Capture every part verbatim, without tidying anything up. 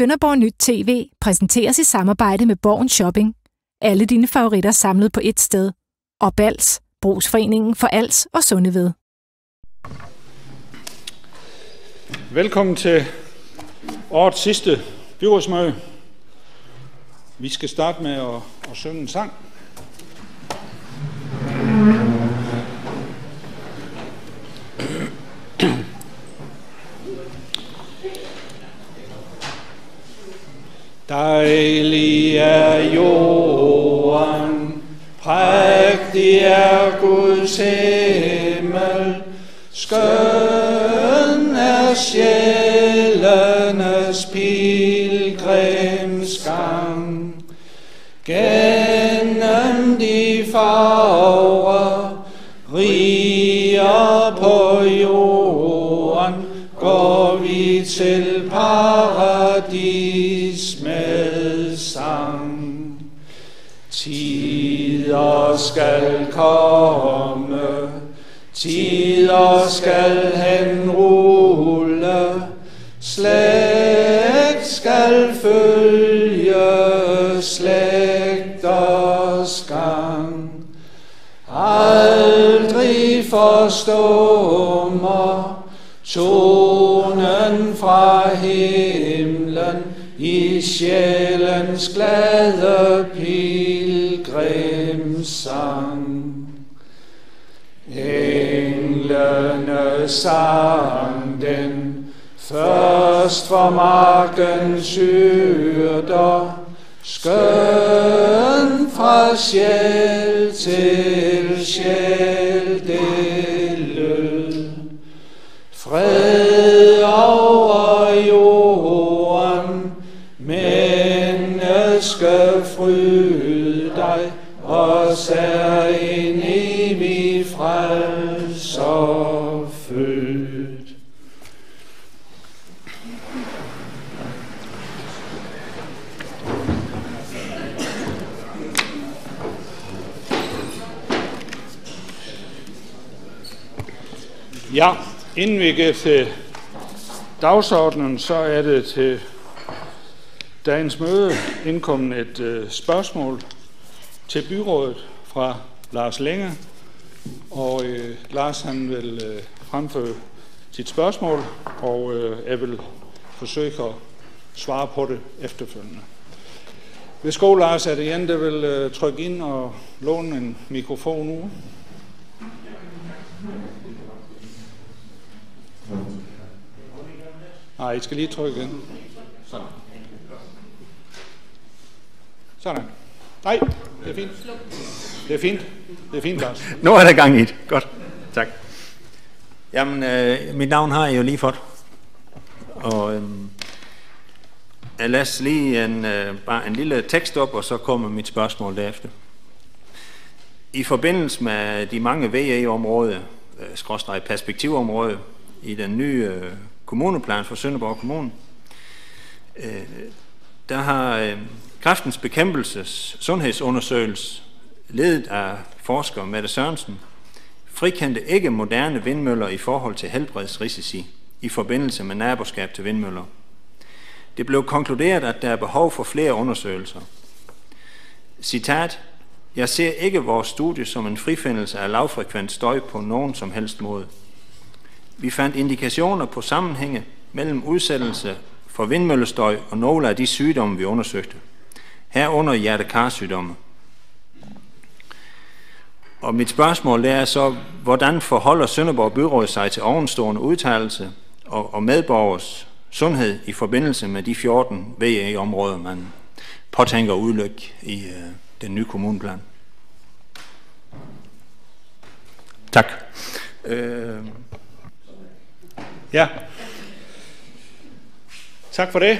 Sønderborg Nyt T V præsenteres i samarbejde med Borgen Shopping. Alle dine favoritter samlet på ét sted. Og Bals, Brugsforeningen for Als og Sundeved. Velkommen til årets sidste byrådsmøde. Vi skal starte med at, at synge en sang. Dejlig er jorden, prægtig er Guds himmel, skøn er sjælenes pilgrimsgang. Gennem de fagre riger på jorden går vi til paradis med sang. Tider skal komme, tider skal henrulle, slægt skal følge slægters gang. Aldrig forstummer tonen fra himlen i sjælens glade pilgrimssang. Englene sang den først for markens hyrder, skøn fra sjæl til sjæl det lød. Fred over jorden, menneske, fryd dig, os er en evig frelser født. Ja, inden vi går til dagsordenen, så er det til dagens møde indkommet et øh, spørgsmål til byrådet fra Lars Længe. Og øh, Lars han vil øh, fremføre sit spørgsmål, og øh, jeg vil forsøge at svare på det efterfølgende. Værsgo, Lars, er det Jan, der vil øh, trykke ind og låne en mikrofon nu? Nej, I skal lige trykke ind. Sådan. Sådan. Nej, det er fint. Det er fint. Det er fint, Lars. Nu er der gang i det. Godt. Tak. Jamen, øh, mit navn har jeg jo lige fået. Og øh, jeg læser lige en, øh, bare en lille tekst op, og så kommer mit spørgsmål derefter. I forbindelse med de mange V E-områder, øh, skråstreg perspektivområder, i den nye øh, kommuneplan for Sønderborg Kommune, øh, der har øh, Kræftens Bekæmpelses sundhedsundersøgelse, ledet af forsker Mette Sørensen, frikendte ikke moderne vindmøller i forhold til helbredsrisici i forbindelse med naboskab til vindmøller. Det blev konkluderet, at der er behov for flere undersøgelser. Citat: Jeg ser ikke vores studie som en frifindelse af lavfrekvent støj på nogen som helst måde. Vi fandt indikationer på sammenhænge mellem udsættelse for vindmøllestøj og nogle af de sygdomme, vi undersøgte. Herunder hjertekarsygdomme. Og mit spørgsmål er så, hvordan forholder Sønderborg Byråd sig til ovenstående udtalelse og, og medborgers sundhed i forbindelse med de fjorten V E-områder, man påtænker udlykke i øh, den nye kommuneplan? Tak. Øh... Ja. Tak for det.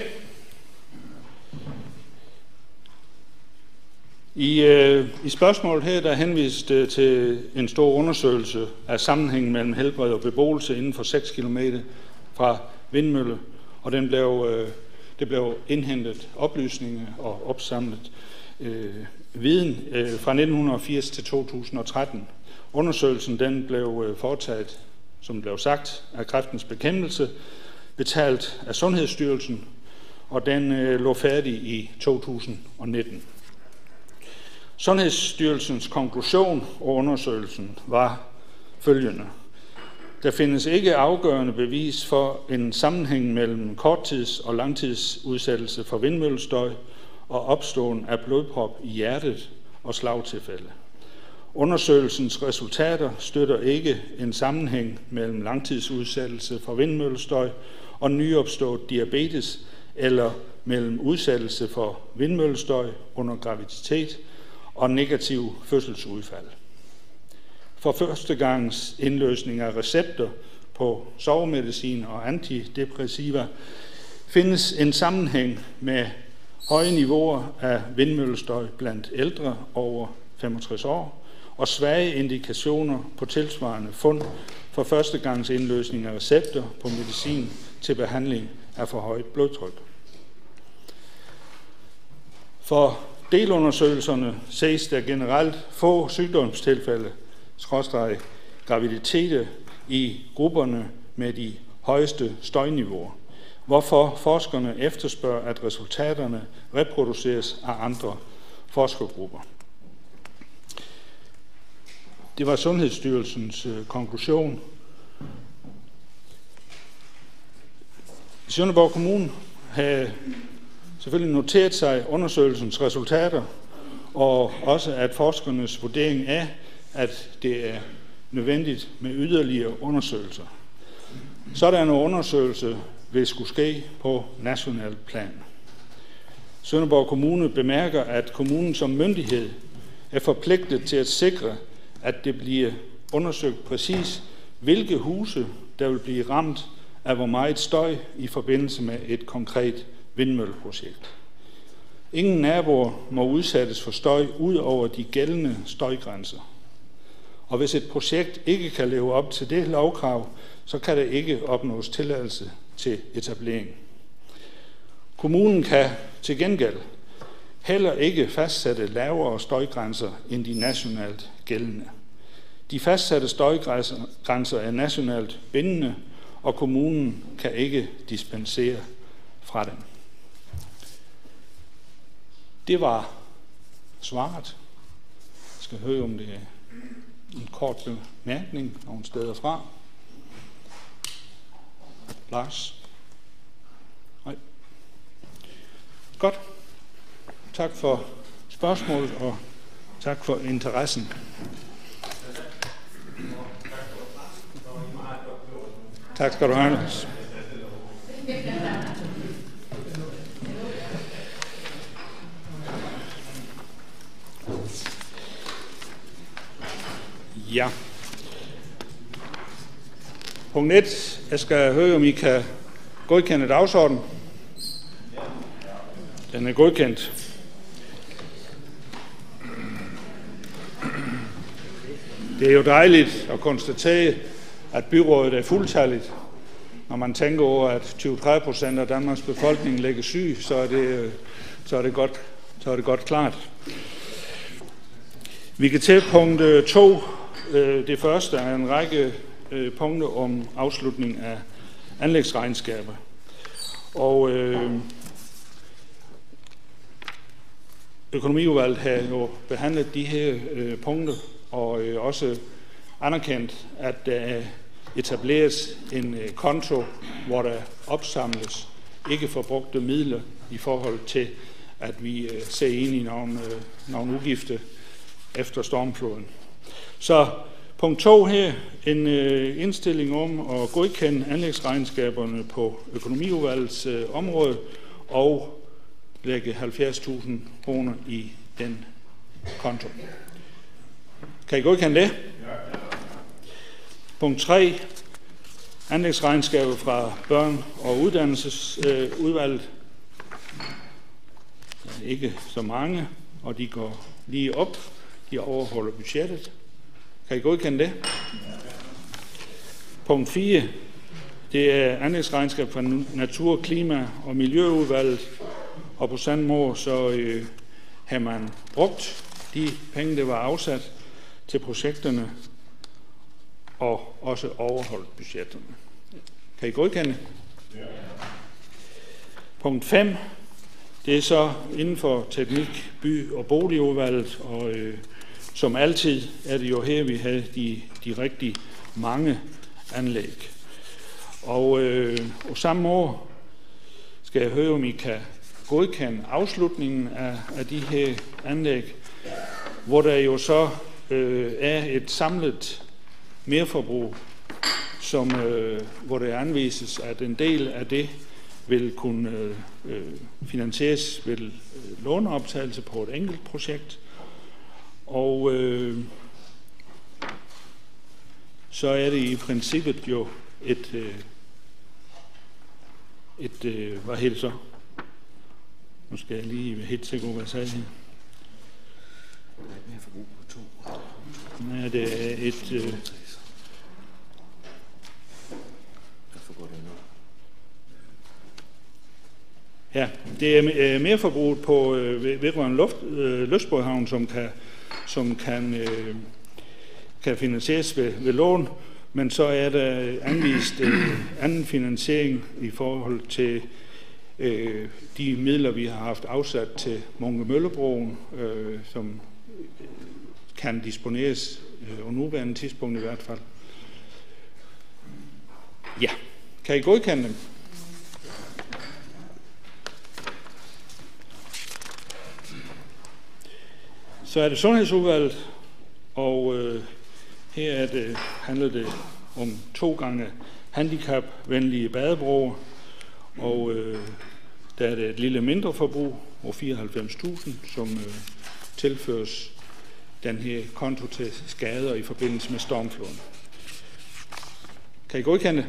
I, øh, i spørgsmålet her, der henvist øh, til en stor undersøgelse af sammenhængen mellem helbred og beboelse inden for seks kilometer fra vindmølle, og den blev, øh, det blev indhentet oplysninger og opsamlet øh, viden øh, fra nitten firs til to tusind og tretten. Undersøgelsen den blev øh, foretaget, som blev sagt, af Kræftens Bekæmpelse, betalt af Sundhedsstyrelsen, og den øh, lå færdig i to tusind og nitten. Sundhedsstyrelsens konklusion og undersøgelsen var følgende. Der findes ikke afgørende bevis for en sammenhæng mellem korttids- og langtidsudsættelse for vindmøllestøj og opståen af blodprop i hjertet og slagtilfælde. Undersøgelsens resultater støtter ikke en sammenhæng mellem langtidsudsættelse for vindmøllestøj og nyopstået diabetes eller mellem udsættelse for vindmøllestøj under graviditet og negativ fødselsudfald. For første gangs indløsning af recepter på sovemedicin og antidepressiva findes en sammenhæng med høje niveauer af vindmøllestøj blandt ældre over femogtres år og svage indikationer på tilsvarende fund for første gangs indløsning af recepter på medicin til behandling af for højt blodtryk. For delundersøgelserne ses der generelt få sygdomstilfælde, skråstreg graviditeter i grupperne med de højeste støjniveauer, hvorfor forskerne efterspørger, at resultaterne reproduceres af andre forskergrupper. Det var Sundhedsstyrelsens øh, konklusion. Sønderborg Kommune havde selvfølgelig noteret sig undersøgelsens resultater, og også at forskernes vurdering af, at det er nødvendigt med yderligere undersøgelser. Sådanne undersøgelser vil skulle ske på national plan. Sønderborg Kommune bemærker, at kommunen som myndighed er forpligtet til at sikre, at det bliver undersøgt præcis, hvilke huse, der vil blive ramt af hvor meget støj i forbindelse med et konkret vindmølleprojekt. Ingen naboer må udsættes for støj ud over de gældende støjgrænser. Og hvis et projekt ikke kan leve op til det lovkrav, så kan der ikke opnås tilladelse til etablering. Kommunen kan til gengæld heller ikke fastsætte lavere støjgrænser end de nationalt gældende. De fastsatte støjgrænser er nationalt bindende, og kommunen kan ikke dispensere fra dem. Det var svaret. Jeg skal høre, om det er en kort bemærkning nogle steder fra. Lars? Nej. Godt. Tak for spørgsmålet, og tak for interessen. Tak skal du have. Ja. Punkt et. Jeg skal høre, om I kan godkende dagsordenen. Den er godkendt. Det er jo dejligt at konstatere, at byrådet er fuldtalligt. Når man tænker over, at tyve til tredive procent af Danmarks befolkning ligger syg, så er det, så er det, godt, så er det godt klart. Vi kan til punkt to. Det første er en række punkter om afslutning af anlægsregnskaber. Og øh, økonomiudvalget har jo behandlet de her øh, punkter, og øh, også anerkendt, at der etableres en øh, konto, hvor der opsamles ikke forbrugte midler i forhold til, at vi øh, ser ind i nogle, øh, nogle udgifter efter stormfloden. Så punkt to her, en øh, indstilling om at godkende anlægsregnskaberne på økonomiudvalgets øh, område og lægge halvfjerds tusind kroner i den konto. Kan I godkende det? Punkt tre. Anlægsregnskaber fra børn- og uddannelsesudvalget. Øh, ikke så mange, og de går lige op. De overholder budgettet. Kan I godkende det? Punkt fire. Det er anlægsregnskab fra Natur-, Klima- og Miljøudvalget. Og på samme måde så øh, har man brugt de penge, der var afsat til projekterne, og også overholdt budgetterne. Kan I godkende? Ja. Punkt fem, det er så inden for teknik, by- og boligudvalget, og øh, som altid er det jo her, vi har de, de rigtig mange anlæg. Og, øh, og samme år skal jeg høre, om I kan godkende afslutningen af, af de her anlæg, hvor der jo så øh, er et samlet merforbrug, som, øh, hvor det anvises, at en del af det vil kunne øh, finansieres ved øh, låneoptagelse på et enkelt projekt. Og øh, så er det i princippet jo et, øh, et øh, hvad hedder det så? Nu skal jeg lige være helt sikker på, hvad jeg sagde her. Der er et mere forbrug på to. Nej, det er et... Øh, Ja, det er mere forbruget på øh, vedrørende luft, øh, Lystbådehavn, som kan, som kan, øh, kan finansieres ved, ved lån, men så er der anvist øh, anden finansiering i forhold til øh, de midler, vi har haft afsat til Munke Møllebroen, øh, som kan disponeres øh, på nuværende tidspunkt i hvert fald. Ja, kan I godkende dem? Så er det sundhedsudvalget, og øh, her er det, handler det om to gange handicapvenlige badebroer, og øh, der er det et lille mindre forbrug på fireoghalvfems tusind, som øh, tilføres den her konto til skader i forbindelse med stormfloden. Kan I godkende?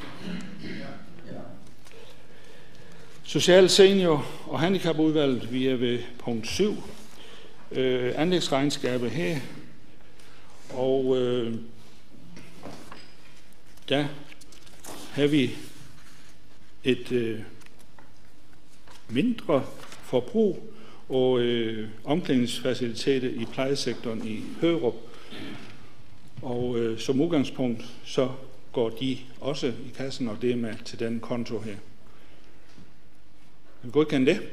Social senior og handicapudvalget, vi er ved punkt syv. Øh, anlægsregnskabet her, og øh, der har vi et øh, mindre forbrug og øh, omklædningsfaciliteter i plejesektoren i Hørup, og øh, som udgangspunkt så går de også i kassen, og det er med til den konto her. Kan vi godkende det?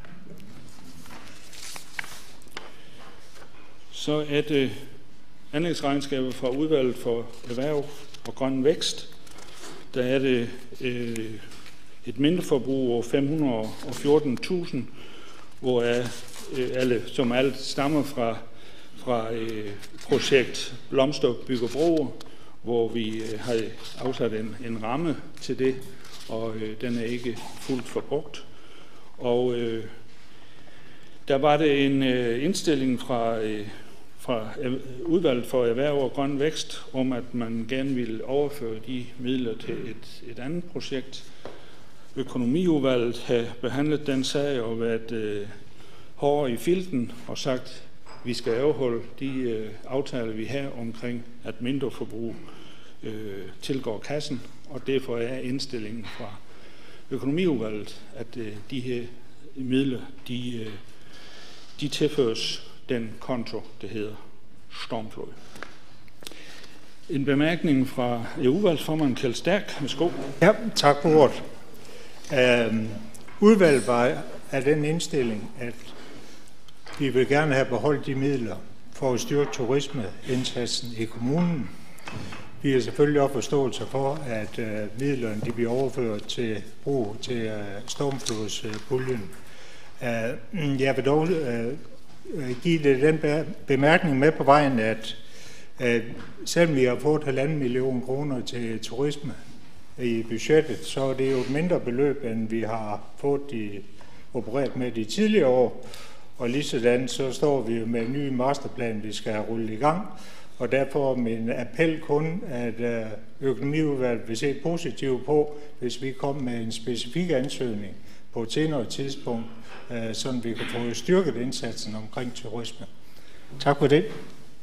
Så er det anlægsregnskaber fra udvalget for erhverv og grøn vækst. Der er det øh, et mindre forbrug af fem hundrede og fjorten tusind, hvor er, øh, alle, som alt stammer fra, fra øh, projekt Blomster Bygger Broer, hvor vi øh, har afsat en, en ramme til det, og øh, den er ikke fuldt forbrugt. Og øh, der var det en øh, indstilling fra, øh, fra udvalget for erhverv og grøn vækst om, at man gerne ville overføre de midler til et, et andet projekt. Økonomiudvalget har behandlet den sag og været øh, hårdere i filten og sagt, at vi skal overholde de øh, aftaler, vi har omkring, at mindre forbrug øh, tilgår kassen, og derfor er indstillingen fra økonomiudvalget, at øh, de her midler, de, øh, de tilføres den konto, der hedder stormflod. En bemærkning fra udvalgsformand Kjeld Stærk. Værsgo. Ja, tak for ordet. Uh, udvalget var af den indstilling, at vi vil gerne have beholdt de midler for at styrke turismeindsatsen i kommunen. Vi har selvfølgelig også forståelse for, at uh, midlerne de bliver overført til brug til uh, stormflodspuljen. Uh, jeg vil dog uh, give det den bemærkning med på vejen, at uh, selvom vi har fået halvanden million kroner til turisme i budgettet, så er det jo et mindre beløb, end vi har fået de, opereret med de tidligere år. Og lige sådan, så står vi jo med en ny masterplan, vi skal have rullet i gang. Og derfor er min appel kun, at økonomiudvalget vil se positivt på, hvis vi kommer med en specifik ansøgning på et senere tidspunkt, så vi kan få styrket indsatsen omkring turisme. Tak for det.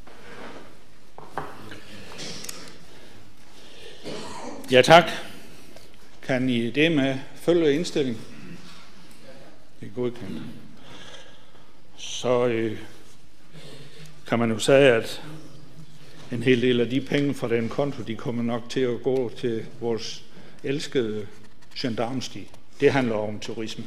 Ja, tak. Kan I det med følge indstilling? Det er godkendt. Så øh, kan man jo sige, at en hel del af de penge fra den konto, de kommer nok til at gå til vores elskede gendarmesti. Det handler om turisme.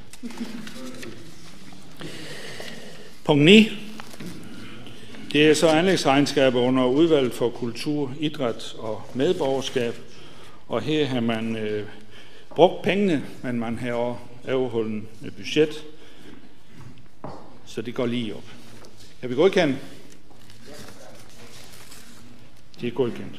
Punkt ni. Det er så anlægsregnskaber under udvalget for kultur, idræt og medborgerskab. Og her har man øh, brugt pengene, men man har også overholdt et budget. Så det går lige op. Kan vi godkende? Det er godkendt.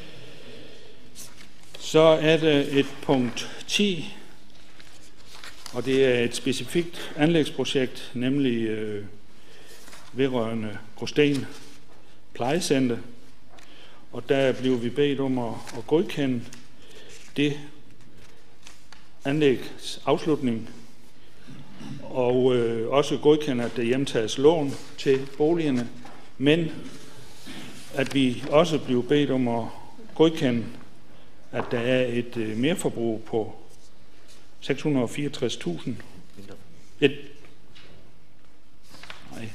Så er der et punkt ti, og det er et specifikt anlægsprojekt, nemlig øh, vedrørende Gråsten Plejecenter. Og der bliver vi bedt om at, at godkende det anlægs afslutning, og øh, også godkende, at der hjemtages lån til boligerne, men at vi også bliver bedt om at godkende, at der er et øh, merforbrug på seks hundrede og fireogtres tusind. Et, nej.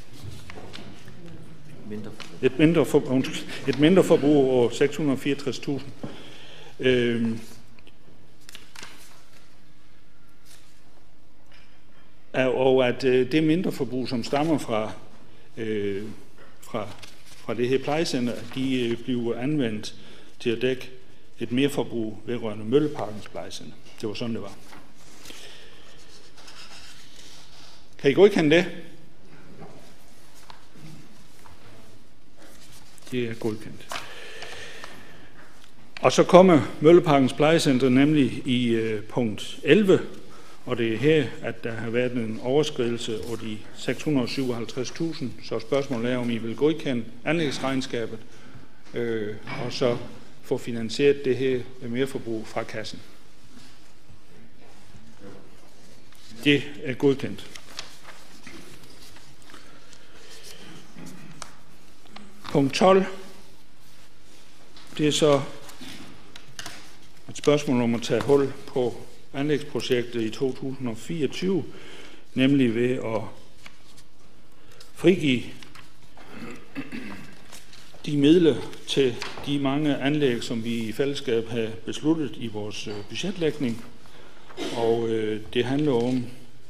Et mindre, for, et mindre forbrug over seks hundrede og fireogtres tusind. Øh, og at øh, det mindre forbrug, som stammer fra, øh, fra, fra det her plejecenter, de øh, bliver anvendt til at dække et merforbrug vedrørende Mølleparkens plejecenter. Det var sådan, det var. Kan I godkende det? Det er godkendt. Og så kommer Mølleparkens plejecenter nemlig i øh, punkt elleve, og det er her, at der har været en overskridelse af de seks hundrede og syvoghalvtreds tusind, så spørgsmålet er, om I vil godkende anlægsregnskabet, øh, og så få finansieret det her merforbrug fra kassen. Det er godkendt. Punkt tolv. Det er så et spørgsmål om at tage hul på anlægsprojektet i to tusind og fireogtyve, nemlig ved at frigive de midler til de mange anlæg, som vi i fællesskab har besluttet i vores budgetlægning. Og øh, det handler om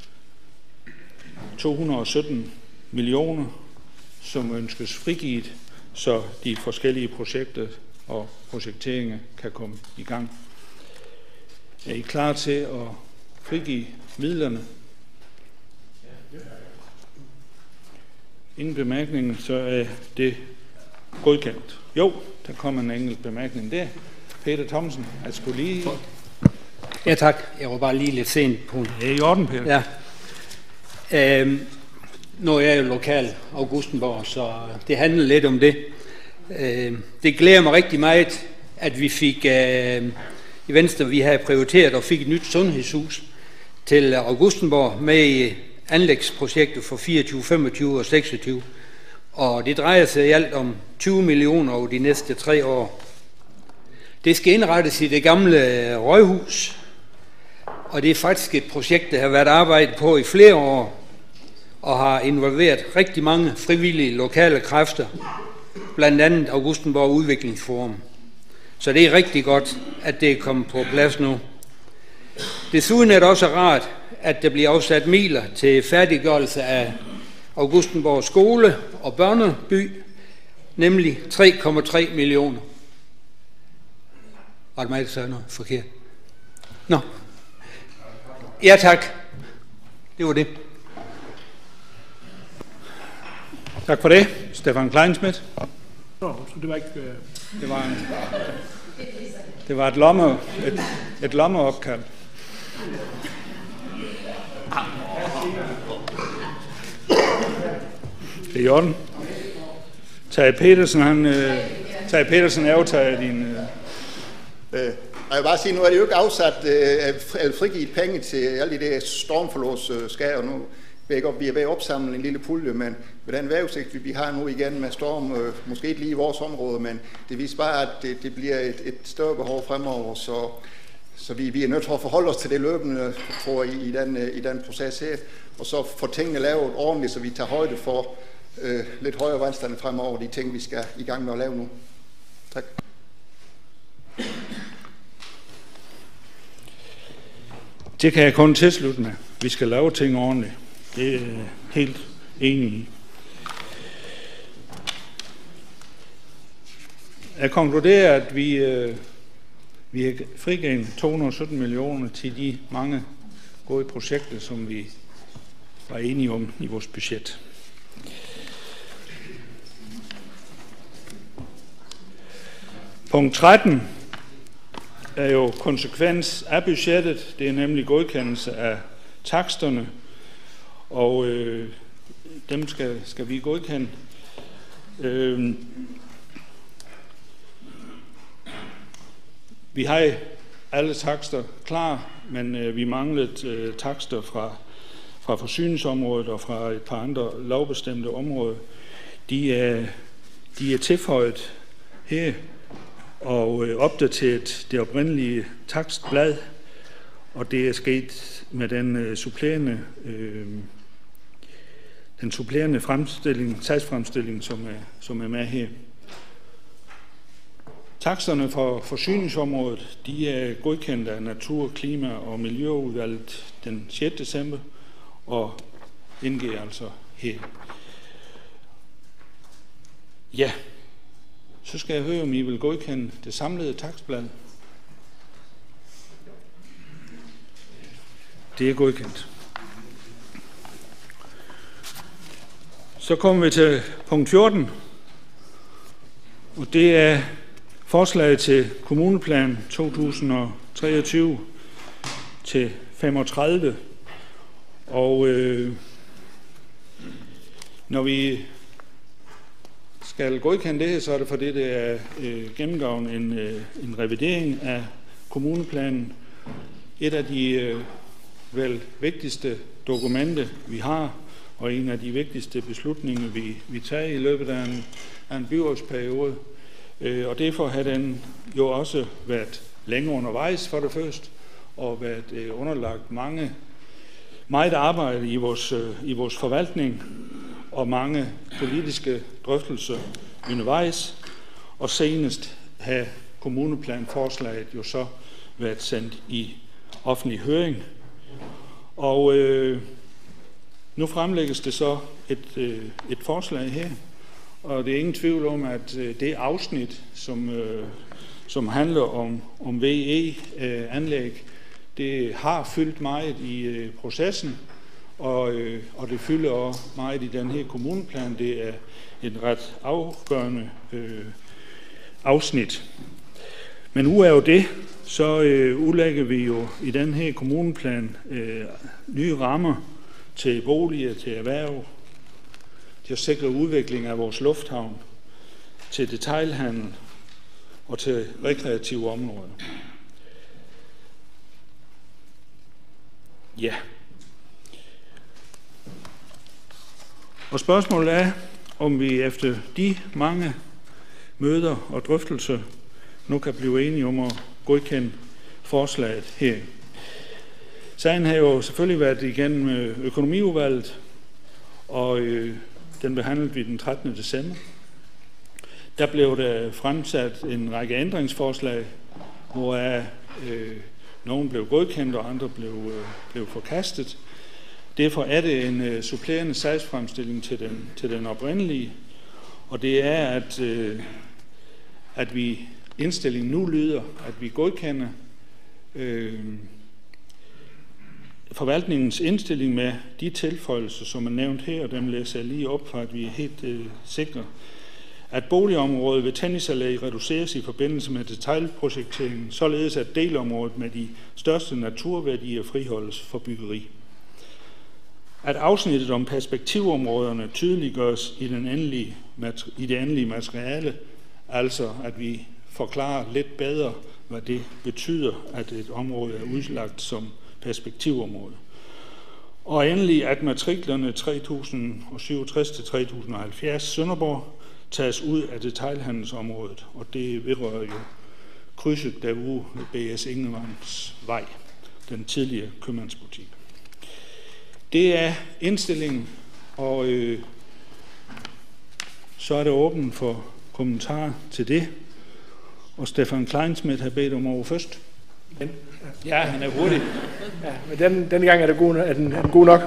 to hundrede og sytten millioner, som ønskes frigivet, så de forskellige projekter og projekteringer kan komme i gang. Er I klar til at frigive midlerne? Ingen bemærkning, så er det godkendt. Jo, der kommer en enkelt bemærkning der. Peter Thomsen, jeg skulle lige... Ja tak, jeg var bare lige lidt sent på. Det er i orden, Peter. Ja. Øhm, nu er jeg jo lokal Augustenborg, så det handler lidt om det. Øhm, det glæder mig rigtig meget, at vi fik... Øh, I Venstre, vi havde prioriteret og fik et nyt sundhedshus til Augustenborg med i anlægsprojektet for fireogtyve, femogtyve og seksogtyve. Og det drejer sig i alt om tyve millioner over de næste tre år. Det skal indrettes i det gamle Røghus, og det er faktisk et projekt, der har været arbejdet på i flere år, og har involveret rigtig mange frivillige lokale kræfter, blandt andet Augustenborg Udviklingsforum. Så det er rigtig godt, at det er kommet på plads nu. Desuden er det også rart, at der bliver afsat midler til færdiggørelse af Augustenborg skole og børneby, nemlig tre komma tre millioner. Var det mig, der sagde noget forkert? Nå. Ja tak. Det var det. Tak for det. Stefan Kleinschmidt. Så det var ikke... Øh... Det var, en, det var et, lomme, et, et lommeopkald. Det er i orden. Tage Petersen, han... Øh, Tage Petersen aftager din... Øh. Øh, jeg vil bare sige, nu er det jo ikke afsat øh, eller frigivet penge til alle de der stormforlåsskader nu. Vi er ved at opsamle en lille pulje, men med den vejrudsigt, vi har nu igen med storm, øh, måske ikke lige i vores område, men det viser bare, at det, det bliver et, et større behov fremover, så, så vi, vi er nødt til at forholde os til det løbende, tror jeg, i den, i den proces her, og så få tingene lavet ordentligt, så vi tager højde for øh, lidt højere vandstande fremover, de ting, vi skal i gang med at lave nu. Tak. Det kan jeg kun tilslutte med. Vi skal lave ting ordentligt. Det er jeg helt enig i. Jeg konkluderer, at vi, øh, vi har frigivet to hundrede og sytten millioner til de mange gode projekter, som vi var enige om i vores budget. Punkt tretten er jo konsekvens af budgettet. Det er nemlig godkendelse af taksterne, og øh, dem skal, skal vi godkende. Øh, vi har alle takster klar, men øh, vi manglede øh, takster fra, fra forsyningsområdet og fra et par andre lovbestemte områder. De er, de er tilføjet her og øh, opdateret det oprindelige takstblad, og det er sket med den øh, supplerende øh, den supplerende fremstilling, sagsfremstilling, som er, som er med her. Taksterne for forsyningsområdet, de er godkendt af Natur-, Klima- og Miljøudvalget den sjette december og indgår altså her. Ja, så skal jeg høre, om I vil godkende det samlede takstblad. Det er godkendt. Så kommer vi til punkt fjorten, og det er forslag til kommuneplan to tusind og treogtyve til femogtredive. Og øh, når vi skal godkende det her, så er det fordi, det er øh, gennemgået en, øh, en revidering af kommuneplanen. Et af de øh, vel vigtigste dokumenter, vi har, og en af de vigtigste beslutninger, vi, vi tager i løbet af en, af en byrådsperiode. Øh, og derfor har den jo også været længe undervejs for det første, og været øh, underlagt mange, meget arbejde i vores, øh, i vores forvaltning, og mange politiske drøftelser undervejs. Og senest har kommuneplanforslaget jo så været sendt i offentlig høring. Og øh, nu fremlægges det så et, øh, et forslag her, og det er ingen tvivl om, at øh, det afsnit, som, øh, som handler om, om V E-anlæg, øh, det har fyldt meget i øh, processen, og, øh, og det fylder også meget i den her kommuneplan. Det er et ret afgørende øh, afsnit. Men ud af det, så øh, udlægger vi jo i den her kommuneplan øh, nye rammer til boliger, til erhverv, til at sikre udvikling af vores lufthavn, til detailhandel og til rekreative områder. Ja. Og spørgsmålet er, om vi efter de mange møder og drøftelser nu kan blive enige om at godkende forslaget her. Sagen har jo selvfølgelig været igennem økonomiudvalget, og øh, den behandlede vi den trettende december. Der blev der fremsat en række ændringsforslag, hvor øh, nogle blev godkendt, og andre blev, øh, blev forkastet. Derfor er det en øh, supplerende sagsfremstilling til den, til den oprindelige, og det er, at, øh, at vi indstillingen nu lyder, at vi godkender øh, forvaltningens indstilling med de tilføjelser, som er nævnt her, og dem læser jeg lige op for, at vi er helt øh, sikre, at boligområdet ved tennisanlæg reduceres i forbindelse med detailprojekteringen, således at delområdet med de største naturværdier friholdes for byggeri. At afsnittet om perspektivområderne tydeliggøres i, den endelige, i det endelige materiale, altså at vi forklarer lidt bedre, hvad det betyder, at et område er udlagt som perspektivområde. Og endelig, at matriklerne tre tusind og syvogtres til tre tusind og halvfjerds Sønderborg tages ud af detailhandelsområdet, og det vedrører jo krydset derude ved B S Ingemanns Vej, den tidligere købmandsbutik. Det er indstillingen, og øh, så er det åbent for kommentarer til det. Og Stefan Kleinsmith har bedt om over først. Men, ja, han er hurtig. Ja, men den, denne gang er, det god, er, den, er den god nok.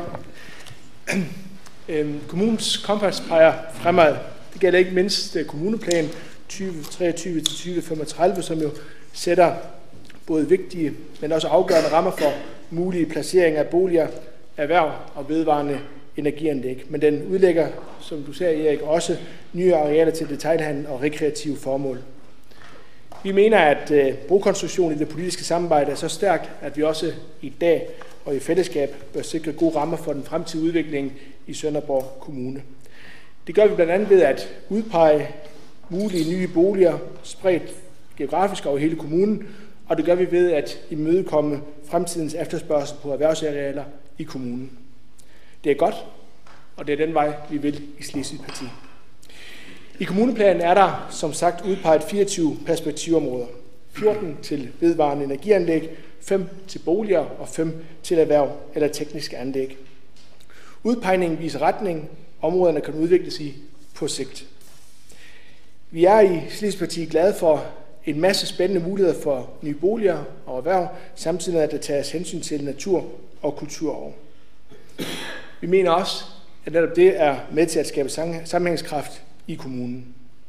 øhm, kommunens kompas peger fremad. Det gælder ikke mindst uh, kommuneplan tyve treogtyve til tyve femogtredive, som jo sætter både vigtige, men også afgørende rammer for mulige placeringer af boliger, erhverv og vedvarende energianlæg. Men den udlægger, som du sagde, Erik, også nye arealer til detailhandel og rekreative formål. Vi mener, at uh, brokonstruktionen i det politiske samarbejde er så stærkt, at vi også i dag og i fællesskab bør sikre gode rammer for den fremtidige udvikling i Sønderborg Kommune. Det gør vi blandt andet ved at udpege mulige nye boliger spredt geografisk over hele kommunen, og det gør vi ved at imødekomme fremtidens efterspørgsel på erhvervsarealer i kommunen. Det er godt, og det er den vej, vi vil i Slesvig Parti. I kommuneplanen er der som sagt udpeget fireogtyve perspektivområder. fjorten til vedvarende energianlæg, fem til boliger og fem til erhverv eller tekniske anlæg. Udpegningen viser retning, områderne kan udvikles i på sigt. Vi er i Slesvig Parti glade for en masse spændende muligheder for nye boliger og erhverv, samtidig med at der tages hensyn til natur og kulturarv. Vi mener også, at netop det er med til at skabe sammenhængskraft i kommunen.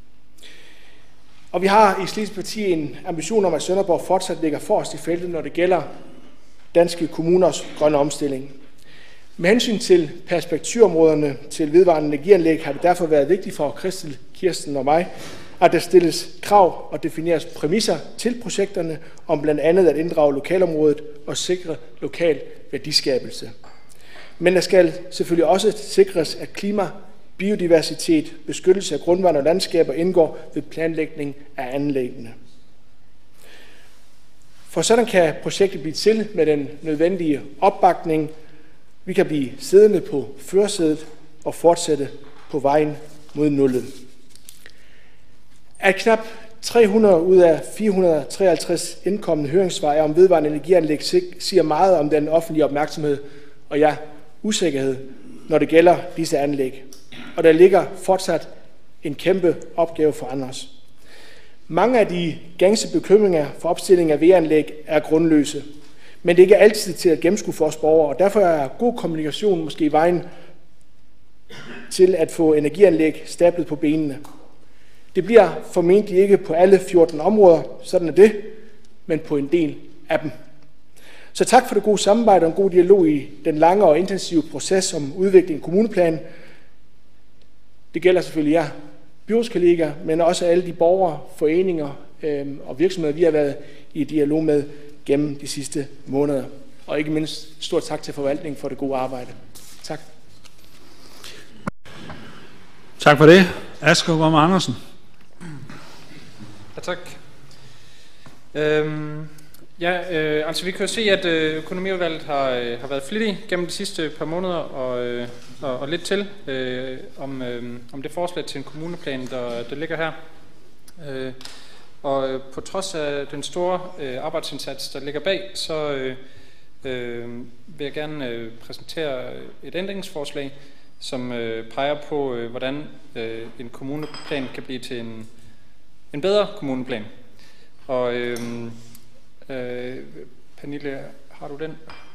Og vi har i Slesvig Parti en ambition om, at Sønderborg fortsat ligger forrest i feltet, når det gælder danske kommuners grønne omstilling. Med hensyn til perspektivområderne til vedvarende energianlæg har det derfor været vigtigt for Christel, Kirsten og mig, at der stilles krav og defineres præmisser til projekterne om blandt andet at inddrage lokalområdet og sikre lokal værdiskabelse. Men der skal selvfølgelig også sikres, at klima, biodiversitet, beskyttelse af grundvand og landskaber indgår ved planlægning af anlæggene. For sådan kan projektet blive til med den nødvendige opbakning. Vi kan blive siddende på førersædet og fortsætte på vejen mod nullet. At knap tre hundrede ud af fire hundrede og treoghalvtreds indkommende høringssvar om vedvarende energianlæg siger meget om den offentlige opmærksomhed og ja, usikkerhed, når det gælder disse anlæg. Og der ligger fortsat en kæmpe opgave for Anders. Mange af de gængse bekymringer for opstilling af V E-anlæg er grundløse, men det er ikke altid til at gennemskue for os borgere, og derfor er god kommunikation måske vejen til at få energianlæg stablet på benene. Det bliver formentlig ikke på alle fjorten områder, sådan er det, men på en del af dem. Så tak for det gode samarbejde og en god dialog i den lange og intensive proces om udvikling af kommuneplanen. Det gælder selvfølgelig jer byrådskollegaer, men også alle de borgere, foreninger øh, og virksomheder, vi har været i dialog med gennem de sidste måneder. Og ikke mindst stort tak til forvaltningen for det gode arbejde. Tak. Tak for det. Asger Gorm Andersen. Ja, tak. Øhm, ja, øh, altså vi kan jo se, at økonomiudvalget har, øh, har været flittig gennem de sidste par måneder og, øh, og, og lidt til øh, om, øh, om det forslag til en kommuneplan, der, der ligger her. Øh, og øh, på trods af den store øh, arbejdsindsats, der ligger bag, så øh, øh, vil jeg gerne øh, præsentere et ændringsforslag, som øh, peger på, øh, hvordan øh, en kommuneplan kan blive til en, en bedre kommuneplan. Og øh, øh, Pernille, har du den?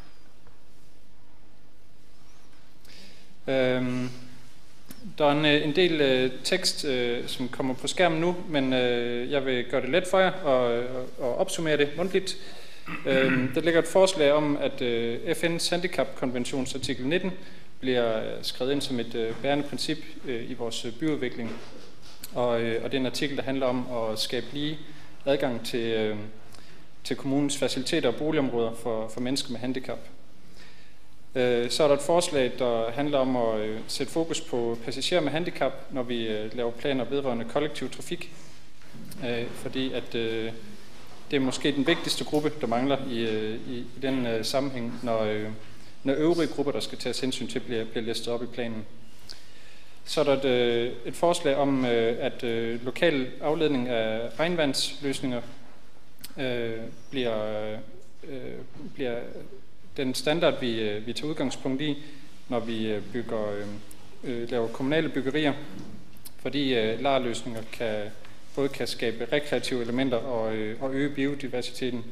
Øh, der er en, en del øh, tekst, øh, som kommer på skærmen nu, men øh, jeg vil gøre det let for jer og, og opsummere det mundtligt. Øh, der ligger et forslag om, at øh, F N's handicapkonventions artikel nitten bliver skrevet ind som et øh, bærende princip øh, i vores øh, byudvikling. Og, øh, og det er en artikel, der handler om at skabe lige adgang til, øh, til kommunens faciliteter og boligområder for, for mennesker med handicap. Øh, så er der et forslag, der handler om at øh, sætte fokus på passagerer med handicap, når vi øh, laver planer vedrørende kollektiv trafik. Øh, fordi at øh, det er måske den vigtigste gruppe, der mangler i, øh, i, i den øh, sammenhæng, når, øh, når øvrige grupper, der skal tages hensyn til, bliver, bliver listet op i planen. Så er der et, øh, et forslag om, øh, at øh, lokal afledning af regnvandsløsninger øh, bliver, øh, bliver den standard, vi, øh, vi tager udgangspunkt i, når vi øh, bygger, øh, laver kommunale byggerier, fordi øh, LAR-løsninger kan, både kan skabe rekreative elementer og, øh, og øge biodiversiteten,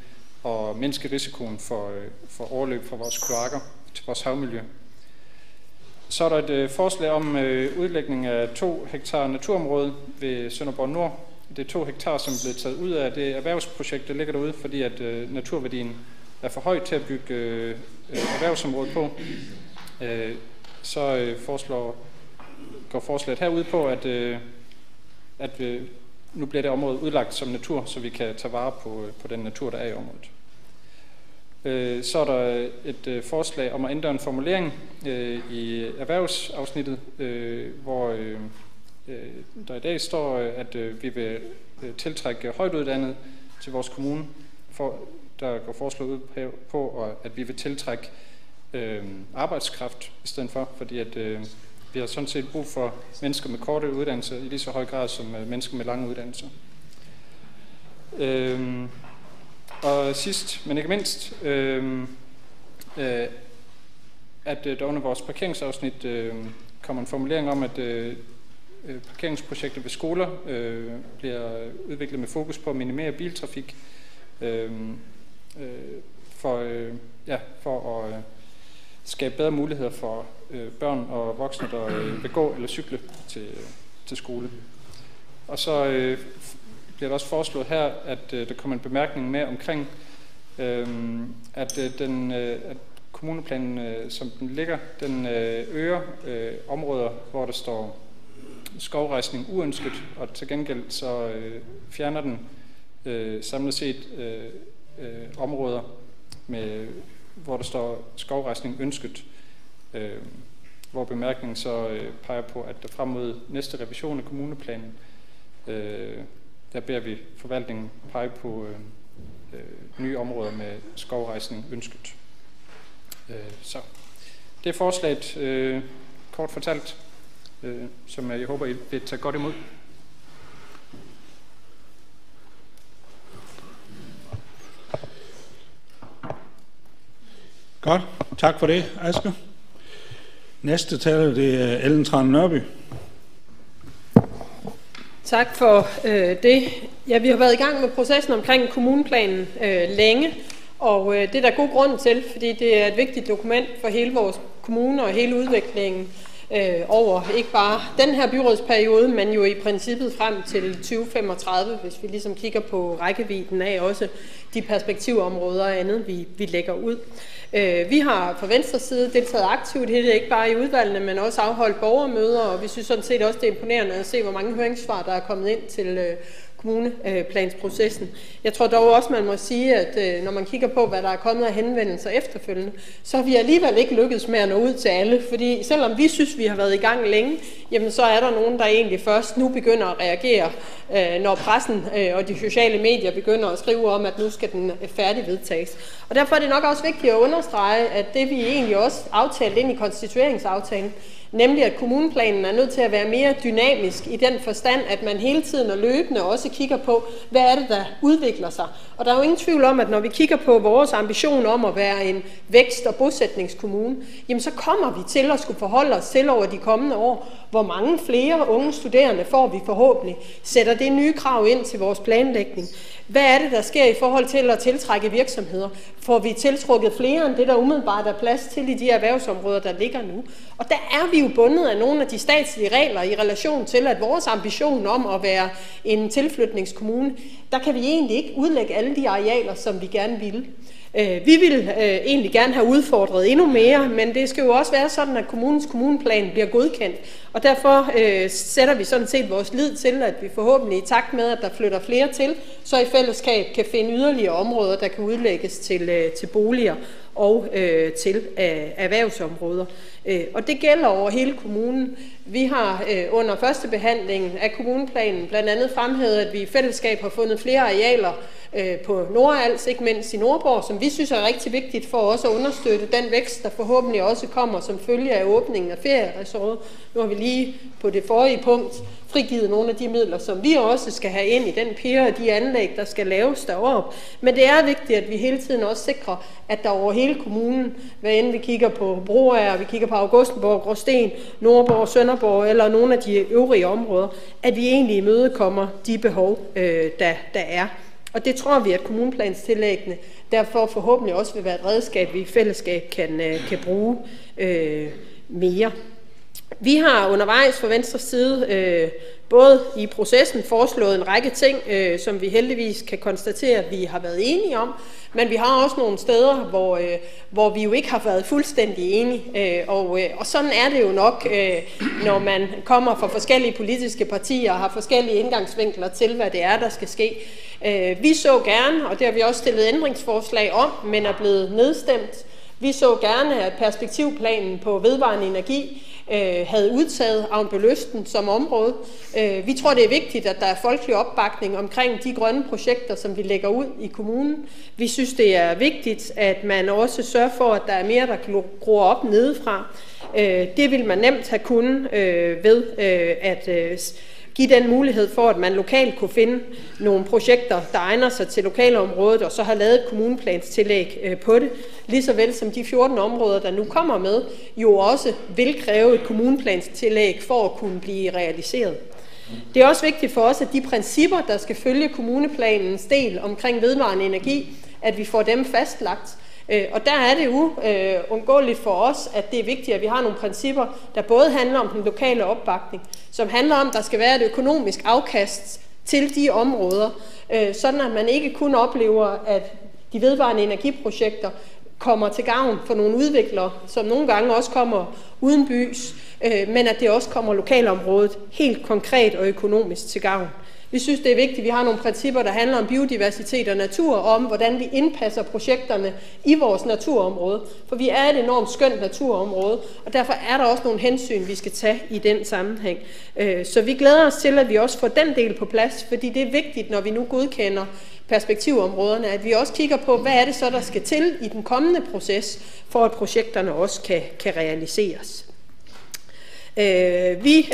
og mindske risikoen for, øh, for overløb fra vores kloakker til vores havmiljø. Så er der et øh, forslag om øh, udlægning af to hektar naturområde ved Sønderborg Nord. Det er to hektar, som er blevet taget ud af det erhvervsprojekt, der ligger derude, fordi at øh, naturværdien er for høj til at bygge øh, erhvervsområdet på. Øh, så øh, foreslår, går forslaget herud på, at, øh, at øh, nu bliver det område udlagt som natur, så vi kan tage vare på, øh, på den natur, der er i området. Øh, så er der et øh, forslag om at ændre en formulering øh, i erhvervsafsnittet, øh, hvor øh, der i dag står, at øh, vi vil øh, tiltrække højtuddannet til vores kommune, for, der går forslag ud på, og at vi vil tiltrække øh, arbejdskraft i stedet for, fordi at, øh, vi har sådan set brug for mennesker med korte uddannelser i lige så høj grad som øh, mennesker med lange uddannelser. Øh, og sidst, men ikke mindst, øh, øh, at øh, der under vores parkeringsafsnit øh, kommer en formulering om, at øh, parkeringsprojekter ved skoler øh, bliver udviklet med fokus på at minimere biltrafik øh, øh, for, øh, ja, for at øh, skabe bedre muligheder for øh, børn og voksne, der øh, vil gå eller cykle til, øh, til skole. Og så øh, bliver der også foreslået her, at øh, der kommer en bemærkning med omkring, øh, at, øh, den, øh, at kommuneplanen, øh, som den ligger, den øh, øger øh, områder, hvor der står skovrejsning uønsket, og til gengæld så øh, fjerner den øh, samlet set øh, øh, områder, med, hvor der står skovrejsning ønsket, øh, hvor bemærkningen så øh, peger på, at der frem mod næste revision af kommuneplanen, øh, der beder vi forvaltningen pege på øh, øh, nye områder med skovrejsning ønsket. Øh, så det er forslaget øh, kort fortalt, Øh, som jeg håber, I vil tage godt imod. Godt. Tak for det, Asger. Næste taler, det er Ellen Trane Nørby. Tak for øh, det. Ja, vi har været i gang med processen omkring kommuneplanen øh, længe, og øh, det er der god grund til, fordi det er et vigtigt dokument for hele vores kommune og hele udviklingen Øh, over ikke bare den her byrådsperiode, men jo i princippet frem til tyve femogtredive, hvis vi ligesom kigger på rækkevidden af også de perspektivområder og andet, vi, vi lægger ud. Øh, vi har fra Venstres side deltaget aktivt i det, ikke bare i udvalgene, men også afholdt borgermøder, og vi synes sådan set også, det er imponerende at se, hvor mange høringssvar, der er kommet ind til øh, kommuneplansprocessen. Jeg tror dog også, man må sige, at når man kigger på, hvad der er kommet af henvendelser efterfølgende, så har vi alligevel ikke lykkedes med at nå ud til alle, fordi selvom vi synes, vi har været i gang længe, jamen så er der nogen, der egentlig først nu begynder at reagere, når pressen og de sociale medier begynder at skrive om, at nu skal den færdig vedtages. Og derfor er det nok også vigtigt at understrege, at det vi egentlig også aftalt ind i konstitueringsaftalen, nemlig at kommuneplanen er nødt til at være mere dynamisk i den forstand, at man hele tiden og løbende også kigger på, hvad er det, der udvikler sig. Og der er jo ingen tvivl om, at når vi kigger på vores ambition om at være en vækst- og bosætningskommune, jamen så kommer vi til at skulle forholde os til over de kommende år, hvor mange flere unge studerende får vi forhåbentlig. Sætter det nye krav ind til vores planlægning? Hvad er det, der sker i forhold til at tiltrække virksomheder? Får vi tiltrukket flere end det, der umiddelbart er plads til i de erhvervsområder, der ligger nu? Og der er vi jo bundet af nogle af de statslige regler i relation til, at vores ambition om at være en tilflytningskommune, der kan vi egentlig ikke udlægge alle de arealer, som vi gerne vil. Vi vil egentlig gerne have udfordret endnu mere, men det skal jo også være sådan, at kommunens kommuneplan bliver godkendt. Og derfor øh, sætter vi sådan set vores lid til, at vi forhåbentlig i takt med, at der flytter flere til, så i fællesskab kan finde yderligere områder, der kan udlægges til, øh, til boliger og øh, til øh, erhvervsområder. Øh, og det gælder over hele kommunen. Vi har øh, under første behandling af kommuneplanen blandt andet fremhævet, at vi i fællesskab har fundet flere arealer øh, på Nordals, ikke mindst i Nordborg, som vi synes er rigtig vigtigt for også at understøtte den vækst, der forhåbentlig også kommer som følge af åbningen af ferieresortet. Nu har vi lige på det forrige punkt frigivet nogle af de midler, som vi også skal have ind i den pier og de anlæg, der skal laves deroppe. Men det er vigtigt, at vi hele tiden også sikrer, at der over hele kommunen, hvad end vi kigger på Broager, vi kigger på Augustenborg, Gråsten, Nordborg, Sønderborg eller nogle af de øvrige områder, at vi egentlig imødekommer de behov, øh, der, der er. Og det tror vi, at kommuneplanstillæggene derfor forhåbentlig også vil være et redskab, vi i fællesskab kan, kan bruge øh, mere. Vi har undervejs fra Venstres side øh, både i processen foreslået en række ting, øh, som vi heldigvis kan konstatere, at vi har været enige om, men vi har også nogle steder, hvor, øh, hvor vi jo ikke har været fuldstændig enige. Øh, og, øh, og sådan er det jo nok, øh, når man kommer fra forskellige politiske partier og har forskellige indgangsvinkler til, hvad det er, der skal ske. Øh, vi så gerne, og det har vi også stillet ændringsforslag om, men er blevet nedstemt. Vi så gerne, at perspektivplanen på vedvarende energi øh, havde udtaget Avnbøl-Østen som område. Øh, vi tror, det er vigtigt, at der er folkelig opbakning omkring de grønne projekter, som vi lægger ud i kommunen. Vi synes, det er vigtigt, at man også sørger for, at der er mere, der gror op nedefra. Øh, det vil man nemt have kunnet øh, ved øh, at øh, give den mulighed for, at man lokalt kunne finde nogle projekter, der egner sig til lokalområdet, og så har lavet et kommuneplanstillæg på det, lige så vel som de fjorten områder, der nu kommer med, jo også vil kræve et kommuneplanstillæg for at kunne blive realiseret. Det er også vigtigt for os, at de principper, der skal følge kommuneplanens del omkring vedvarende energi, at vi får dem fastlagt. Og der er det uundgåeligt for os, at det er vigtigt, at vi har nogle principper, der både handler om den lokale opbakning, som handler om, at der skal være et økonomisk afkast til de områder, sådan at man ikke kun oplever, at de vedvarende energiprojekter kommer til gavn for nogle udviklere, som nogle gange også kommer uden bys, men at det også kommer lokalområdet helt konkret og økonomisk til gavn. Vi synes, det er vigtigt, at vi har nogle principper, der handler om biodiversitet og natur, og om, hvordan vi indpasser projekterne i vores naturområde. For vi er et enormt skønt naturområde, og derfor er der også nogle hensyn, vi skal tage i den sammenhæng. Så vi glæder os til, at vi også får den del på plads, fordi det er vigtigt, når vi nu godkender perspektivområderne, at vi også kigger på, hvad er det så, der skal til i den kommende proces, for at projekterne også kan, kan realiseres. Vi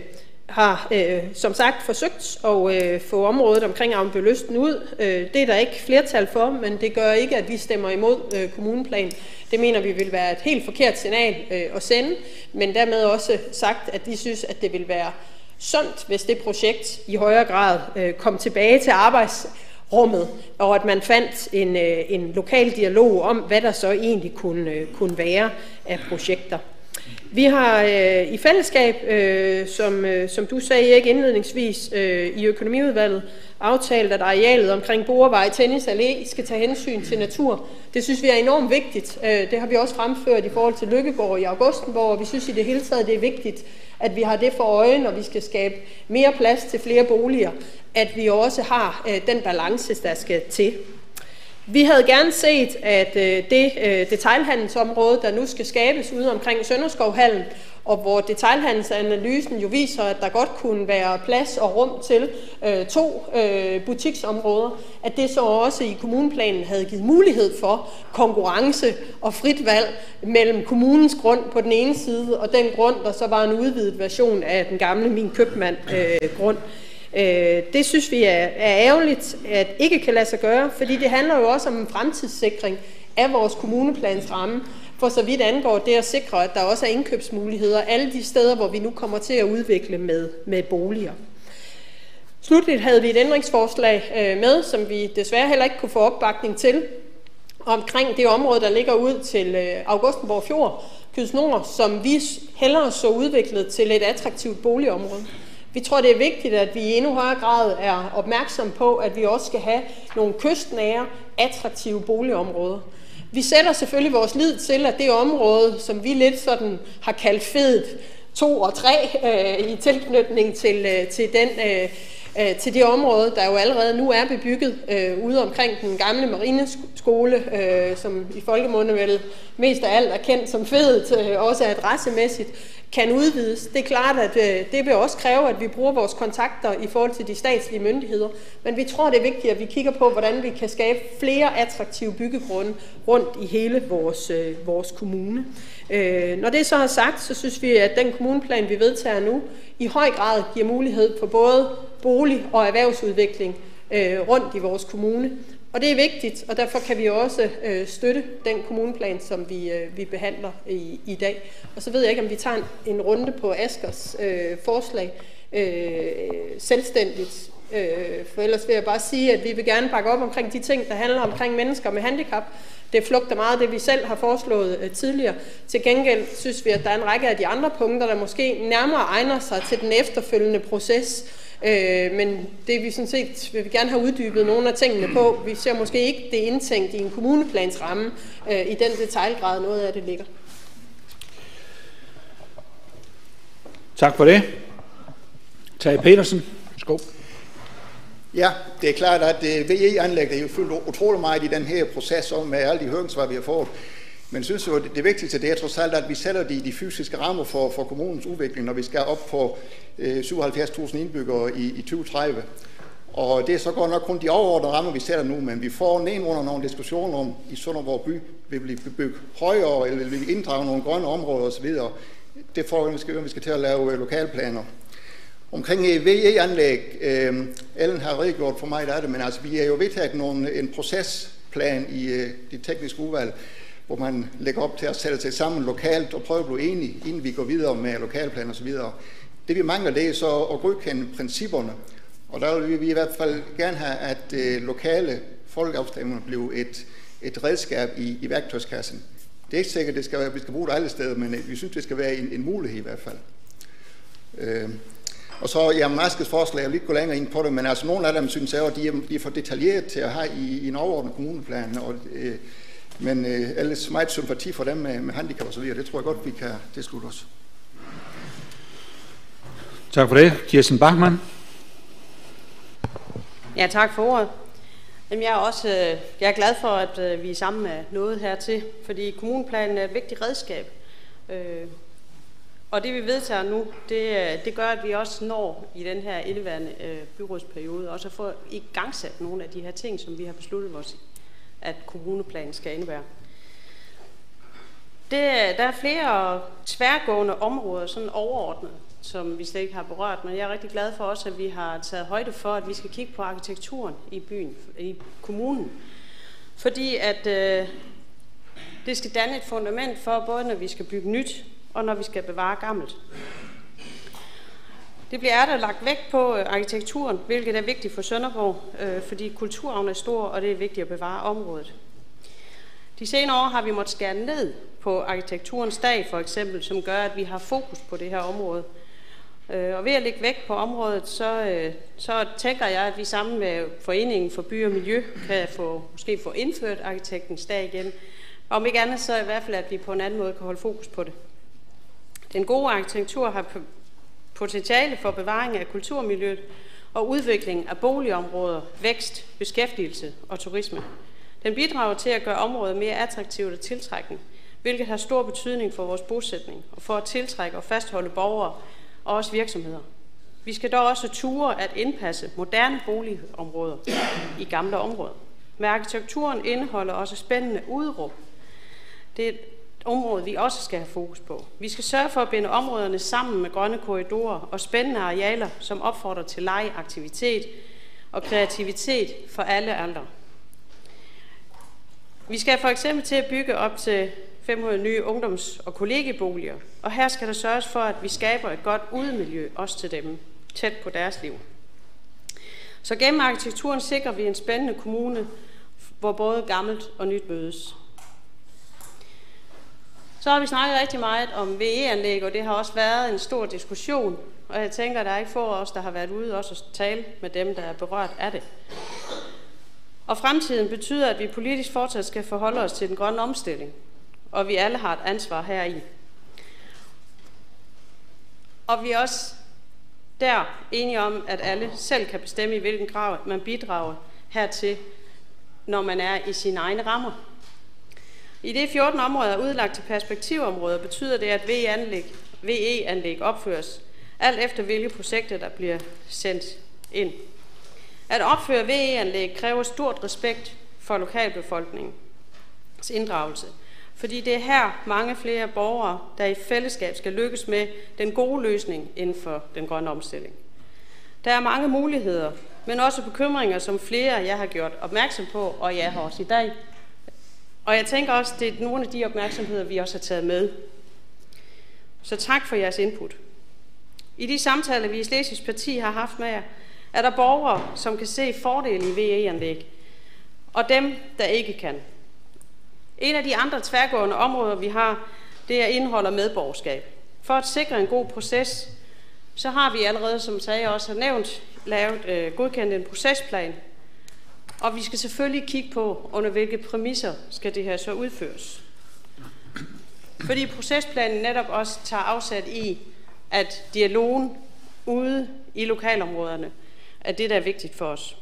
har øh, som sagt forsøgt at øh, få området omkring Avnbøl-Østen ud. Øh, det er der ikke flertal for, men det gør ikke, at vi stemmer imod øh, kommuneplanen. Det mener vi vil være et helt forkert signal øh, at sende, men dermed også sagt, at vi synes, at det vil være sundt, hvis det projekt i højere grad øh, kom tilbage til arbejdsrummet, og at man fandt en, øh, en lokal dialog om, hvad der så egentlig kunne, øh, kunne være af projekter. Vi har øh, i fællesskab, øh, som, øh, som du sagde ikke indledningsvis, øh, i økonomiudvalget aftalt, at arealet omkring Borevej Tennis Allé skal tage hensyn til natur. Det synes vi er enormt vigtigt. Øh, det har vi også fremført i forhold til Lykkegård i Augustenborg, og vi synes i det hele taget, det er vigtigt, at vi har det for øje, når vi skal skabe mere plads til flere boliger, at vi også har øh, den balance, der skal til. Vi havde gerne set, at øh, det øh, detailhandelsområde, der nu skal skabes ude omkring Sønderskovhallen, og hvor detailhandelsanalysen jo viser, at der godt kunne være plads og rum til øh, to øh, butiksområder, at det så også i kommuneplanen havde givet mulighed for konkurrence og frit valg mellem kommunens grund på den ene side, og den grund, der så var en udvidet version af den gamle Min Købmand øh, grund. Det synes vi er ærgerligt, at ikke kan lade sig gøre, fordi det handler jo også om en fremtidssikring af vores kommuneplans ramme, for så vidt angår det at sikre, at der også er indkøbsmuligheder alle de steder, hvor vi nu kommer til at udvikle med, med boliger. Slutligt havde vi et ændringsforslag med, som vi desværre heller ikke kunne få opbakning til, omkring det område, der ligger ud til Augustenborg Fjord, Kyds Nord, som vi hellere så udviklet til et attraktivt boligområde. Vi tror, det er vigtigt, at vi i endnu højere grad er opmærksom på, at vi også skal have nogle kystnære, attraktive boligområder. Vi sætter selvfølgelig vores lid til, at det område, som vi lidt sådan har kaldt fedet to og tre øh, i tilknytning til, øh, til, den, øh, til det område, der jo allerede nu er bebygget øh, ude omkring den gamle marineskole, øh, som i folkemunde vel mest af alt er kendt som fedet, øh, også adressemæssigt, kan udvides. Det er klart, at øh, det vil også kræve, at vi bruger vores kontakter i forhold til de statslige myndigheder, men vi tror, det er vigtigt, at vi kigger på, hvordan vi kan skabe flere attraktive byggegrunde rundt i hele vores, øh, vores kommune. Øh, når det så er sagt, så synes vi, at den kommuneplan, vi vedtager nu, i høj grad giver mulighed for både bolig- og erhvervsudvikling øh, rundt i vores kommune. Og det er vigtigt, og derfor kan vi også øh, støtte den kommuneplan, som vi, øh, vi behandler i, i dag. Og så ved jeg ikke, om vi tager en, en runde på Askers øh, forslag øh, selvstændigt, Øh, for ellers vil jeg bare sige, at vi vil gerne bakke op omkring de ting, der handler omkring mennesker med handicap. Det flugter meget det, vi selv har foreslået øh, tidligere. Til gengæld synes vi, at der er en række af de andre punkter, der måske nærmere egner sig til den efterfølgende proces. Øh, men det vi sådan set vil vi gerne have uddybet nogle af tingene på. Vi ser måske ikke det indtænkt i en kommuneplansramme øh, i den detaljgrad, noget af det ligger. Tak for det. Tage Petersen. Skål. Ja, det er klart, at V E-anlægget er jo fyldt utrolig meget i den her proces med alle de høringssvar, vi har fået. Men jeg synes jo, at det vigtigste det er trods alt, at vi sætter de, de fysiske rammer for, for kommunens udvikling, når vi skal op på øh, syvoghalvfjerds tusind indbyggere i, i tyve tredive. Og det er så godt nok kun de overordnede rammer, vi sætter nu, men vi får nedenunder nogle diskussioner om, i Sønderborg by vil vi bygge højere, eller vil vi inddrage nogle grønne områder osv. Det får vi, skal, vi skal til at lave lokalplaner. Omkring V E-anlæg, øh, Ellen har redegjort for mig, der er det, men altså, vi er jo vedtaget nogle, en procesplan i øh, det tekniske udvalg, hvor man lægger op til at sætte sig sammen lokalt og prøve at blive enige, inden vi går videre med lokalplaner osv. Det vi mangler, det er så at godkende principperne, og der vil vi i hvert fald gerne have, at øh, lokale folkeafstemninger bliver et, et redskab i, i værktøjskassen. Det er ikke sikkert, at det skal være, vi skal bruge det alle steder, men øh, vi synes, det skal være en, en mulighed i hvert fald. Øh, Og så, ja, Maskes forslag, jeg vil ikke gå længere ind på det, men altså nogle af dem synes jeg, at de er, de er for detaljeret til at have i, i en overordnet kommuneplan, og, øh, men øh, ellers meget sympati for dem med, med handicap og så videre. Det tror jeg godt, vi kan tilslutte os. Tak for det. Kirsten Bachmann. Ja, tak for ordet. Jamen, jeg er også jeg er glad for, at vi er sammen med noget hertil, fordi kommuneplanen er et vigtigt redskab. Øh, Og det vi vedtager nu, det, det gør, at vi også når i den her indeværende øh, byrådsperiode også at få i gangsat nogle af de her ting, som vi har besluttet os, at kommuneplanen skal indebære. Det, der er flere tværgående områder, sådan overordnet, som vi slet ikke har berørt, men jeg er rigtig glad for også, at vi har taget højde for, at vi skal kigge på arkitekturen i byen, i kommunen. Fordi at øh, det skal danne et fundament for, både når vi skal bygge nyt, og når vi skal bevare gammelt. Det bliver der lagt vægt på arkitekturen, hvilket er vigtigt for Sønderborg, øh, fordi kulturarven er stor, og det er vigtigt at bevare området. De senere år har vi måttet skære ned på arkitekturens dag, for eksempel, som gør, at vi har fokus på det her område. Øh, og ved at lægge vægt på området, så, øh, så tænker jeg, at vi sammen med Foreningen for By og Miljø kan få, måske få indført arkitektens dag igen. Og om ikke andet, så i hvert fald, at vi på en anden måde kan holde fokus på det. Den gode arkitektur har potentiale for bevaring af kulturmiljøet og udvikling af boligområder, vækst, beskæftigelse og turisme. Den bidrager til at gøre området mere attraktivt og tiltrækkende, hvilket har stor betydning for vores bosætning og for at tiltrække og fastholde borgere og også virksomheder. Vi skal dog også ture at indpasse moderne boligområder i gamle områder. Men arkitekturen indeholder også spændende uderum. Det er et område, vi også skal have fokus på. Vi skal sørge for at binde områderne sammen med grønne korridorer og spændende arealer, som opfordrer til leg, aktivitet og kreativitet for alle aldre. Vi skal for eksempel til at bygge op til fem hundrede nye ungdoms- og kollegieboliger, og her skal der sørges for, at vi skaber et godt udemiljø også til dem, tæt på deres liv. Så gennem arkitekturen sikrer vi en spændende kommune, hvor både gammelt og nyt mødes. Så har vi snakket rigtig meget om V E-anlæg, og det har også været en stor diskussion. Og jeg tænker, at der er ikke få af os, der har været ude også at tale med dem, der er berørt af det. Og fremtiden betyder, at vi politisk fortsat skal forholde os til den grønne omstilling, og vi alle har et ansvar heri. Og vi er også der enige om, at alle selv kan bestemme, i hvilken grad man bidrager hertil, når man er i sine egne rammer. I det fjorten områder er udlagt til perspektivområder, betyder det, at V E-anlæg opføres, alt efter hvilke projekter, der bliver sendt ind. At opføre V E-anlæg kræver stort respekt for lokalbefolkningens inddragelse, fordi det er her mange flere borgere, der i fællesskab skal lykkes med den gode løsning inden for den grønne omstilling. Der er mange muligheder, men også bekymringer, som flere jeg har gjort opmærksom på, og jeg har også i dag. Og jeg tænker også, det er nogle af de opmærksomheder, vi også har taget med. Så tak for jeres input. I de samtaler, vi i Slesvigs Parti har haft med jer, er der borgere, som kan se fordele i V E-anlæg, og dem, der ikke kan. En af de andre tværgående områder, vi har, det er indhold og medborgerskab. For at sikre en god proces, så har vi allerede, som jeg også har nævnt, lavet øh, godkendt en procesplan. Og vi skal selvfølgelig kigge på, under hvilke præmisser skal det her så udføres. Fordi procesplanen netop også tager afsat i, at dialogen ude i lokalområderne er det, der er vigtigt for os.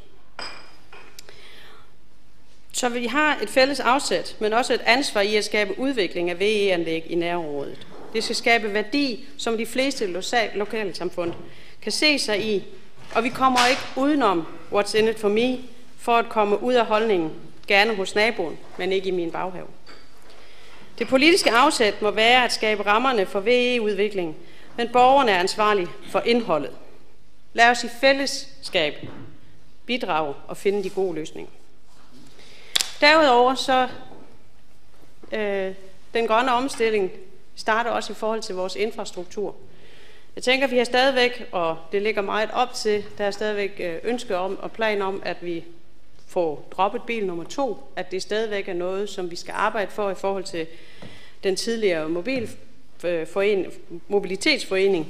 Så vi har et fælles afsæt, men også et ansvar i at skabe udvikling af V E-anlæg i nærområdet. Det skal skabe værdi, som de fleste lokale samfund kan se sig i, og vi kommer ikke udenom what's in it for me, for at komme ud af holdningen, gerne hos naboen, men ikke i min baghave. Det politiske afsæt må være at skabe rammerne for V E-udvikling, men borgerne er ansvarlige for indholdet. Lad os i fællesskab bidrage og finde de gode løsninger. Derudover så øh, den grønne omstilling starter også i forhold til vores infrastruktur. Jeg tænker, vi har stadigvæk, og det ligger meget op til, der er stadigvæk ønske om og plan om, at vi får droppet bil nummer to, at det stadigvæk er noget, som vi skal arbejde for i forhold til den tidligere mobilforening, mobilitetsforening.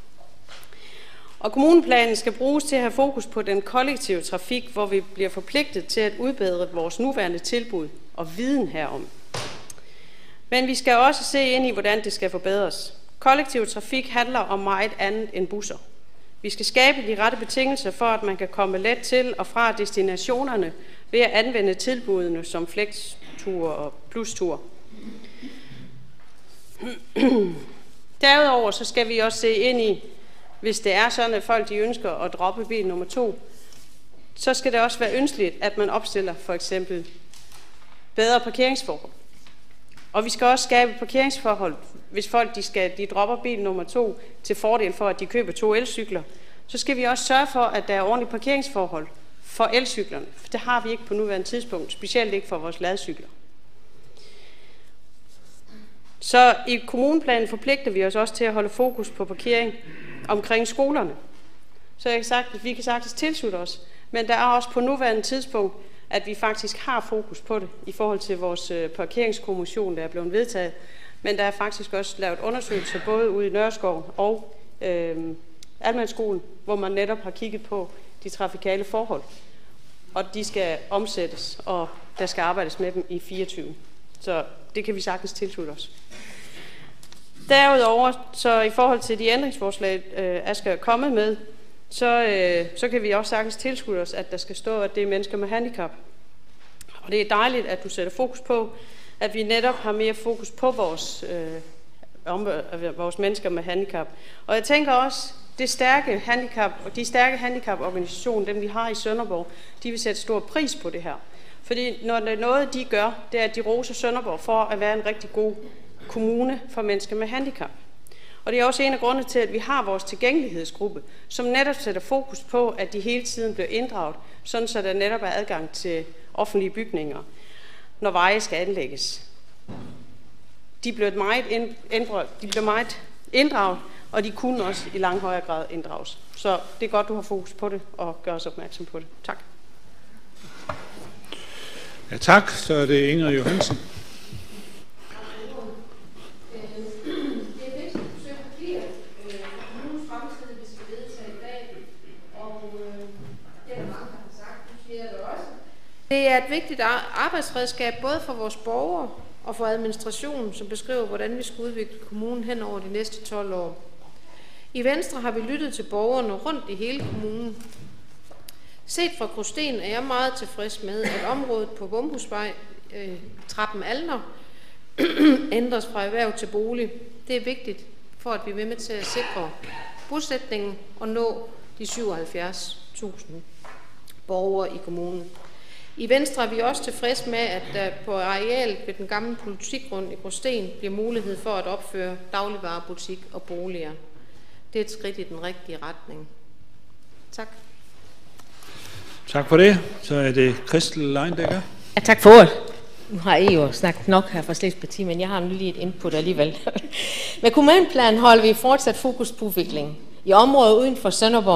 Og kommuneplanen skal bruges til at have fokus på den kollektive trafik, hvor vi bliver forpligtet til at udbedre vores nuværende tilbud og viden herom. Men vi skal også se ind i, hvordan det skal forbedres. Kollektiv trafik handler om meget andet end busser. Vi skal skabe de rette betingelser for, at man kan komme let til og fra destinationerne ved at anvende tilbudene som flextur og plustur. Derudover så skal vi også se ind i, hvis det er sådan, at folk de ønsker at droppe bil nummer to, så skal det også være ønskeligt, at man opstiller for eksempel bedre parkeringsforhold. Og vi skal også skabe parkeringsforhold, hvis folk de skal, de dropper bil nummer to til fordel for, at de køber to elcykler. Så skal vi også sørge for, at der er ordentlige parkeringsforhold for elcyklerne. For det har vi ikke på nuværende tidspunkt, specielt ikke for vores ladcykler. Så i kommuneplanen forpligter vi os også til at holde fokus på parkering omkring skolerne. Så jeg kan sagt, at vi kan sagtens tilslutte os, men der er også på nuværende tidspunkt, at vi faktisk har fokus på det i forhold til vores parkeringskommission, der er blevet vedtaget. Men der er faktisk også lavet undersøgelser både ude i Nørreskov og øh, Almanskolen, hvor man netop har kigget på de trafikale forhold. Og de skal omsættes, og der skal arbejdes med dem i fireogtyve. Så det kan vi sagtens tilslutte os. Derudover, så i forhold til de ændringsforslag, øh, jeg skal komme med, så, øh, så kan vi også sagtens tilslutte os, at der skal stå, at det er mennesker med handicap. Og det er dejligt, at du sætter fokus på, at vi netop har mere fokus på vores, øh, om, øh, vores mennesker med handicap. Og jeg tænker også, det stærke handicap, og de stærke handicaporganisationer, dem vi har i Sønderborg, de vil sætte stor pris på det her. Fordi når det er noget, de gør, det er, at de roser Sønderborg for at være en rigtig god kommune for mennesker med handicap. Og det er også en af grundene til, at vi har vores tilgængelighedsgruppe, som netop sætter fokus på, at de hele tiden bliver inddraget, sådan så der netop er adgang til offentlige bygninger, når veje skal anlægges. De bliver meget, inddraget, de bliver meget inddraget, og de kunne også i langt højere grad inddrages. Så det er godt, du har fokus på det og gør os opmærksom på det. Tak. Ja, tak. Så er det Ingrid Johansen. Det er et vigtigt arbejdsredskab både for vores borgere og for administrationen, som beskriver, hvordan vi skal udvikle kommunen hen over de næste tolv år. I Venstre har vi lyttet til borgerne rundt i hele kommunen. Set fra Gråsten er jeg meget tilfreds med, at området på Bomhusvej, øh, Trappen Alner, ændres fra erhverv til bolig. Det er vigtigt for, at vi er med til at sikre bosætningen og nå de syvoghalvfjerds tusind borgere i kommunen. I Venstre er vi også tilfreds med, at der på arealet ved den gamle politikgrund i Gråsten bliver mulighed for at opføre dagligvarebutik og boliger. Det er et skridt i den rigtige retning. Tak. Tak for det. Så er det Christel Leindækker. Ja, tak for ordet. Nu har I jo snakket nok her fra Slesvig Parti, men jeg har lige et input alligevel. Med kommunalplanen holder vi fortsat fokus på udvikling. I området uden for Sønderborg,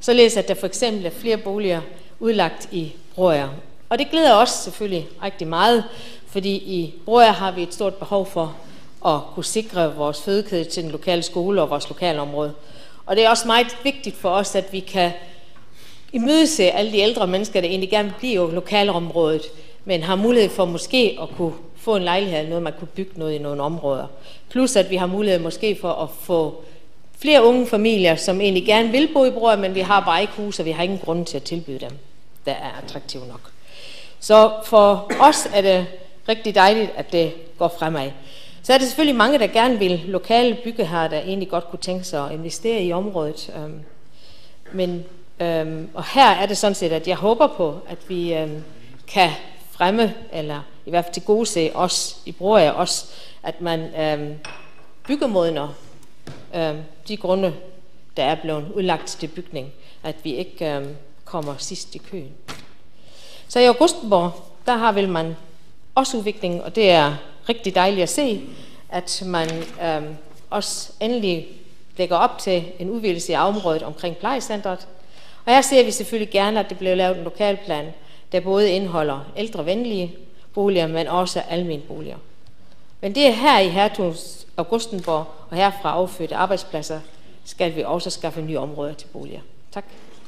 således at der for eksempel er flere boliger udlagt i Broager. Og det glæder os selvfølgelig rigtig meget, fordi i Broager har vi et stort behov for at kunne sikre vores fødekæde til den lokale skole og vores lokale område. Og det er også meget vigtigt for os, at vi kan imødese alle de ældre mennesker, der egentlig gerne vil blive i lokalområdet, men har mulighed for måske at kunne få en lejlighed eller noget, man kunne bygge noget i nogle områder. Plus at vi har mulighed måske for at få flere unge familier, som egentlig gerne vil bo i Broager, men vi har bare ikke hus, og vi har ingen grund til at tilbyde dem, der er attraktive nok. Så for os er det rigtig dejligt, at det går fremad. Så er der selvfølgelig mange, der gerne vil lokale byggeherrer, der egentlig godt kunne tænke sig at investere i området. Men, og her er det sådan set, at jeg håber på, at vi kan fremme, eller i hvert fald til gode se os i Broager også, at man byggemodner de grunde, der er blevet udlagt til bygning, at vi ikke kommer sidst i køen. Så i Augustenborg, der har vel man også udvikling, og det er rigtig dejligt at se, at man øh, også endelig lægger op til en udvidelse af området omkring plejecentret. Og her ser vi selvfølgelig gerne, at det bliver lavet en lokalplan, der både indeholder ældrevenlige boliger, men også almene boliger. Men det er her i Hertugs Augustenborg, og herfra affødte arbejdspladser, skal vi også skaffe nye områder til boliger. Tak.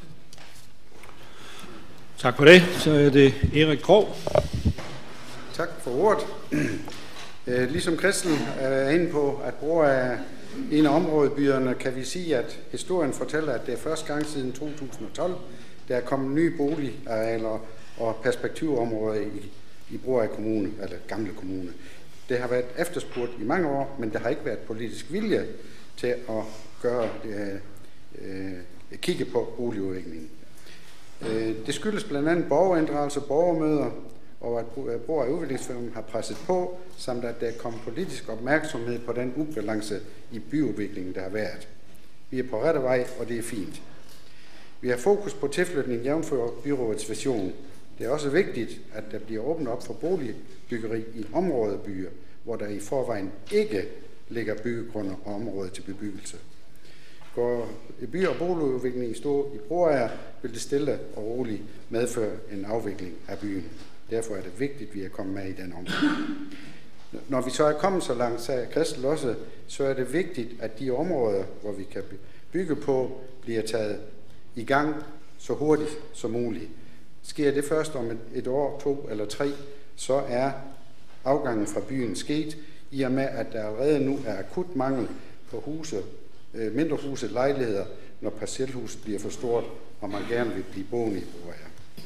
Tak for det. Så er det Erik Krog. Tak for ordet. Ligesom Christen er inde på, at Broager er en af områdebyerne, kan vi sige, at historien fortæller, at det er første gang siden to tusind og tolv, der er kommet nye boligarealer og perspektivområder i, i Broager Kommune, eller Gamle Kommune. Det har været efterspurgt i mange år, men der har ikke været politisk vilje til at gøre det, øh, kigge på boligudviklingen. Det skyldes blandt andet borgerinddragelse, borgermøder, og at Broager Udviklingsforum har presset på, samt at der er kommet politisk opmærksomhed på den ubalance i byudviklingen, der har været. Vi er på rette vej, og det er fint. Vi har fokus på tilflytning jævnfør byrådets vision. Det er også vigtigt, at der bliver åbnet op for boligbyggeri i områdebyer, hvor der i forvejen ikke ligger byggegrunde og områder til bebyggelse. Går by- og boligudvikling i stå i Broager, vil det stille og roligt medføre en afvikling af byen. Derfor er det vigtigt, at vi er kommet med i den område. Når vi så er kommet så langt, sagde Christel også, så er det vigtigt, at de områder, hvor vi kan bygge på, bliver taget i gang så hurtigt som muligt. Sker det først om et, et år, to eller tre, så er afgangen fra byen sket, i og med, at der allerede nu er akut mangel på huse, øh, mindre huse, lejligheder, når parcelhuset bliver for stort, og man gerne vil blive boende i Broager.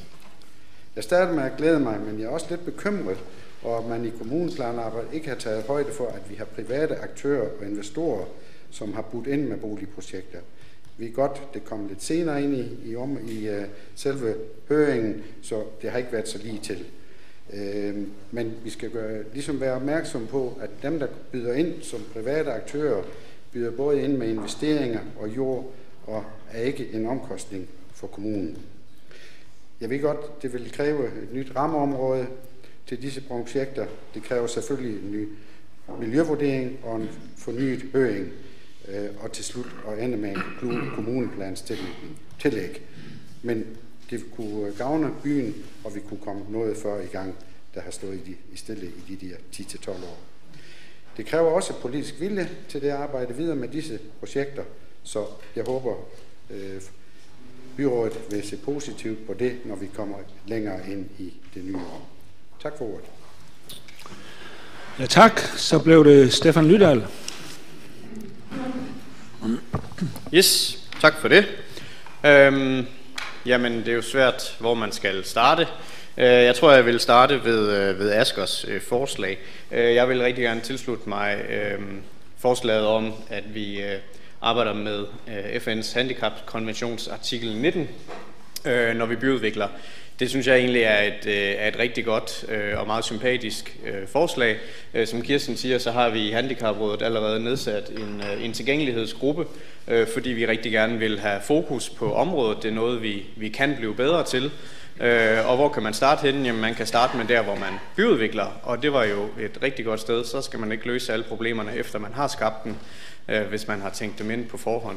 Jeg starter med at glæde mig, men jeg er også lidt bekymret, og at man i kommuneplanarbejdet ikke har taget højde for, at vi har private aktører og investorer, som har budt ind med boligprojekter. Vi er godt, det kom lidt senere ind i, i, om, i uh, selve høringen, så det har ikke været så lige til. Uh, men vi skal gøre, ligesom være opmærksom på, at dem, der byder ind som private aktører, byder både ind med investeringer og jord, og er ikke en omkostning for kommunen. Jeg ved godt, det vil kræve et nyt rammeområde til disse projekter. Det kræver selvfølgelig en ny miljøvurdering og en fornyet høring, og til slut at ende med en kommuneplans tillæg. Men det kunne gavne byen, og vi kunne komme noget før i gang, der har stået i, de, i stille i de der ti til tolv år. Det kræver også politisk vilje til det at arbejde videre med disse projekter, så jeg håber, øh, byrådet vil se positivt på det, når vi kommer længere ind i det nye år. Tak for ordet. Ja, tak. Så blev det Stefan Lydal. Yes, tak for det. Øhm, jamen, det er jo svært, hvor man skal starte. Jeg tror, jeg vil starte ved, ved Askers øh, forslag. Jeg vil rigtig gerne tilslutte mig øh, forslaget om, at vi øh, arbejder med øh, F N's handicapkonventions artikel nitten, øh, når vi byudvikler. Det synes jeg egentlig er et, øh, er et rigtig godt øh, og meget sympatisk øh, forslag. Øh, som Kirsten siger, så har vi i Handicaprådet allerede nedsat en, øh, en tilgængelighedsgruppe, øh, fordi vi rigtig gerne vil have fokus på området. Det er noget, vi, vi kan blive bedre til. Øh, og hvor kan man starte henne? Jamen, man kan starte med der, hvor man byudvikler, og det var jo et rigtig godt sted. Så skal man ikke løse alle problemerne, efter man har skabt den, øh, hvis man har tænkt dem ind på forhånd.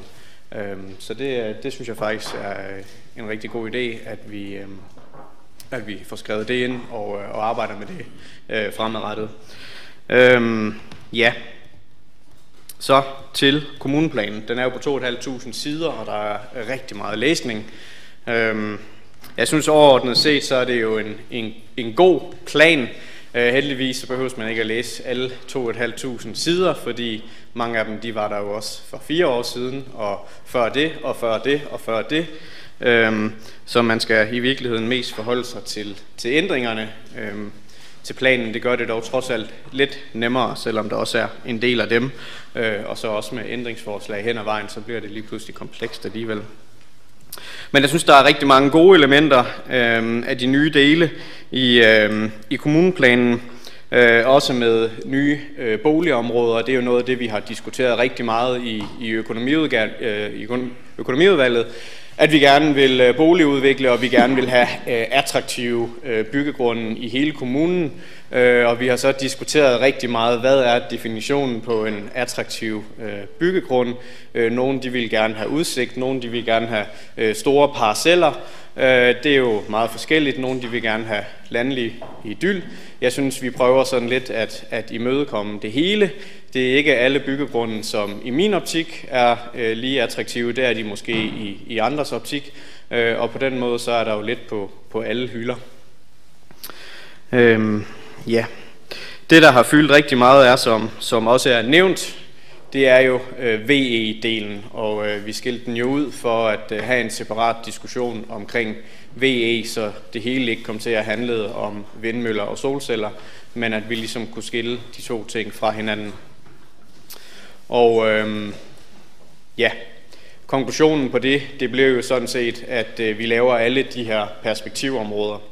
Øhm, så det, det synes jeg faktisk er en rigtig god idé, at vi, øhm, at vi får skrevet det ind og, og arbejder med det øh, fremadrettet. Øhm, ja, så til kommuneplanen. Den er jo på to tusind fem hundrede sider, og der er rigtig meget læsning. Øhm, jeg synes overordnet set, så er det jo en, en, en god plan. Øh, heldigvis så behøver man ikke at læse alle to tusind fem hundrede sider, fordi mange af dem de var der jo også for fire år siden, og før det, og før det, og før det. Øhm, så man skal i virkeligheden mest forholde sig til, til ændringerne øhm, til planen. Det gør det dog trods alt lidt nemmere, selvom der også er en del af dem. Øh, og så også med ændringsforslag hen ad vejen, så bliver det lige pludselig komplekst alligevel. Men jeg synes, der er rigtig mange gode elementer øh, af de nye dele i, øh, i kommuneplanen. Øh, også med nye øh, boligområder. Det er jo noget af det, vi har diskuteret rigtig meget i, i, økonomiudvalg, øh, i økonomiudvalget. At vi gerne vil øh, boligudvikle, og vi gerne vil have øh, attraktive øh, byggegrunde i hele kommunen. Øh, og vi har så diskuteret rigtig meget, hvad er definitionen på en attraktiv øh, byggegrund. Øh, nogle de vil gerne have udsigt, nogle de vil gerne have øh, store parceller. Øh, det er jo meget forskelligt. Nogle de vil gerne have landlig idyl. Jeg synes, vi prøver sådan lidt at, at imødekomme det hele. Det er ikke alle byggegrunde, som i min optik er øh, lige attraktive. Det er de måske i, i andres optik. Øh, og på den måde, så er der jo lidt på, på alle hylder. Øhm, ja. Det, der har fyldt rigtig meget er, som, som også er nævnt, det er jo øh, V E-delen. Og øh, vi skilte den jo ud for at øh, have en separat diskussion omkring V E, så det hele ikke kom til at handle om vindmøller og solceller, men at vi ligesom kunne skille de to ting fra hinanden. Og øhm, ja, konklusionen på det, det blev jo sådan set, at øh, vi laver alle de her perspektivområder.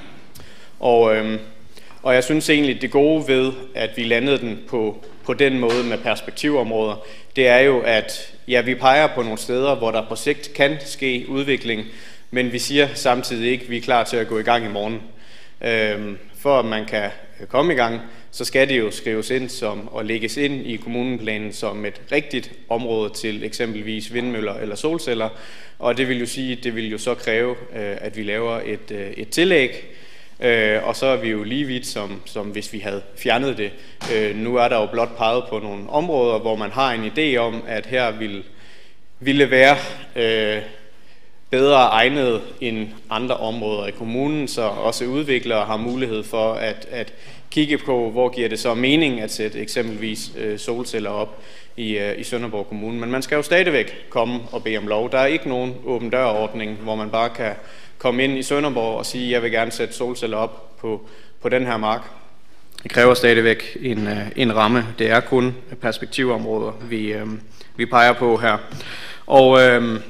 Og, øhm, og jeg synes egentlig, det gode ved, at vi landede den på, på den måde med perspektivområder, det er jo, at ja, vi peger på nogle steder, hvor der på sigt kan ske udvikling, men vi siger samtidig ikke, at vi er klar til at gå i gang i morgen. Øhm, for at man kan komme i gang, så skal det jo skrives ind som, og lægges ind i kommuneplanen som et rigtigt område til eksempelvis vindmøller eller solceller. Og det vil jo sige, det vil jo så kræve, at vi laver et, et tillæg. Og så er vi jo lige vidt, som, som hvis vi havde fjernet det. Nu er der jo blot peget på nogle områder, hvor man har en idé om, at her vil, ville være øh, bedre egnet end andre områder i kommunen, så også udviklere har mulighed for at, at kigge på, hvor giver det så mening at sætte eksempelvis øh, solceller op i, øh, i Sønderborg Kommune. Men man skal jo stadigvæk komme og bede om lov. Der er ikke nogen åben dør-ordning, hvor man bare kan komme ind i Sønderborg og sige, jeg vil gerne sætte solceller op på, på den her mark. Det kræver stadigvæk en, øh, en ramme. Det er kun perspektivområder, vi, øh, vi peger på her. Og, øh,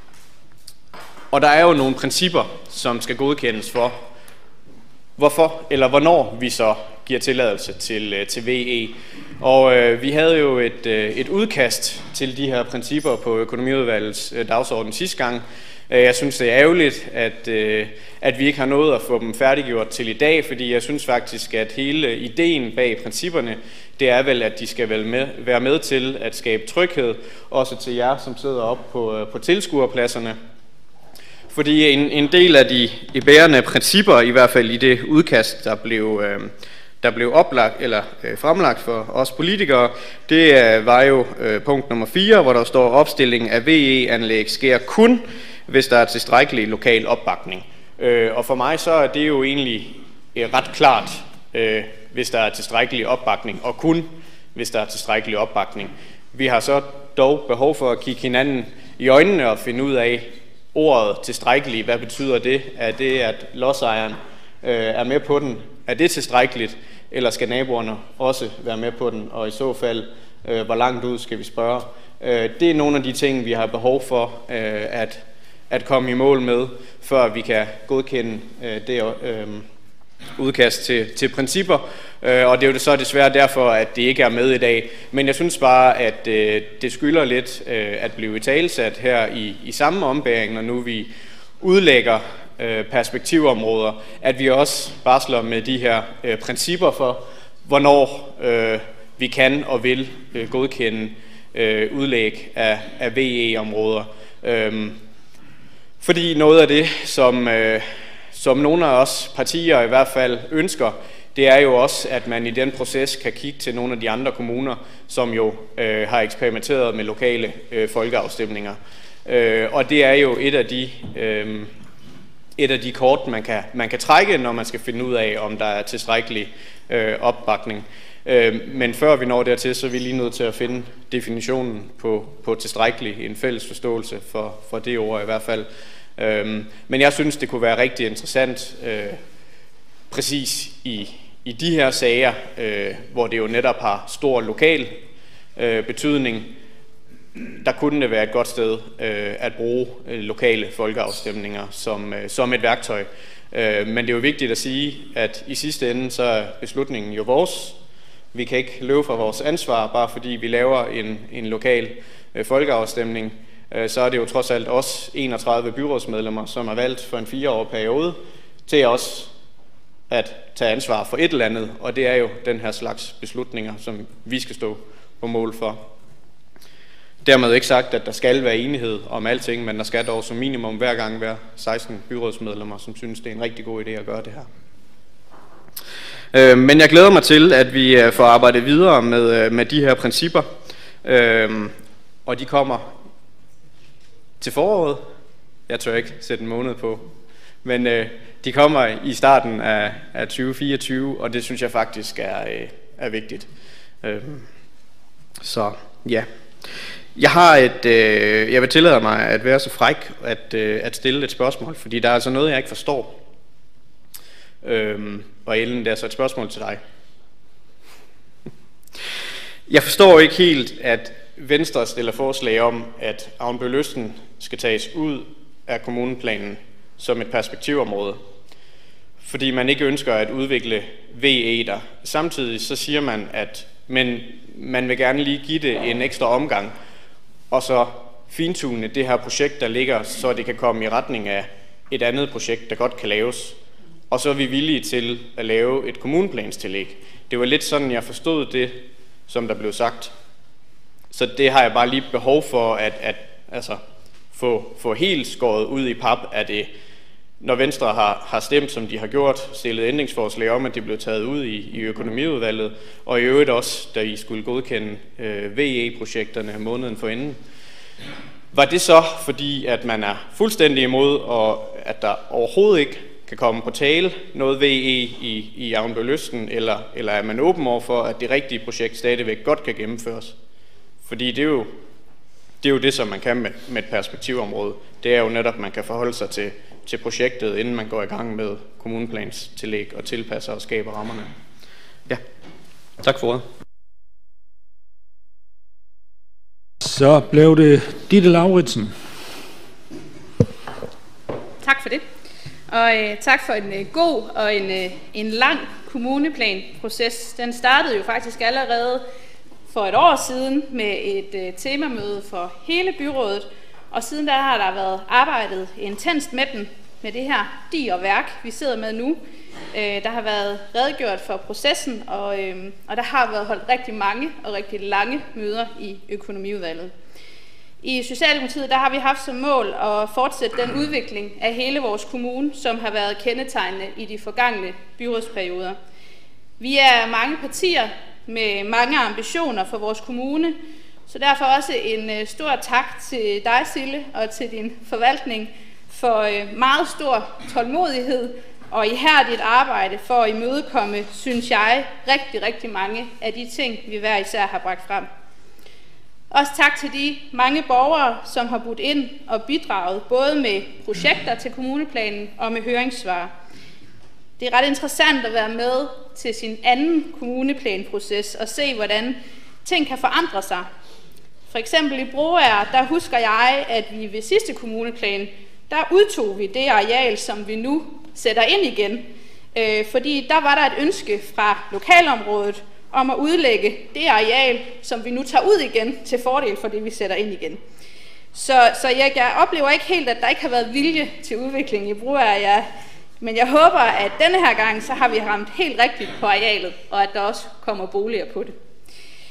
og der er jo nogle principper, som skal godkendes for, hvorfor eller hvornår vi så giver tilladelse til, til V E. Og øh, vi havde jo et, øh, et udkast til de her principper på økonomiudvalgets øh, dagsorden sidste gang. Jeg synes, det er ærgerligt, at, øh, at vi ikke har nået at få dem færdiggjort til i dag, fordi jeg synes faktisk, at hele ideen bag principperne, det er vel, at de skal vel med, være med til at skabe tryghed, også til jer, som sidder oppe på, på tilskuerpladserne. Fordi en, en del af de, de bærende principper, i hvert fald i det udkast, der blev, øh, der blev oplagt, eller øh, fremlagt for os politikere, det øh, var jo øh, punkt nummer fire, hvor der står, opstilling af V E-anlæg sker kun, hvis der er tilstrækkelig lokal opbakning. Øh, og for mig så er det jo egentlig øh, ret klart, øh, hvis der er tilstrækkelig opbakning, og kun hvis der er tilstrækkelig opbakning. Vi har så dog behov for at kigge hinanden i øjnene og finde ud af, ordet tilstrækkeligt, hvad betyder det? Er det, at lodsejeren øh, er med på den? Er det tilstrækkeligt? Eller skal naboerne også være med på den? Og i så fald, øh, hvor langt ud skal vi spørge? Øh, det er nogle af de ting, vi har behov for øh, at, at komme i mål med, før vi kan godkende øh, det øh, udkast til, til principper. Øh, og det er jo så desværre derfor, at det ikke er med i dag. Men jeg synes bare, at øh, det skylder lidt øh, at blive italesat her i, i samme ombæring, når nu vi udlægger øh, perspektivområder, at vi også barsler med de her øh, principper for, hvornår øh, vi kan og vil øh, godkende øh, udlæg af, af V E-områder. Øhm, fordi noget af det, som, øh, som nogle af os partier i hvert fald ønsker, det er jo også, at man i den proces kan kigge til nogle af de andre kommuner, som jo øh, har eksperimenteret med lokale øh, folkeafstemninger. Øh, og det er jo et af de, øh, et af de kort, man kan, man kan trække, når man skal finde ud af, om der er tilstrækkelig øh, opbakning. Øh, men før vi når dertil, så er vi lige nødt til at finde definitionen på, på tilstrækkelig, en fælles forståelse for, for det ord i hvert fald. Øh, men jeg synes, det kunne være rigtig interessant, øh, præcis i, i de her sager, øh, hvor det jo netop har stor lokal øh, betydning, der kunne det være et godt sted øh, at bruge øh, lokale folkeafstemninger som, øh, som et værktøj. Øh, men det er jo vigtigt at sige, at i sidste ende, så er beslutningen jo vores. Vi kan ikke løbe fra vores ansvar, bare fordi vi laver en, en lokal øh, folkeafstemning. Øh, så er det jo trods alt os enogtredive byrådsmedlemmer, som er valgt for en fireårig periode, til os at tage ansvar for et eller andet, og det er jo den her slags beslutninger, som vi skal stå på mål for. Dermed ikke sagt, at der skal være enighed om alting, men der skal dog som minimum hver gang være seksten byrådsmedlemmer, som synes, det er en rigtig god idé at gøre det her. Øh, men jeg glæder mig til, at vi får arbejdet videre med, med de her principper, øh, og de kommer til foråret. Jeg tør ikke sætte en måned på, men øh, de kommer i starten af, af tyve fireogtyve, og det synes jeg faktisk er, øh, er vigtigt. Øh, så ja. Jeg har et, øh, jeg vil tillade mig at være så fræk at, øh, at stille et spørgsmål, fordi der er altså noget, jeg ikke forstår. Øhm, og Ellen, det er så et spørgsmål til dig. Jeg forstår ikke helt, at Venstre stiller forslag om, at Avnbøl-Østen skal tages ud af kommuneplanen som et perspektivområde, fordi man ikke ønsker at udvikle V E der. Samtidig så siger man, at men man vil gerne lige give det en ekstra omgang, og så fintune det her projekt, der ligger, så det kan komme i retning af et andet projekt, der godt kan laves. Og så er vi villige til at lave et kommuneplanstillæg. Det var lidt sådan, jeg forstod det, som der blev sagt. Så det har jeg bare lige behov for at, at altså, få, få helt skåret ud i pap, at det, når Venstre har, har stemt, som de har gjort, stillet ændringsforslag om, at det blev taget ud i, i økonomiudvalget, og i øvrigt også, da I skulle godkende øh, V E-projekterne måneden forinden. Var det så, fordi at man er fuldstændig imod, og at der overhovedet ikke kan komme på tale noget V E i, i Avnbøl-Østen, eller, eller er man åben over for, at det rigtige projekt stadigvæk godt kan gennemføres? Fordi det er jo det, er jo det som man kan med, med et perspektivområde. Det er jo netop, at man kan forholde sig til, til projektet, inden man går i gang med kommuneplanstillæg og tilpasser og skaber rammerne. Ja, tak for ordet. Så blev det Ditte Lauritsen. Tak for det. Og øh, tak for en øh, god og en, øh, en lang kommuneplanproces. Den startede jo faktisk allerede for et år siden med et øh, temamøde for hele byrådet, og siden der har der været arbejdet intenst med den, med det her diger værk, vi sidder med nu. Øh, der har været redegjort for processen, og, øh, og der har været holdt rigtig mange og rigtig lange møder i økonomiudvalget. I Socialdemokratiet der har vi haft som mål at fortsætte den udvikling af hele vores kommune, som har været kendetegnende i de forgangne byrådsperioder. Vi er mange partier med mange ambitioner for vores kommune, så derfor også en stor tak til dig, Sille, og til din forvaltning for meget stor tålmodighed og ihærdigt arbejde for at imødekomme, synes jeg, rigtig, rigtig mange af de ting, vi hver især har bragt frem. Også tak til de mange borgere, som har budt ind og bidraget både med projekter til kommuneplanen og med høringssvar. Det er ret interessant at være med til sin anden kommuneplanproces og se, hvordan ting kan forandre sig. For eksempel i Broager, der husker jeg, at vi ved sidste kommuneplan, der udtog vi det areal, som vi nu sætter ind igen. Øh, fordi der var der et ønske fra lokalområdet om at udlægge det areal, som vi nu tager ud igen, til fordel for det, vi sætter ind igen. Så, så jeg, jeg oplever ikke helt, at der ikke har været vilje til udvikling i Broager. Jeg, men jeg håber, at denne her gang, så har vi ramt helt rigtigt på arealet, og at der også kommer boliger på det.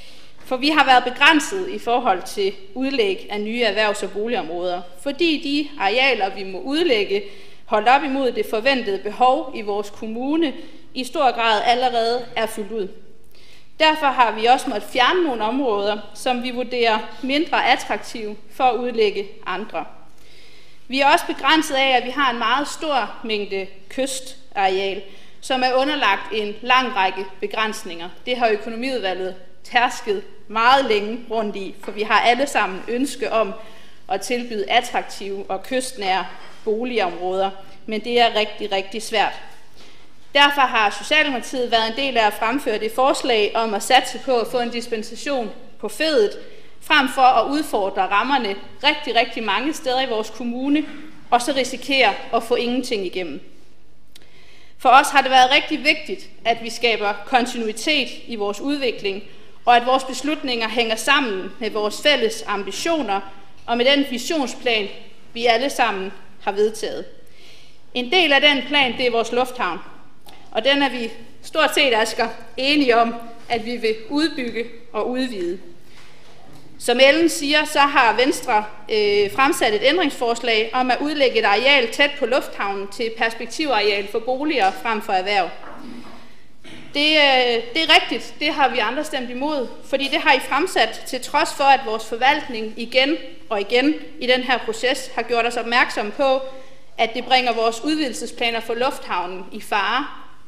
For vi har været begrænset i forhold til udlæg af nye erhvervs- og boligområder, fordi de arealer, vi må udlægge, holdt op imod det forventede behov i vores kommune, i stor grad allerede er fyldt ud. Derfor har vi også måttet fjerne nogle områder, som vi vurderer mindre attraktive for at udlægge andre. Vi er også begrænset af, at vi har en meget stor mængde kystareal, som er underlagt en lang række begrænsninger. Det har økonomiudvalget tærsket meget længe rundt i, for vi har alle sammen ønske om at tilbyde attraktive og kystnære boligområder, men det er rigtig, rigtig svært. Derfor har Socialdemokratiet været en del af at fremføre det forslag om at satse på at få en dispensation på fedet, frem for at udfordre rammerne rigtig, rigtig mange steder i vores kommune, og så risikere at få ingenting igennem. For os har det været rigtig vigtigt, at vi skaber kontinuitet i vores udvikling, og at vores beslutninger hænger sammen med vores fælles ambitioner og med den visionsplan, vi alle sammen har vedtaget. En del af den plan, det er vores lufthavn, og den er vi stort set, Asger, enige om, at vi vil udbygge og udvide. Som Ellen siger, så har Venstre øh, fremsat et ændringsforslag om at udlægge et areal tæt på lufthavnen til perspektivareal for boliger frem for erhverv. Det, øh, det er rigtigt, det har vi andre stemt imod, fordi det har I fremsat til trods for, at vores forvaltning igen og igen i den her proces har gjort os opmærksom på, at det bringer vores udvidelsesplaner for lufthavnen i fare.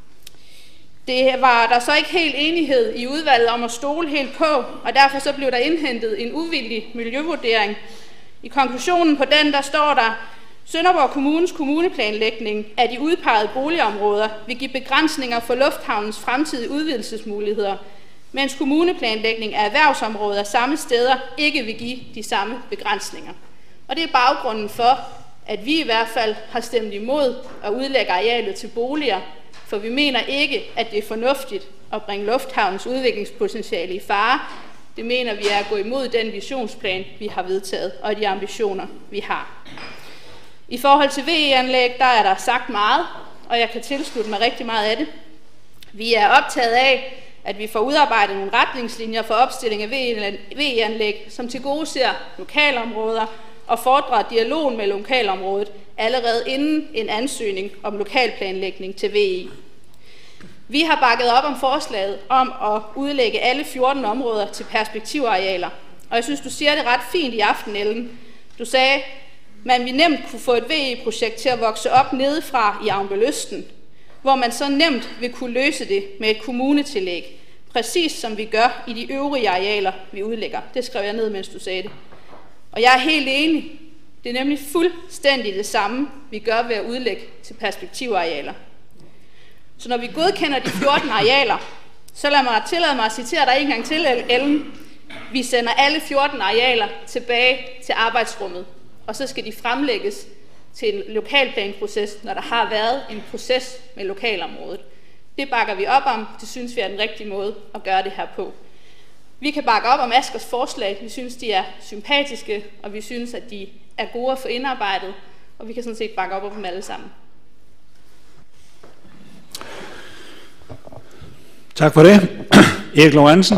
Det var der så ikke helt enighed i udvalget om at stole helt på, og derfor så blev der indhentet en uvildig miljøvurdering. I konklusionen på den, der står der, Sønderborg Kommunes kommuneplanlægning af de udpegede boligområder vil give begrænsninger for lufthavnens fremtidige udvidelsesmuligheder, mens kommuneplanlægning af erhvervsområder samme steder ikke vil give de samme begrænsninger. Og det er baggrunden for, at vi i hvert fald har stemt imod at udlægge arealet til boliger, for vi mener ikke, at det er fornuftigt at bringe lufthavnens udviklingspotentiale i fare. Det mener vi er at gå imod den visionsplan, vi har vedtaget, og de ambitioner, vi har. I forhold til V E-anlæg, der er der sagt meget, og jeg kan tilslutte mig rigtig meget af det. Vi er optaget af, at vi får udarbejdet nogle retningslinjer for opstilling af V E-anlæg, som tilgodeser lokalområder og fordrer dialogen med lokalområdet allerede inden en ansøgning om lokalplanlægning til V E. Vi har bakket op om forslaget om at udlægge alle fjorten områder til perspektivarealer, og jeg synes, du siger det ret fint i aften, Ellen. Du sagde, man vil nemt kunne få et V E-projekt til at vokse op nedefra i Avnbøl-Østen, hvor man så nemt vil kunne løse det med et kommunetillæg, præcis som vi gør i de øvrige arealer, vi udlægger. Det skrev jeg ned, mens du sagde det. Og jeg er helt enig. Det er nemlig fuldstændig det samme, vi gør ved at udlægge til perspektivarealer. Så når vi godkender de fjorten arealer, så lad mig tillade mig at citere dig en gang til, Ellen. Vi sender alle fjorten arealer tilbage til arbejdsrummet, og så skal de fremlægges til en lokalplanproces, når der har været en proces med lokalområdet. Det bakker vi op om. Det synes vi er den rigtige måde at gøre det her på. Vi kan bakke op om Asgers forslag. Vi synes, de er sympatiske, og vi synes, at de er gode at få indarbejdet, og vi kan sådan set bakke op om dem alle sammen. Tak for det. Erik Lorentzen.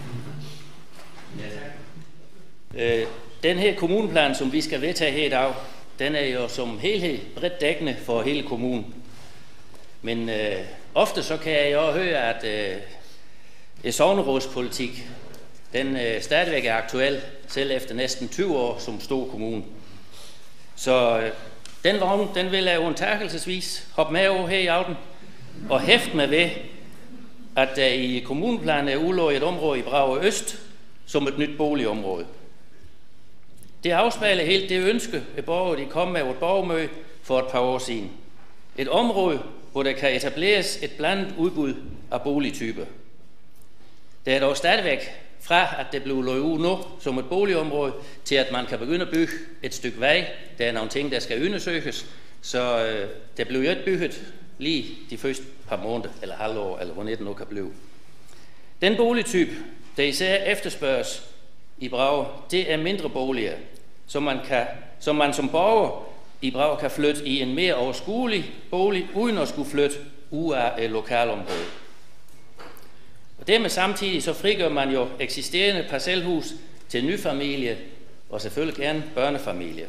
Øh, den her kommuneplan, som vi skal vedtage her i dag, den er jo som helhed bredt dækkende for hele kommunen. Men øh, ofte så kan jeg jo høre, at øh, sognerådspolitik, den øh, stadigvæk er aktuel, selv efter næsten tyve år som stor kommune. Så øh, den vogn, den vil jeg undtagelsesvis hoppe med over her i aften, og hæfte mig ved, at der i kommuneplanen er udlået et område i Brage Øst som et nyt boligområde. Det afspejler helt det ønske, at borgere de kom med et borgermøde for et par år siden. Et område, hvor der kan etableres et blandet udbud af boligtyper. Der er dog stadigvæk fra, at det blev løjet ud nu som et boligområde, til at man kan begynde at bygge et stykke vej. Der er nogle ting, der skal undersøges, så øh, der blev jo ikke bygget lige de første par måneder, eller halvår, eller hvor det nu kan blive. Den boligtype, der især efterspørges i Brage, det er mindre boliger, som man, kan, som man som borger i Brage kan flytte i en mere overskuelig bolig, uden at skulle flytte ud af et lokalområde. Og dermed samtidig så frigør man jo eksisterende parcelhus til nyfamilie og selvfølgelig gerne børnefamilie.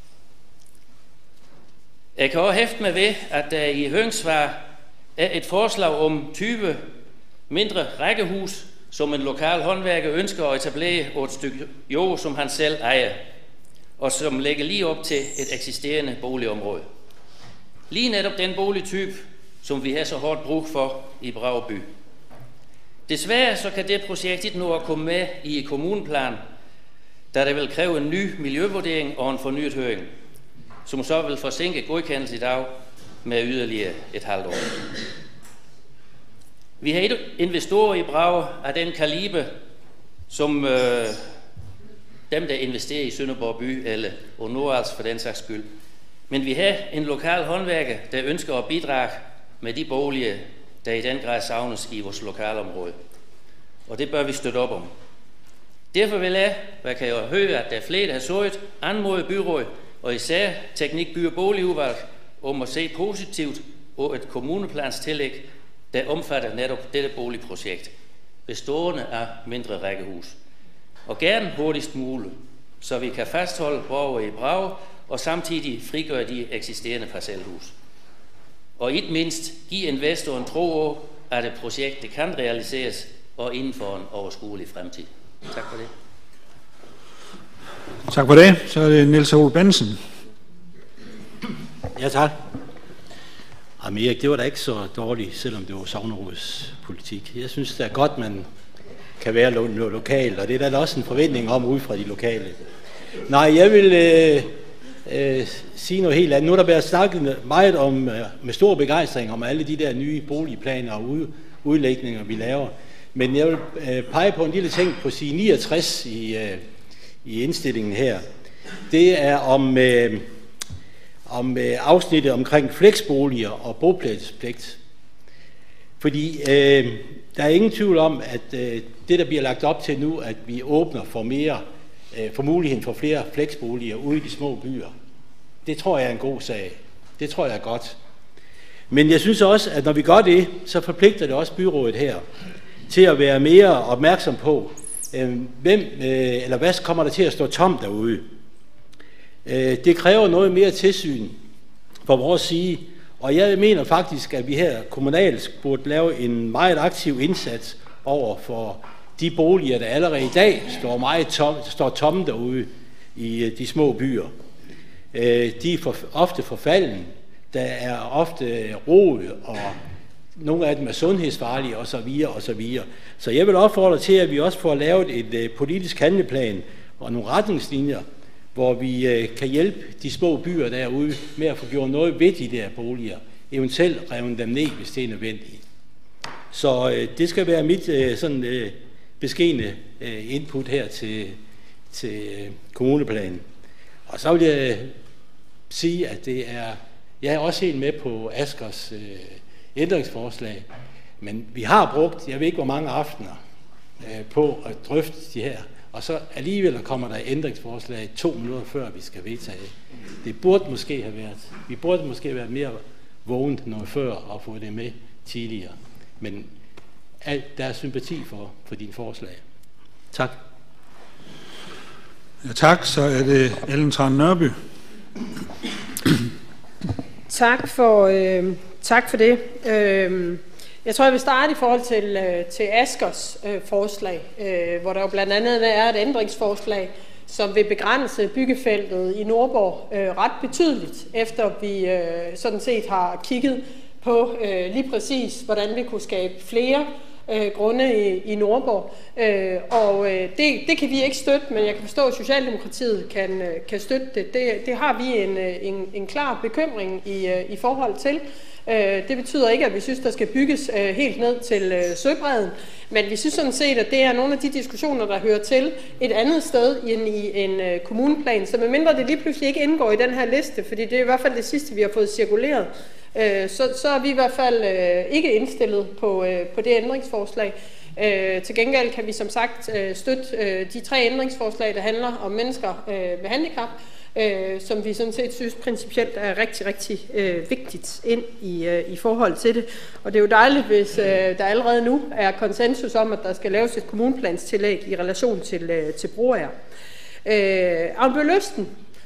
Jeg kan også hæfte mig ved, at der i høringssvar er et forslag om tyve mindre rækkehus, som en lokal håndværker ønsker at etablere på et stykke jord, som han selv ejer, og som lægger lige op til et eksisterende boligområde. Lige netop den boligtype, som vi har så hårdt brug for i Bragerby. Desværre så kan det projekt ikke nå at komme med i kommuneplan, da det vil kræve en ny miljøvurdering og en fornyet høring, som så vil forsinke godkendelse i dag med yderligere et halvt år. Vi har investorer i Brager af den kaliber, som øh, dem, der investerer i Sønderborg by eller og Nordals for den sags skyld. Men vi har en lokal håndværker, der ønsker at bidrage med de boliger, der i den grad savnes i vores lokalområde. Og det bør vi støtte op om. Derfor vil jeg, hvad kan jeg høre, at der er flere, der har søgt anmodet byrådet, og især Teknik, By og Boligudvalg, om at se positivt på et kommuneplanstillæg, der omfatter netop dette boligprojekt, bestående af mindre rækkehus. Og gerne hurtigst muligt, så vi kan fastholde borgere i Brage og samtidig frigøre de eksisterende parcelhus. Og ikke mindst give investoren tro på, at et projekt det kan realiseres og inden for en overskuelig fremtid. Tak for det. Tak for det. Så er det Niels Ole Bensen. Ja, tak. Jamen Erik, det var da ikke så dårligt, selvom det var Sognerådets politik. Jeg synes, det er godt, man kan være lo- lo- lokal, og det er der også en forventning om ud fra de lokale. Nej, jeg vil øh, øh, sige noget helt andet. Nu er der været snakket meget om, øh, med stor begejstring om alle de der nye boligplaner og ud, udlægninger, vi laver. Men jeg vil øh, pege på en lille ting på side niogtres i, øh, i indstillingen her. Det er om... Øh, om øh, afsnittet omkring fleksboliger og bopælspligt. Fordi øh, der er ingen tvivl om, at øh, det, der bliver lagt op til nu, at vi åbner for mere, øh, for muligheden for flere fleksboliger ude i de små byer, det tror jeg er en god sag. Det tror jeg er godt. Men jeg synes også, at når vi gør det, så forpligter det også byrådet her til at være mere opmærksom på, øh, hvem øh, eller hvad kommer der til at stå tomt derude. Det kræver noget mere tilsyn fra vores side, og jeg mener faktisk, at vi her kommunalt burde lave en meget aktiv indsats over for de boliger, der allerede i dag står, meget tom, står tomme derude i de små byer. De er for, ofte forfalden, der er ofte rod, og nogle af dem er sundhedsfarlige osv. osv. Så jeg vil opfordre til, at vi også får lavet et politisk handleplan og nogle retningslinjer, hvor vi øh, kan hjælpe de små byer derude med at få gjort noget ved de der boliger, eventuelt revne dem ned, hvis det er nødvendigt. Så øh, det skal være mit øh, sådan øh, beskedne øh, input her til, til øh, kommuneplanen. Og så vil jeg sige, at det er, jeg er også helt med på Askers øh, ændringsforslag, men vi har brugt, jeg ved ikke hvor mange aftener, øh, på at drøfte de her. Og så alligevel kommer der ændringsforslag to minutter før vi skal vedtage. Det burde måske have været, vi burde måske have været mere vågent noget før og få det med tidligere. Men alt, der er sympati for, for dine forslag. Tak. Ja, tak. Så er det Ellen Tran Nørby. Tak for, øh, tak for det. Øh, Jeg tror, jeg vil starte i forhold til, til Askers øh, forslag, øh, hvor der jo blandt andet er et ændringsforslag, som vil begrænse byggefeltet i Nordborg øh, ret betydeligt, efter vi øh, sådan set har kigget på øh, lige præcis, hvordan vi kunne skabe flere øh, grunde i, i Nordborg. Øh, og øh, det, det kan vi ikke støtte, men jeg kan forstå, at Socialdemokratiet kan, øh, kan støtte det. det. Det har vi en, en, en klar bekymring i, øh, i forhold til. Det betyder ikke, at vi synes, der skal bygges helt ned til søbredden, men vi synes sådan set, at det er nogle af de diskussioner, der hører til et andet sted end i en kommuneplan. Så medmindre det lige pludselig ikke indgår i den her liste, fordi det er i hvert fald det sidste, vi har fået cirkuleret, så, så er vi i hvert fald ikke indstillet på, på det ændringsforslag. Til gengæld kan vi som sagt støtte de tre ændringsforslag, der handler om mennesker med handicap, øh, som vi sådan set synes principielt er rigtig, rigtig øh, vigtigt ind i, øh, i forhold til det. Og det er jo dejligt, hvis øh, der allerede nu er konsensus om, at der skal laves et kommuneplanstillæg i relation til, øh, til Broager. Øh, Avnbøl-Østen.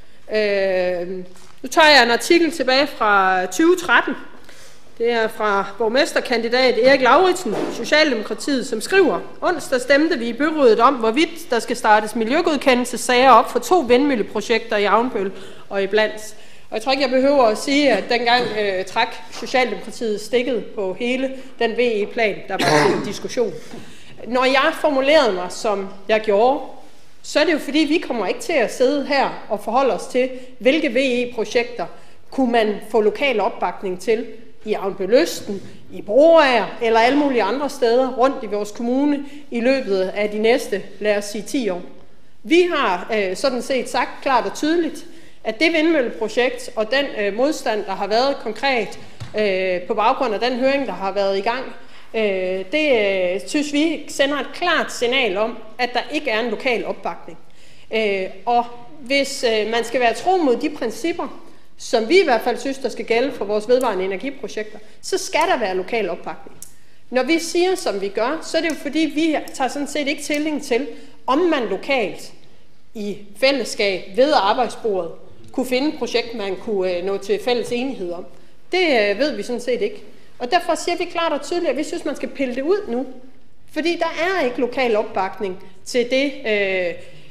Øh, nu tager jeg en artikel tilbage fra tyve tretten. Det er fra borgmesterkandidat Erik Lauritsen, Socialdemokratiet, som skriver: onsdag stemte vi i byrådet om, hvorvidt der skal startes miljøgodkendelsessager op for to vindmølleprojekter i Avnbøl og i Blans. Og jeg tror ikke, jeg behøver at sige, at dengang øh, trak Socialdemokratiet stikket på hele den V E-plan, der var til diskussion. Når jeg formulerede mig, som jeg gjorde, så er det jo fordi, vi kommer ikke til at sidde her og forholde os til, hvilke V E-projekter kunne man få lokal opbakning til i Avnbøl-Østen, i Broager eller alle mulige andre steder rundt i vores kommune i løbet af de næste, lad os sige, ti år. Vi har øh, sådan set sagt klart og tydeligt, at det vindmølleprojekt og den øh, modstand, der har været konkret øh, på baggrund af den høring, der har været i gang, øh, det øh, synes vi sender et klart signal om, at der ikke er en lokal opbakning. Øh, og hvis øh, man skal være tro mod de principper, som vi i hvert fald synes, der skal gælde for vores vedvarende energiprojekter, så skal der være lokal opbakning. Når vi siger, som vi gør, så er det jo fordi, vi tager sådan set ikke stilling til, om man lokalt i fællesskab ved arbejdsbordet kunne finde et projekt, man kunne nå til fælles enighed om. Det ved vi sådan set ikke. Og derfor siger vi klart og tydeligt, at vi synes, man skal pille det ud nu. Fordi der er ikke lokal opbakning til det, øh,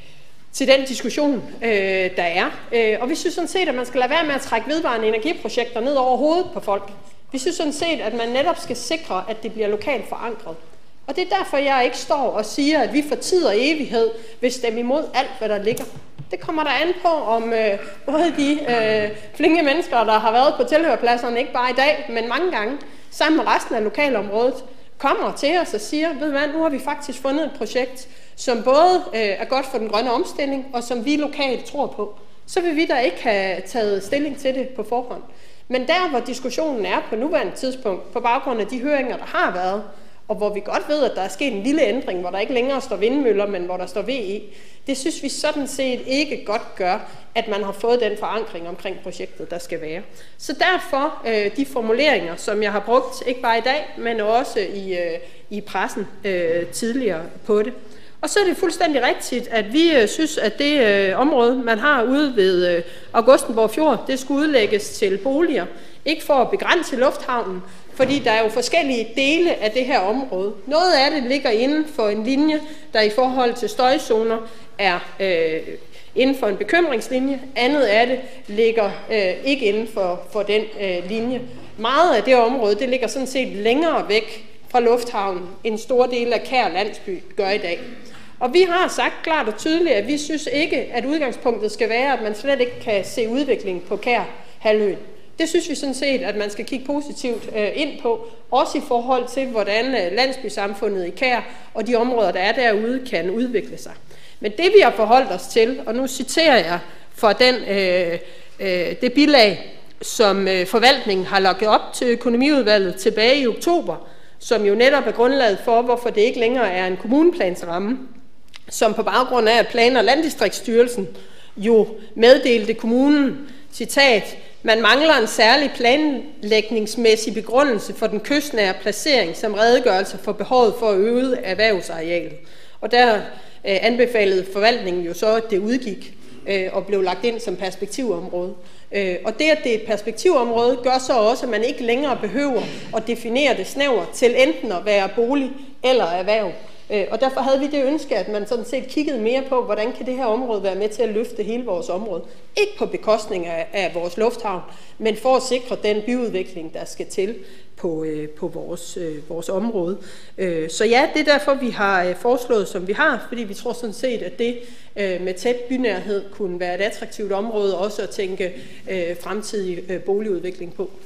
til den diskussion, øh, der er. Øh, og vi synes sådan set, at man skal lade være med at trække vedvarende energiprojekter ned over hovedet på folk. Vi synes sådan set, at man netop skal sikre, at det bliver lokalt forankret. Og det er derfor, jeg ikke står og siger, at vi for tid og evighed vil stemme imod alt, hvad der ligger. Det kommer der an på, om øh, både de øh, flinke mennesker, der har været på tilhørpladserne, ikke bare i dag, men mange gange, sammen med resten af lokalområdet, kommer til os og siger, ved hvad, nu har vi faktisk fundet et projekt, som både øh, er godt for den grønne omstilling, og som vi lokalt tror på. Så vil vi da ikke have taget stilling til det på forhånd. Men der, hvor diskussionen er på nuværende tidspunkt, på baggrund af de høringer, der har været, og hvor vi godt ved, at der er sket en lille ændring, hvor der ikke længere står vindmøller, men hvor der står V E, det synes vi sådan set ikke godt gør, at man har fået den forankring omkring projektet, der skal være. Så derfor øh, de formuleringer, som jeg har brugt, ikke bare i dag, men også i, øh, i pressen øh, tidligere på det. Og så er det fuldstændig rigtigt, at vi øh, synes, at det øh, område, man har ude ved øh, Augustenborg Fjord, det skulle udlægges til boliger. Ikke for at begrænse lufthavnen, fordi der er jo forskellige dele af det her område. Noget af det ligger inden for en linje, der i forhold til støjzoner er øh, inden for en bekymringslinje. Andet af det ligger øh, ikke inden for, for den øh, linje. Meget af det område, det ligger sådan set længere væk fra lufthavnen, end store dele af Kær landsby gør i dag. Og vi har sagt klart og tydeligt, at vi synes ikke, at udgangspunktet skal være, at man slet ikke kan se udvikling på Kær halvøen. Det synes vi sådan set, at man skal kigge positivt øh, ind på, også i forhold til, hvordan øh, landsbysamfundet i Kær og de områder, der er derude, kan udvikle sig. Men det vi har forholdt os til, og nu citerer jeg fra den, øh, øh, det bilag, som øh, forvaltningen har lagt op til økonomiudvalget tilbage i oktober, som jo netop er grundlaget for, hvorfor det ikke længere er en kommuneplansramme, som på baggrund af, at Plan- og Landdistriktsstyrelsen jo meddelte kommunen, citat, man mangler en særlig planlægningsmæssig begrundelse for den kystnære placering som redegørelse for behovet for at øge erhvervsarealet. Og der øh, anbefalede forvaltningen jo så, at det udgik øh, og blev lagt ind som perspektivområde. Øh, og det, at det er et perspektivområde, gør så også, at man ikke længere behøver at definere det snævert til enten at være bolig eller erhverv. Og derfor havde vi det ønske, at man sådan set kiggede mere på, hvordan kan det her område være med til at løfte hele vores område. Ikke på bekostning af, af vores lufthavn, men for at sikre den byudvikling, der skal til på, øh, på vores, øh, vores område. Øh, så ja, det er derfor, vi har øh, foreslået, som vi har, fordi vi tror sådan set, at det øh, med tæt bynærhed kunne være et attraktivt område, også at tænke øh, fremtidig øh, boligudvikling på.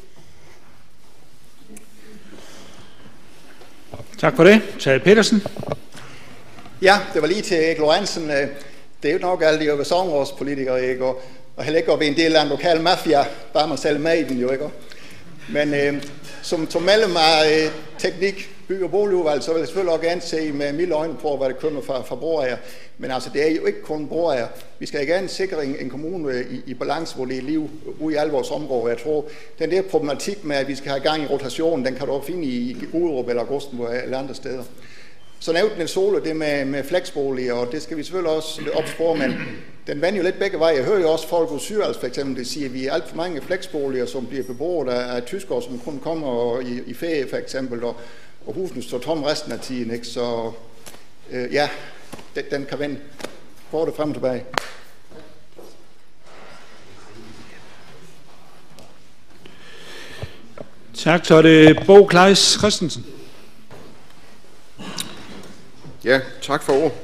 Tak for det. Tage Petersen. Ja, det var lige til Erik Lorentzen. Det er jo nok alle de jo sognerådspolitikere, ikke? Og, og heller ikke at være en del af en lokal mafia, bare man selv med i den jo, ikke? Men øh, som, som medlem af øh, teknik, bygge- og boligudvalg, så vil jeg selvfølgelig også gerne se med milde øjne på, hvad det kommer fra, fra broejer. Men altså, det er jo ikke kun broejer. Vi skal gerne sikre en, en kommune i, i balance, hvor det er liv ude i alle vores områder. Jeg tror, den der problematik med, at vi skal have gang i rotationen, den kan du også finde i, i Guderup eller Augustenborg eller andre steder. Så nævnte Niels Ole det med, med flexboliger, og det skal vi selvfølgelig også opspore, men den vender jo lidt begge veje. Jeg hører jo også folk hos Syrals for eksempel, det siger, at vi er alt for mange flexboliger, som bliver beboet af, af tyskere, som kun kommer i, i ferie for eksempel, og, og husene står tom resten af tiden, ikke? Så øh, ja, den, den kan vende både frem og tilbage. Tak, så er det Bo Kleis Christensen. Ja, tak for ord.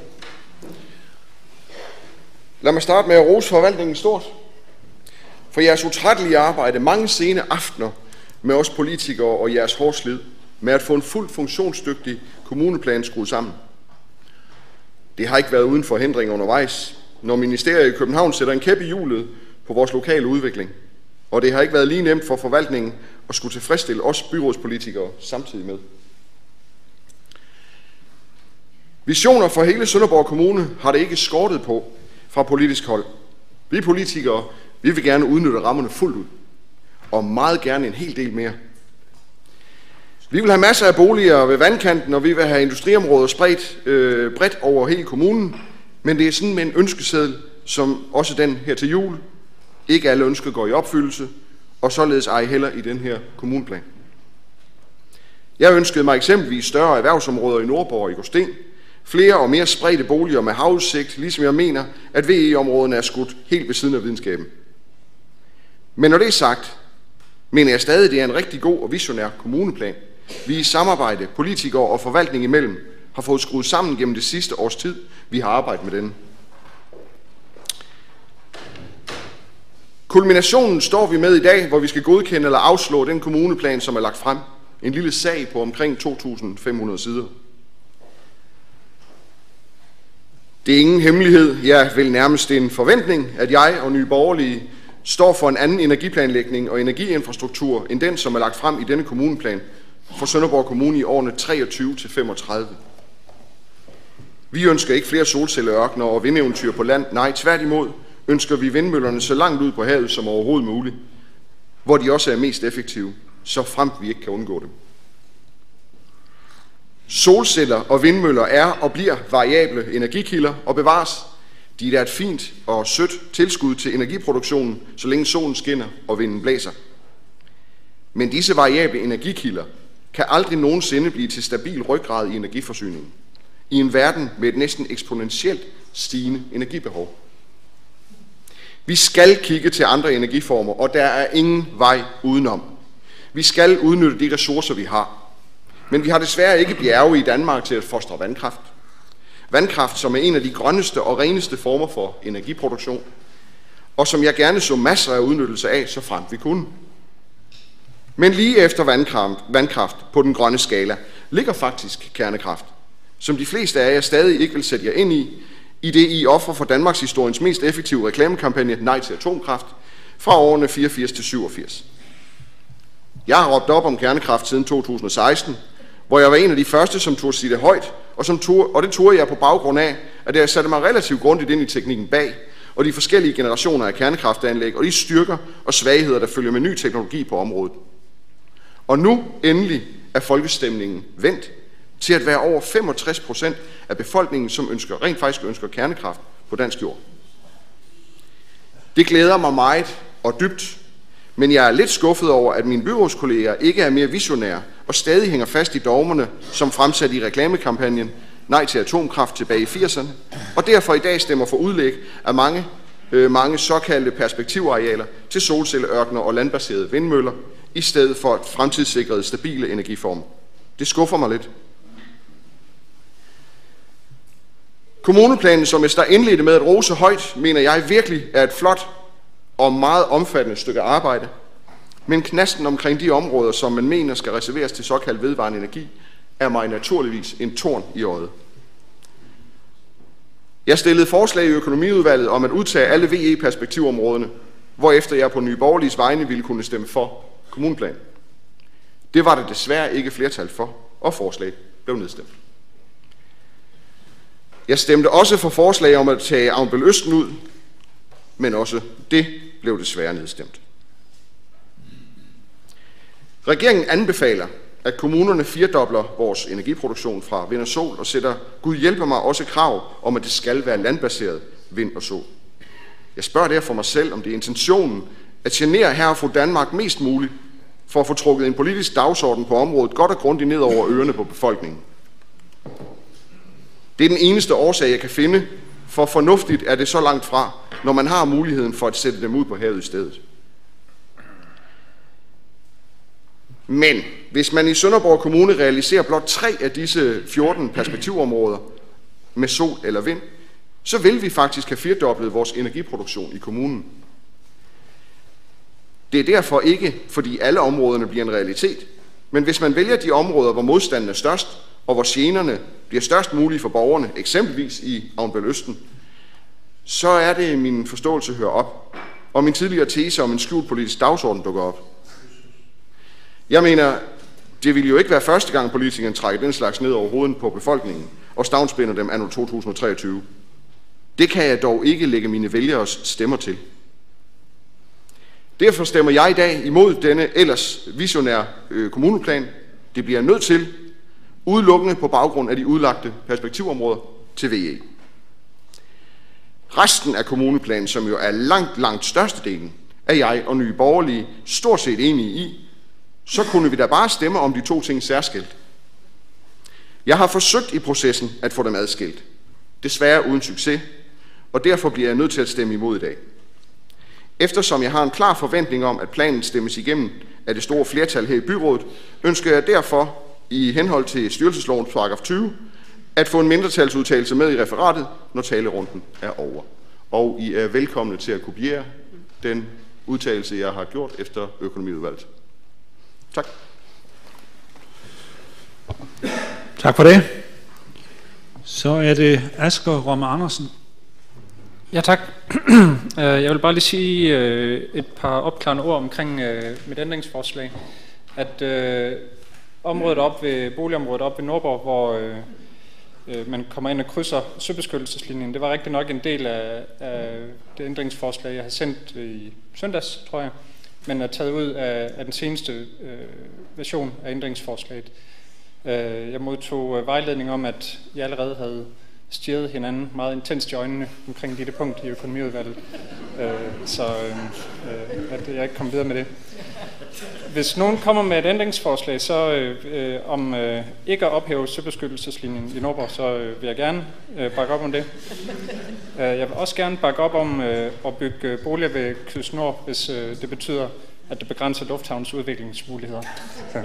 Lad mig starte med at rose forvaltningen stort. For jeres utrættelige arbejde, mange sene aftener med os politikere og jeres hårde slid, med at få en fuldt funktionsdygtig kommuneplan skruet sammen. Det har ikke været uden forhindringer undervejs, når ministeriet i København sætter en kæp i hjulet på vores lokale udvikling. Og det har ikke været lige nemt for forvaltningen at skulle tilfredsstille os byrådspolitikere samtidig med. Visioner for hele Sønderborg Kommune har det ikke skortet på fra politisk hold. Vi politikere, vi vil gerne udnytte rammerne fuldt ud, og meget gerne en hel del mere. Vi vil have masser af boliger ved vandkanten, og vi vil have industriområder spredt øh, bredt over hele kommunen, men det er sådan med en ønskeseddel, som også den her til jul. Ikke alle ønsker går i opfyldelse, og således ej heller i den her kommuneplan. Jeg ønskede mig eksempelvis større erhvervsområder i Nordborg og i Gråsten, flere og mere spredte boliger med havudsigt, ligesom jeg mener, at V E-områderne er skudt helt ved siden af videnskaben. Men når det er sagt, mener jeg stadig, at det er en rigtig god og visionær kommuneplan. Vi i samarbejde, politikere og forvaltning imellem, har fået skruet sammen gennem det sidste års tid, vi har arbejdet med den. Kulminationen står vi med i dag, hvor vi skal godkende eller afslå den kommuneplan, som er lagt frem. En lille sag på omkring to tusind fem hundrede sider. Det er ingen hemmelighed, ja, vel nærmest en forventning, at jeg og Nye Borgerlige står for en anden energiplanlægning og energiinfrastruktur end den, som er lagt frem i denne kommuneplan for Sønderborg Kommune i årene treogtyve til femogtredive. Vi ønsker ikke flere solcelleørkener og vindeventyr på land. Nej, tværtimod ønsker vi vindmøllerne så langt ud på havet som overhovedet muligt, hvor de også er mest effektive, så fremt vi ikke kan undgå dem. Solceller og vindmøller er og bliver variable energikilder og bevares. De er et fint og sødt tilskud til energiproduktionen, så længe solen skinner og vinden blæser. Men disse variable energikilder kan aldrig nogensinde blive til stabil ryggrad i energiforsyningen, i en verden med et næsten eksponentielt stigende energibehov. Vi skal kigge til andre energiformer, og der er ingen vej udenom. Vi skal udnytte de ressourcer, vi har. Men vi har desværre ikke bjerge i Danmark til at fostre vandkraft. Vandkraft, som er en af de grønneste og reneste former for energiproduktion, og som jeg gerne så masser af udnyttelse af, så fremt vi kunne. Men lige efter vandkraft, vandkraft på den grønne skala ligger faktisk kernekraft, som de fleste af jer stadig ikke vil sætte jer ind i, i det I offer for Danmarks historiens mest effektive reklamekampagne Nej til Atomkraft fra årene fireogfirs til syvogfirs. Jeg har råbt op om kernekraft siden to tusind og seksten, hvor jeg var en af de første, som turde sige det højt, og, som turde, og det turde jeg på baggrund af, at jeg satte mig relativt grundigt ind i teknikken bag, og de forskellige generationer af kernekraftanlæg, og de styrker og svagheder, der følger med ny teknologi på området. Og nu endelig er folkestemningen vendt til at være over femogtres procent af befolkningen, som ønsker, rent faktisk ønsker kernekraft på dansk jord. Det glæder mig meget og dybt, men jeg er lidt skuffet over, at mine byrådskolleger ikke er mere visionære og stadig hænger fast i dogmerne, som fremsat i reklamekampagnen Nej til Atomkraft tilbage i firserne, og derfor i dag stemmer for udlæg af mange, øh, mange såkaldte perspektivarealer til solcelleørkener og landbaserede vindmøller, i stedet for fremtidssikrede stabile energiformer. Det skuffer mig lidt. Kommuneplanen, som jeg der indledte med at rose højt, mener jeg virkelig er et flot og meget omfattende stykke arbejde, men knasten omkring de områder, som man mener skal reserveres til såkaldt vedvarende energi, er mig naturligvis en torn i øjet. Jeg stillede forslag i økonomiudvalget om at udtage alle V E-perspektivområderne, hvorefter jeg på Nye Borgerliges vegne ville kunne stemme for kommuneplanen. Det var der desværre ikke flertal for, og forslag blev nedstemt. Jeg stemte også for forslag om at tage Avnbøl Østen ud, men også det blev desværre nedstemt. Regeringen anbefaler, at kommunerne firedobler vores energiproduktion fra vind og sol og sætter, Gud hjælper mig, også krav om, at det skal være landbaseret vind og sol. Jeg spørger derfor mig selv, om det er intentionen at genere herre og fru Danmark mest muligt for at få trukket en politisk dagsorden på området godt og grundigt ned over ørerne på befolkningen. Det er den eneste årsag, jeg kan finde, for fornuftigt er det så langt fra, når man har muligheden for at sætte dem ud på havet i stedet. Men hvis man i Sønderborg Kommune realiserer blot tre af disse fjorten perspektivområder med sol eller vind, så vil vi faktisk have firedoblet vores energiproduktion i kommunen. Det er derfor ikke, fordi alle områderne bliver en realitet, men hvis man vælger de områder, hvor modstanden er størst, og hvor generne bliver størst mulige for borgerne, eksempelvis i Avnbøl Østen, så er det, min forståelse hører op, og min tidligere tese om en skjult politisk dagsorden dukker op. Jeg mener, det vil jo ikke være første gang, politikerne trækker den slags ned over hovedet på befolkningen og stavnsbinder dem anno to tusind og treogtyve. Det kan jeg dog ikke lægge mine vælgeres stemmer til. Derfor stemmer jeg i dag imod denne ellers visionære øh, kommuneplan. Det bliver nødt til, udelukkende på baggrund af de udlagte perspektivområder til V E. Resten af kommuneplanen, som jo er langt, langt størstedelen, er jeg og Nye Borgerlige stort set enige i. Så kunne vi da bare stemme om de to ting særskilt. Jeg har forsøgt i processen at få dem adskilt. Desværre uden succes, og derfor bliver jeg nødt til at stemme imod i dag. Eftersom jeg har en klar forventning om, at planen stemmes igennem af det store flertal her i byrådet, ønsker jeg derfor i henhold til styrelseslovens paragraf tyve at få en mindretalsudtalelse med i referatet, når talerunden er over. Og I er velkomne til at kopiere den udtalelse, jeg har gjort efter økonomiudvalget. Tak. Tak for det. Så er det Asger Romme Andersen. Ja, tak. Jeg vil bare lige sige et par opklarende ord omkring mit ændringsforslag. At øh, området op ved, boligområdet op ved Nordborg, hvor øh, man kommer ind og krydser søbeskyttelseslinjen, det var rigtig nok en del af, af det ændringsforslag, jeg har sendt i søndags, tror jeg, men er taget ud af, af den seneste øh, version af ændringsforslaget. Øh, jeg modtog øh, vejledning om, at jeg allerede havde stirret hinanden meget intenst i øjnene omkring dette punkt i økonomiudvalget, øh, så øh, at jeg ikke kom videre med det. Hvis nogen kommer med et ændringsforslag så, øh, om øh, ikke at ophæve søbeskyttelseslinjen i Nordborg, så øh, vil jeg gerne øh, bakke op om det. Jeg vil også gerne bakke op om øh, at bygge boliger ved Kyst Nord, hvis øh, det betyder, at det begrænser lufthavns udviklingsmuligheder. Så.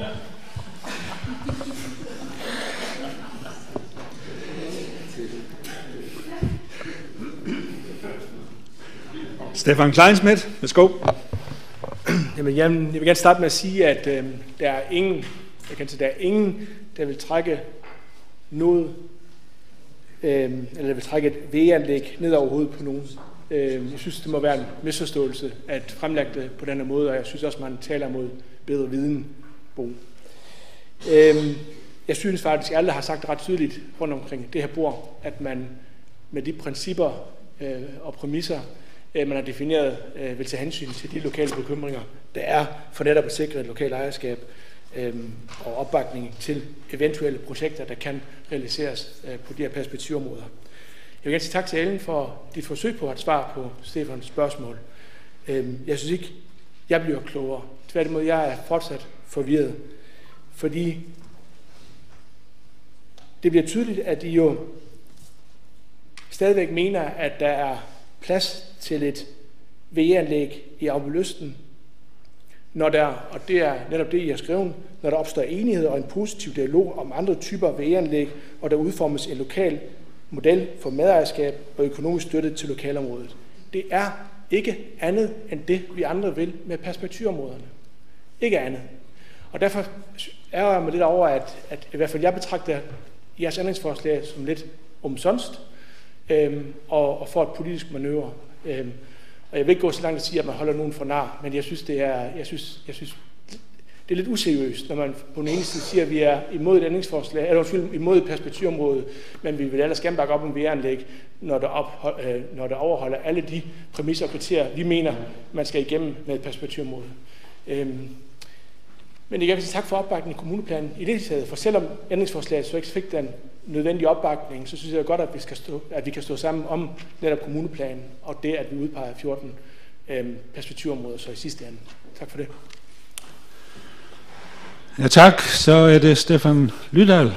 Stefan Kleinsmith, værsgo. Jamen, jeg vil gerne starte med at sige, at øh, der er ingen, jeg kan sige, der er ingen, der vil trække noget, øh, eller vil trække et V-anlæg ned over hovedet på nogen. Øh, jeg synes, det må være en misforståelse at fremlægge det på denne måde, og jeg synes også, man taler mod bedre viden. Øh, jeg synes faktisk, at alle har sagt ret tydeligt rundt omkring det her bord, at man med de principper øh, og præmisser, man har defineret, øh, vil tage hensyn til de lokale bekymringer, der er for netop at sikre et lokalt ejerskab øh, og opbakning til eventuelle projekter, der kan realiseres øh, på de her perspektivområder. Jeg vil gerne sige tak til Ellen for dit forsøg på at svare på Stefans spørgsmål. Øh, jeg synes ikke, jeg bliver klogere. Tværtimod, jeg er fortsat forvirret, fordi det bliver tydeligt, at I jo stadigvæk mener, at der er plads til et V E-anlæg i Avnbøl Østen, når der, og det er netop det, I har skrevet, når der opstår enighed og en positiv dialog om andre typer V E-anlæg, og der udformes en lokal model for medejerskab og økonomisk støtte til lokalområdet. Det er ikke andet end det, vi andre vil med perspektivområderne. Ikke andet. Og derfor er jeg mig lidt over, at, at i hvert fald jeg betragter jeres ændringsforslag som lidt omsonst, Øhm, og, og for et politisk manøvre. Øhm, og jeg vil ikke gå så langt at sige, at man holder nogen for nar, men jeg synes, det er, jeg synes, jeg synes, det er lidt useriøst, når man på den ene side siger, at vi er imod et ændringsforslag, eller undskyld, imod et perspektivområde, men vi vil ellers gerne bakke op om V R-anlæg, når der, op, øh, når der overholder alle de præmisser og kriterier, vi mener, man skal igennem med et perspektivområde. Øhm, men jeg vil sige tak for opbakningen i kommuneplanen i det taget, for selvom ændringsforslaget så ikke fik den nødvendige opbakning, så synes jeg godt, at vi, skal stå, at vi kan stå sammen om netop kommuneplanen, og det, at vi udpeger fjorten øhm, perspektivområder så i sidste ende. Tak for det. Ja, tak. Så er det Stefan Lydal.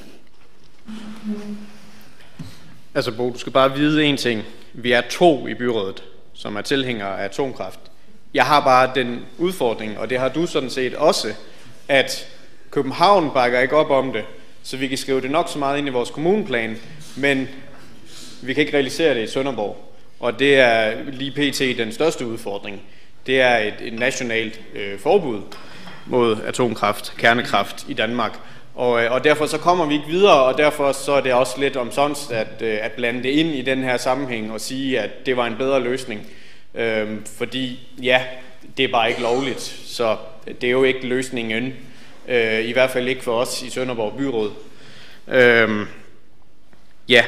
Altså Bo, du skal bare vide en ting. Vi er to i byrådet, som er tilhængere af atomkraft. Jeg har bare den udfordring, og det har du sådan set også, at København bakker ikke op om det, så vi kan skrive det nok så meget ind i vores kommuneplan, men vi kan ikke realisere det i Sønderborg. Og det er lige pt. Den største udfordring. Det er et, et nationalt øh, forbud mod atomkraft, kernekraft i Danmark. Og, og derfor så kommer vi ikke videre, og derfor så er det også lidt omsonst at, at blande det ind i den her sammenhæng og sige, at det var en bedre løsning. Øhm, fordi ja, det er bare ikke lovligt, så det er jo ikke løsningen. Øh, I hvert fald ikke for os i Sønderborg Byråd. Øhm, ja.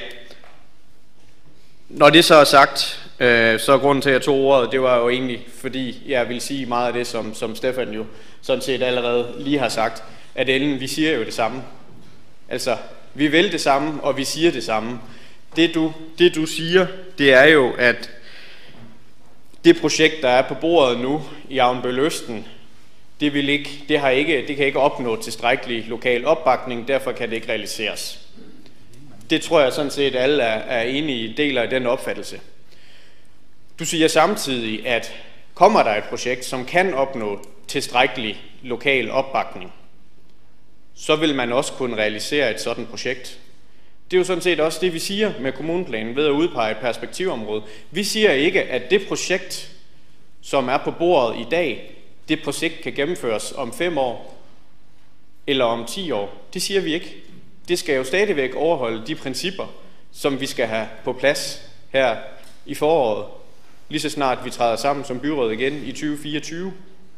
Når det så er sagt, øh, så er grunden til, at jeg tog ordet, det var jo egentlig, fordi jeg vil sige meget af det, som, som Stefan jo sådan set allerede lige har sagt, at Ellen, vi siger jo det samme. Altså, vi vil det samme, og vi siger det samme. Det du, det du siger, det er jo, at det projekt, der er på bordet nu i Avnbøl Østen, det, vil ikke, det, har ikke, det kan ikke opnå tilstrækkelig lokal opbakning, derfor kan det ikke realiseres. Det tror jeg sådan set, alle er, er enige i, deler i den opfattelse. Du siger samtidig, at kommer der et projekt, som kan opnå tilstrækkelig lokal opbakning, så vil man også kunne realisere et sådan projekt. Det er jo sådan set også det, vi siger med kommuneplanen ved at udpege et perspektivområde. Vi siger ikke, at det projekt, som er på bordet i dag, det projekt kan gennemføres om fem år eller om ti år. Det siger vi ikke. Det skal jo stadigvæk overholde de principper, som vi skal have på plads her i foråret, lige så snart vi træder sammen som byråd igen i tyve fireogtyve.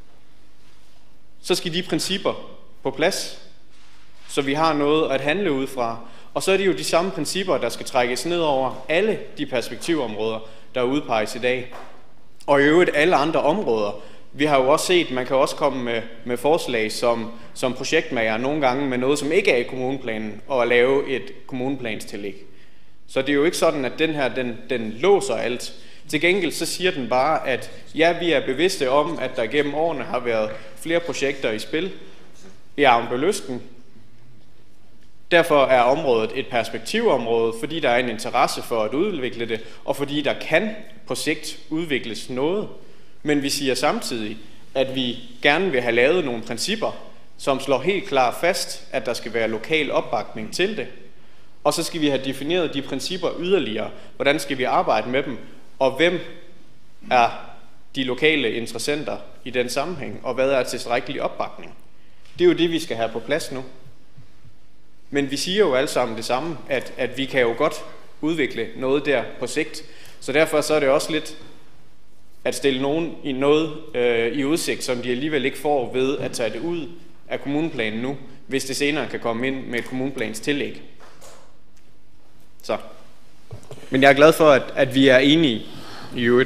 Så skal de principper på plads, så vi har noget at handle ud fra. Og så er det jo de samme principper, der skal trækkes ned over alle de perspektivområder, der udpeges i dag. Og i øvrigt alle andre områder. Vi har jo også set, man kan også komme med, med forslag som, som projektmager nogle gange med noget, som ikke er i kommuneplanen, og at lave et kommuneplanstillæg. Så det er jo ikke sådan, at den her, den, den låser alt. Til gengæld så siger den bare, at ja, vi er bevidste om, at der gennem årene har været flere projekter i spil i Avnbøl Østen. Derfor er området et perspektivområde, fordi der er en interesse for at udvikle det, og fordi der kan på sigt udvikles noget. Men vi siger samtidig, at vi gerne vil have lavet nogle principper, som slår helt klart fast, at der skal være lokal opbakning til det. Og så skal vi have defineret de principper yderligere. Hvordan skal vi arbejde med dem? Og hvem er de lokale interessenter i den sammenhæng? Og hvad er tilstrækkelig opbakning? Det er jo det, vi skal have på plads nu. Men vi siger jo alle sammen det samme, at, at vi kan jo godt udvikle noget der på sigt. Så derfor så er det også lidt at stille nogen i noget øh, i udsigt, som de alligevel ikke får ved at tage det ud af kommuneplanen nu, hvis det senere kan komme ind med et kommuneplans tillæg. Så. Men jeg er glad for, at, at vi er enige i øvrigt.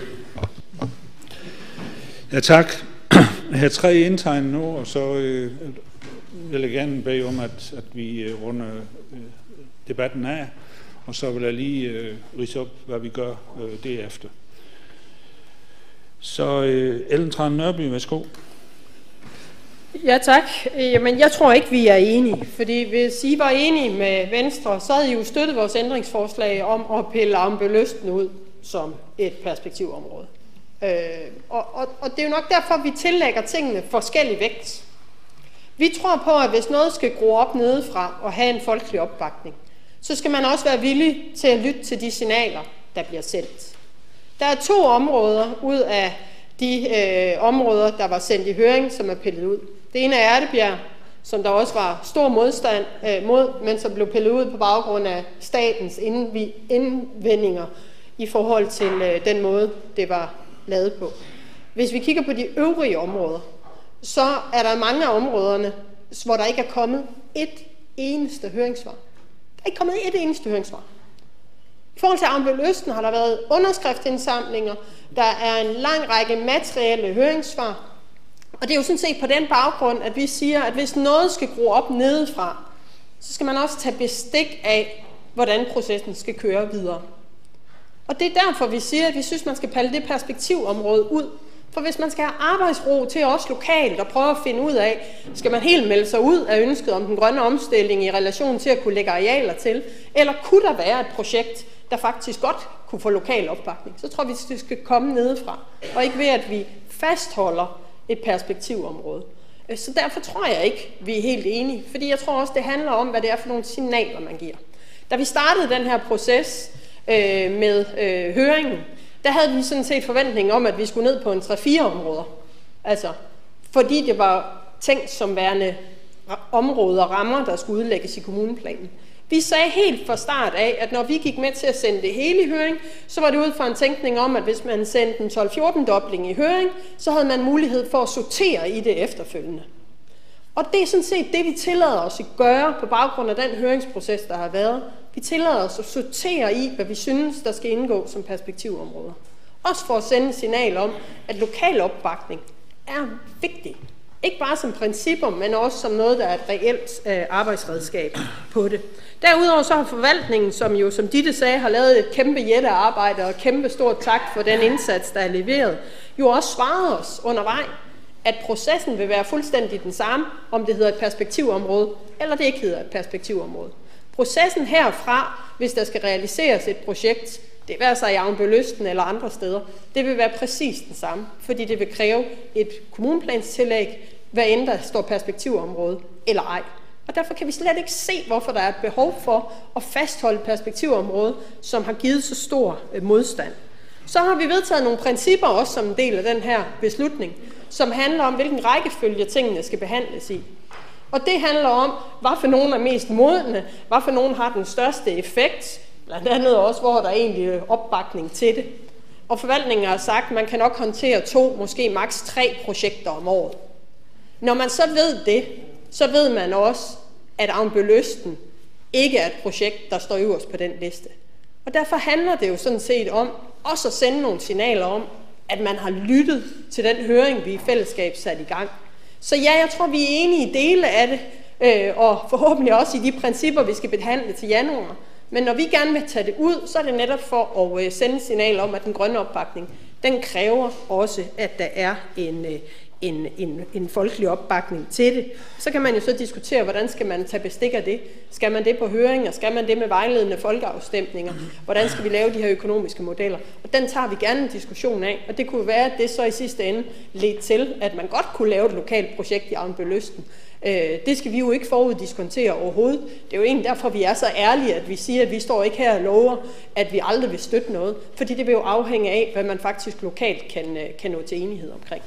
Ja, tak. Jeg har tre indtegn nu, og så øh, vil jeg gerne bede om, at, at vi øh, runder øh, debatten af, og så vil jeg lige øh, ridse op, hvad vi gør øh, derefter. Så øh, Ellen Trane Nørby, værsgo. Ja, tak. Jamen, jeg tror ikke, vi er enige, fordi hvis I var enige med Venstre, så havde I jo støttet vores ændringsforslag om at pille Avnbøl Østen ud som et perspektivområde. Øh, og, og, og det er jo nok derfor, vi tillægger tingene forskellig vægt. Vi tror på, at hvis noget skal gro op nedefra og have en folkelig opbakning, så skal man også være villig til at lytte til de signaler, der bliver sendt. Der er to områder ud af de øh, områder, der var sendt i høring, som er pillet ud. Det ene er Ærtebjerg, som der også var stor modstand øh, mod, men som blev pillet ud på baggrund af statens indvendinger i forhold til øh, den måde, det var lavet på. Hvis vi kigger på de øvrige områder, så er der mange af områderne, hvor der ikke er kommet et eneste høringssvar. Der er ikke kommet et eneste høringssvar. I forhold til Avnbøl-Østen har der været underskriftsindsamlinger, der er en lang række materielle høringssvar, og det er jo sådan set på den baggrund, at vi siger, at hvis noget skal gro op nedefra, så skal man også tage bestik af, hvordan processen skal køre videre. Og det er derfor, vi siger, at vi synes, man skal palle det perspektivområde ud. For hvis man skal have arbejdsro til os lokalt og prøve at finde ud af, skal man helt melde sig ud af ønsket om den grønne omstilling i relation til at kunne lægge arealer til, eller kunne der være et projekt, der faktisk godt kunne få lokal opbakning, så tror vi, at det skal komme nedefra, og ikke ved, at vi fastholder et perspektivområde. Så derfor tror jeg ikke, vi er helt enige, fordi jeg tror også, det handler om, hvad det er for nogle signaler, man giver. Da vi startede den her proces øh, med øh, høringen, der havde vi sådan set forventning om, at vi skulle ned på en tre fire områder. Altså, fordi det var tænkt som værende områder og rammer, der skulle udlægges i kommuneplanen. Vi sagde helt fra start af, at når vi gik med til at sende det hele i høring, så var det ud fra en tænkning om, at hvis man sendte en tolv fjorten dobling i høring, så havde man mulighed for at sortere i det efterfølgende. Og det er sådan set det, vi tillader os at gøre på baggrund af den høringsproces, der har været. Vi tillader os at sortere i, hvad vi synes, der skal indgå som perspektivområder. Også for at sende et signal om, at lokal opbakning er vigtig. Ikke bare som principper, men også som noget, der er et reelt øh, arbejdsredskab på det. Derudover så har forvaltningen, som jo, som Ditte sagde, har lavet et kæmpe jættearbejde, og kæmpe stort tak for den indsats, der er leveret, jo også svaret os undervejs, at processen vil være fuldstændig den samme, om det hedder et perspektivområde, eller det ikke hedder et perspektivområde. Processen herfra, hvis der skal realiseres et projekt, det vil være sig i Avnbøl-Østen eller andre steder, det vil være præcis den samme, fordi det vil kræve et kommuneplanstillæg, hvad end der står perspektivområde eller ej. Og derfor kan vi slet ikke se, hvorfor der er et behov for at fastholde perspektivområde, som har givet så stor modstand. Så har vi vedtaget nogle principper også som en del af den her beslutning, som handler om, hvilken rækkefølge tingene skal behandles i. Og det handler om, hvad for nogen er mest modne, hvad for nogen har den største effekt, blandt andet også, hvor der er egentlig opbakning til det. Og forvaltningen har sagt, at man kan nok håndtere to, måske maks tre projekter om året. Når man så ved det, så ved man også, at Avnbøl-Østen ikke er et projekt, der står øverst på den liste. Og derfor handler det jo sådan set om også at sende nogle signaler om, at man har lyttet til den høring, vi i fællesskab sat i gang. Så ja, jeg tror, vi er enige i dele af det, øh, og forhåbentlig også i de principper, vi skal behandle til januar. Men når vi gerne vil tage det ud, så er det netop for at øh, sende signal om, at den grønne opbakning, den kræver også, at der er en, øh, en, en, en folkelig opbakning til det. Så kan man jo så diskutere, hvordan skal man tage bestik af det? Skal man det på høringer? Skal man det med vejledende folkeafstemninger? Hvordan skal vi lave de her økonomiske modeller? Og den tager vi gerne en diskussion af, og det kunne være, at det så i sidste ende ledte til, at man godt kunne lave et lokalt projekt i Avnbøl-Østen. Det skal vi jo ikke foruddiskontere overhovedet. Det er jo egentlig derfor, vi er så ærlige, at vi siger, at vi står ikke her og lover, at vi aldrig vil støtte noget. Fordi det vil jo afhænge af, hvad man faktisk lokalt kan, kan nå til enighed omkring.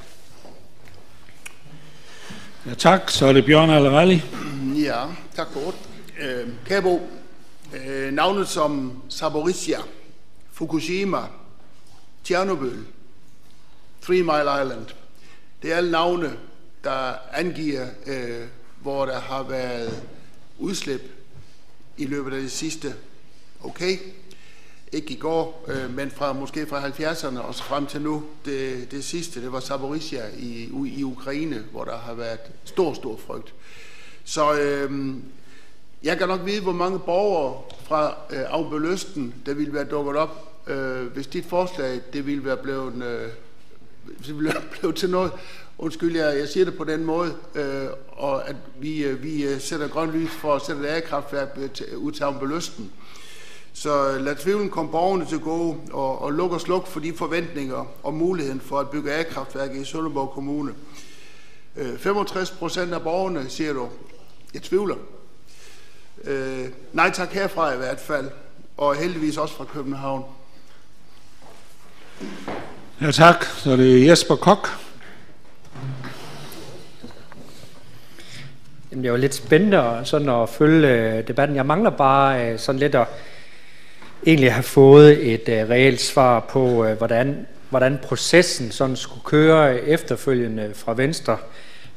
Ja, tak. Så er det Bjørn Alleralli. Ja, tak for ordet. Øh, Kabo, øh, navnet som Zaporizhzhia, Fukushima, Tjernobyl, Three Mile Island, det er alle navne, der angiver, øh, hvor der har været udslip i løbet af det sidste, okay, ikke i går, øh, men fra, måske fra halvfjerdserne og så frem til nu. Det, det sidste, det var Zaporizhzhia i, i Ukraine, hvor der har været stor, stor frygt. Så øh, jeg kan nok vide, hvor mange borgere fra øh, Avnbøl-Østen, der ville være dukket op, øh, hvis dit forslag, det ville være blevet, øh, det ville være blevet til noget. Undskyld, jeg, jeg siger det på den måde, øh, og at vi, øh, vi sætter grønt lys for at sætte et A-kraftværk ud til Avnbøl-Østen. Så lad tvivlen komme borgerne til gode og, og luk og sluk for de forventninger og muligheden for at bygge A-kraftværk i Sønderborg Kommune. Øh, femogtres procent af borgerne, siger du. Jeg tvivler. Øh, nej tak herfra i hvert fald, og heldigvis også fra København. Ja tak, så er det Jesper Kok. Jamen, det er jo lidt spændende sådan at følge debatten. Jeg mangler bare sådan lidt at egentlig have fået et reelt svar på, hvordan, hvordan processen sådan skulle køre efterfølgende fra Venstre.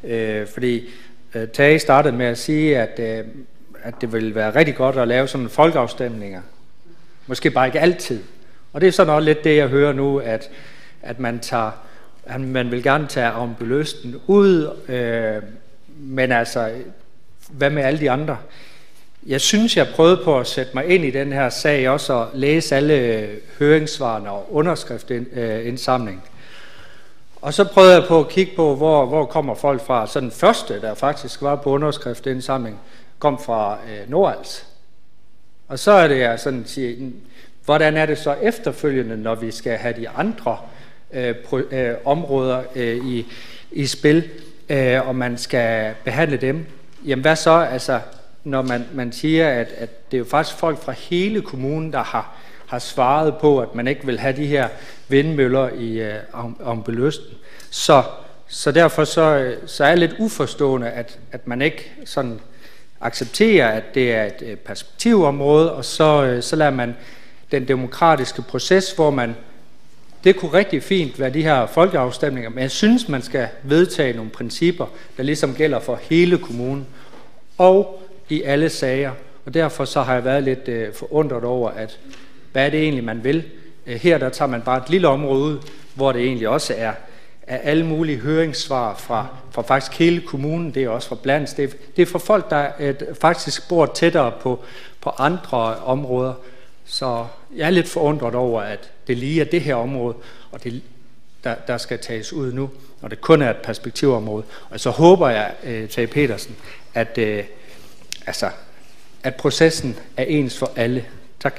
Øh, fordi øh, Tage startede med at sige, at, øh, at det ville være rigtig godt at lave sådan folkeafstemninger. Måske bare ikke altid. Og det er sådan også lidt det, jeg hører nu, at, at man tager, at man vil gerne tage Aumby-Lysten ud, øh, men altså, hvad med alle de andre? Jeg synes, jeg prøvede på at sætte mig ind i den her sag også og læse alle høringssvarene og underskriftindsamling. Og så prøvede jeg på at kigge på, hvor, hvor kommer folk fra. Så den første, der faktisk var på underskriftindsamling, kom fra øh, Nordals. Og så er det, jeg sådan siger, hvordan er det så efterfølgende, når vi skal have de andre øh, pro, øh, områder øh, i, i spil, øh, og man skal behandle dem? Jamen hvad så, altså, når man, man siger, at, at det er jo faktisk folk fra hele kommunen, der har, har svaret på, at man ikke vil have de her vindmøller i øh, Aumby-Lysten. Så, så derfor så, så er jeg lidt uforstående, at, at man ikke sådan accepterer, at det er et perspektivområde, og så, så lader man den demokratiske proces, hvor man, det kunne rigtig fint være de her folkeafstemninger, men jeg synes, man skal vedtage nogle principper, der ligesom gælder for hele kommunen, og i alle sager. Og derfor så har jeg været lidt øh, forundret over, at hvad er det egentlig, man vil? Her der tager man bare et lille område ud, hvor det egentlig også er, er alle mulige høringssvar fra, fra faktisk hele kommunen, det er også fra blandt. Det er, det er for folk, der øh, faktisk bor tættere på, på andre områder. Så jeg er lidt forundret over, at det lige er det her område, og det, der, der skal tages ud nu, og det kun er et perspektivområde. Og så håber jeg, øh, Tage Petersen, at, øh, altså, at processen er ens for alle. Tak.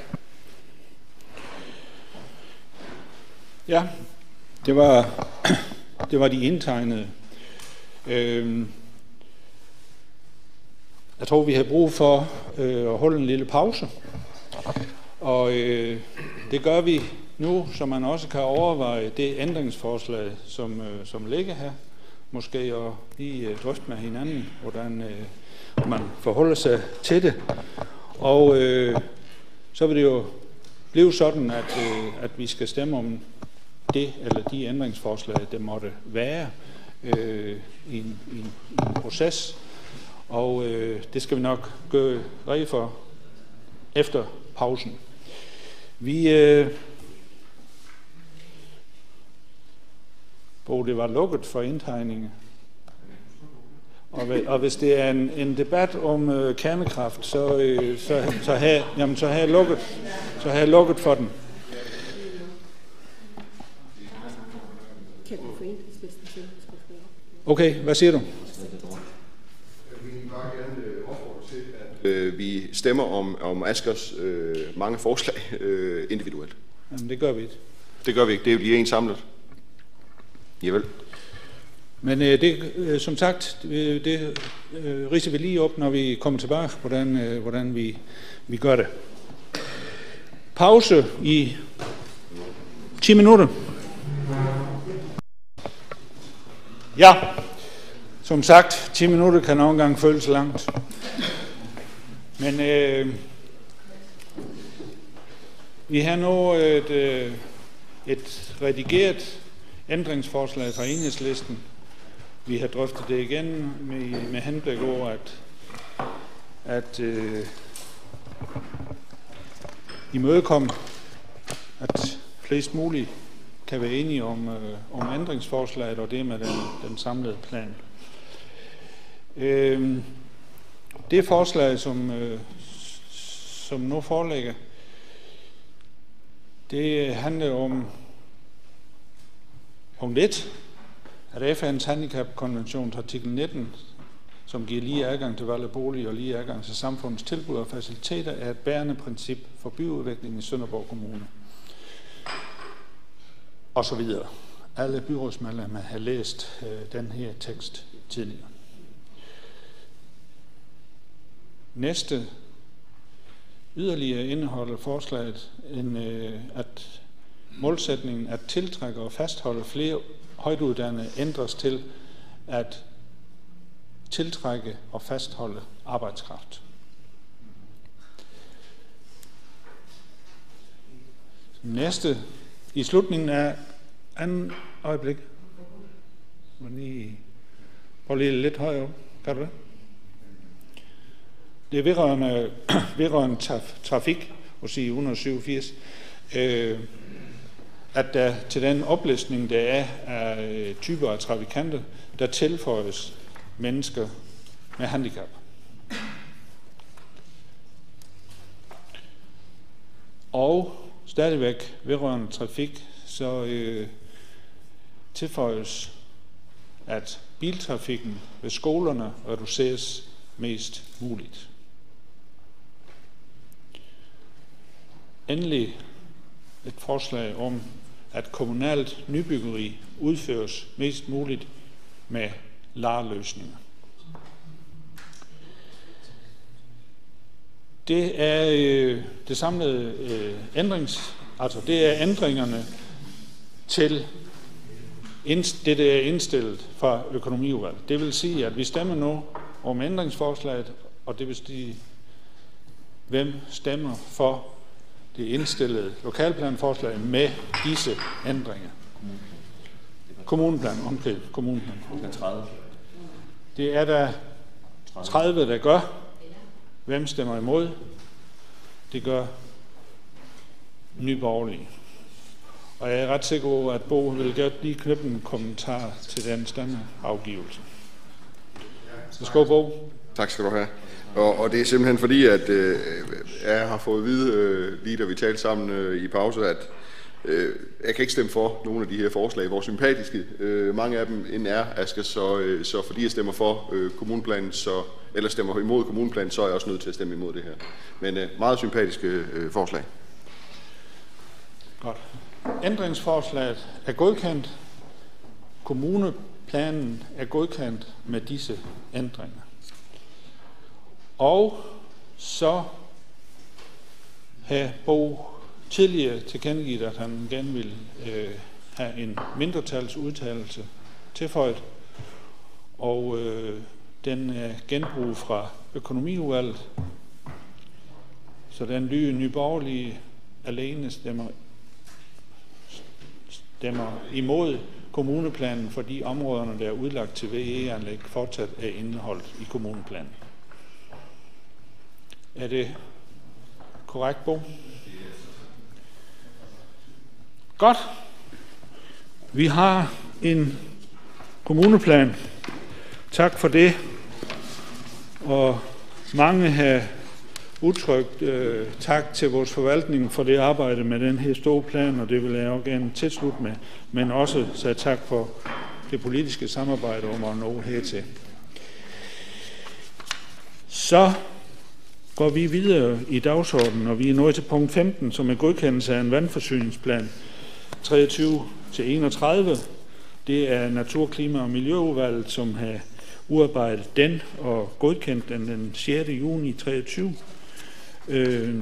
Ja, det var, det var de indtegnede. Øhm, jeg tror, vi har brug for øh, at holde en lille pause. Og øh, det gør vi nu, så man også kan overveje det ændringsforslag, som, øh, som ligger her. Måske og lige øh, drøfte med hinanden, hvordan øh, man forholder sig til det. Og øh, så vil det jo blive sådan, at, øh, at vi skal stemme om det eller de ændringsforslag, der måtte være øh, i, en, i, en, i en proces. Og øh, det skal vi nok gøre rede for efter pausen. Vi øh, hvor det var lukket for indtegninger. Og, og hvis det er en, en debat om øh, kernekraft, så, øh, så, så, har, jamen, så har jeg lukket, så har jeg lukket for den. Okay, hvad siger du? Øh, vi stemmer om, om Asgers øh, mange forslag øh, individuelt. Jamen, det gør vi ikke. Det gør vi ikke. Det er jo lige en samlet. Javel. Men øh, det, øh, som sagt, det, det øh, ridser vi lige op, når vi kommer tilbage, hvordan, øh, hvordan vi, vi gør det. Pause i ti minutter. Ja, som sagt, ti minutter kan nogle gange føles langt. Men øh, vi har nu et, øh, et redigeret ændringsforslag fra Enhedslisten. Vi har drøftet det igen med, med henblik over, at, at øh, imødekomme, at flest muligt kan være enige om, øh, om ændringsforslaget og det med den, den samlede plan. Øh, det forslag, som, øh, som nu foreligger, det handler om punkt et, at F N's handicapkonventions artikel nitten, som giver lige adgang til valg af bolig og lige adgang til samfundets tilbud og faciliteter, er et bærende princip for byudviklingen i Sønderborg Kommune. Og så videre. Alle byrådsmedlemmer har læst øh, den her tekst tidligere. Næste yderligere indeholder forslaget, en, øh, at målsætningen at tiltrække og fastholde flere højtuddannede ændres til at tiltrække og fastholde arbejdskraft. Næste, i slutningen af anden øjeblik, Prøv lige lidt højere op. Kan du det? Det er vedrørende, vedrørende traf, trafik, og sige et hundrede og syvogfirs, øh, at der til den oplistning, der er af typer af trafikanter, der tilføjes mennesker med handicap. Og stadigvæk vedrørende trafik, så øh, tilføjes, at biltrafikken ved skolerne reduceres mest muligt. Endelig et forslag om, at kommunalt nybyggeri udføres mest muligt med L A R-løsninger. Det er øh, det samlede øh, ændrings, altså det er ændringerne til det, der er indstillet fra økonomiudvalget. Det vil sige, at vi stemmer nu om ændringsforslaget, og det vil sige, hvem stemmer for det indstillede lokalplanforslag med disse ændringer. Kommuneplan, omkring kommuneplan. Det er der tredive, der gør. Hvem stemmer imod? Det gør Nye Borgerlige. Og jeg er ret sikker på, at Bo vil godt lige knytte en kommentar til den stemmeafgivelse. Så skal Bo. Tak skal du have. Og, og det er simpelthen fordi, at øh, jeg har fået at vide, øh, lige da vi talte sammen øh, i pause, at øh, jeg kan ikke stemme for nogle af de her forslag, hvor sympatiske øh, mange af dem end er, Asger, så, øh, så fordi jeg stemmer for øh, kommuneplanen, så, eller stemmer imod kommuneplanen, så er jeg også nødt til at stemme imod det her. Men øh, meget sympatiske øh, forslag. Godt. Ændringsforslaget er godkendt. Kommuneplanen er godkendt med disse ændringer. Og så har Bo tidligere tilkendegivet, at han gerne vil øh, have en mindretalsudtalelse tilføjet, og øh, den er genbrug fra økonomiudvalget, så den nye Nye Borgerlige alene stemmer, stemmer imod kommuneplanen, fordi områderne, der er udlagt til V E-anlæg, fortsat er indeholdt i kommuneplanen. Er det korrekt, Bo? Godt. Vi har en kommuneplan. Tak for det. Og mange har udtrykt øh, tak til vores forvaltning for det arbejde med den her store plan, og det vil jeg også gerne tilslutte med, men også sige tak for det politiske samarbejde om at nå hertil. Så går vi videre i dagsordenen, og vi er nået til punkt femten, som er godkendelse af en vandforsyningsplan treogtyve til enogtredive. Det er Natur-, Klima- og Miljøudvalget, som har udarbejdet den og godkendt den den sjette juni treogtyve. Øh,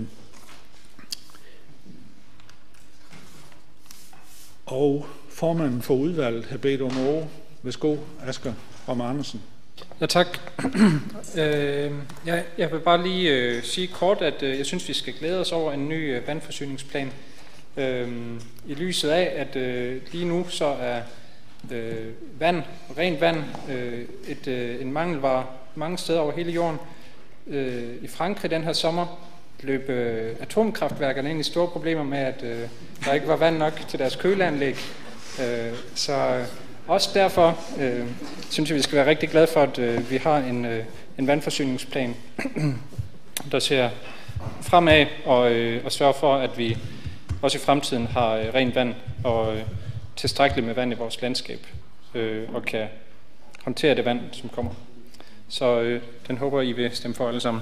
og formanden for udvalget har bedt om ord. Værsgo, Asger Rom Andersen. Ja, tak. øh, jeg, jeg vil bare lige øh, sige kort, at øh, jeg synes, vi skal glæde os over en ny øh, vandforsyningsplan. Øh, I lyset af, at øh, lige nu så er øh, vand, rent vand, øh, et, øh, en mangelvare mange steder over hele jorden. Øh, I Frankrig den her sommer løb øh, atomkraftværkerne ind i store problemer med, at øh, der ikke var vand nok til deres køleanlæg. Øh, så øh, også derfor øh, synes jeg, vi skal være rigtig glade for, at øh, vi har en, øh, en vandforsyningsplan, der ser fremad og, øh, og sørger for, at vi også i fremtiden har øh, rent vand og øh, tilstrækkeligt med vand i vores landskab øh, og kan håndtere det vand, som kommer. Så øh, den håber I vil stemme for alle sammen.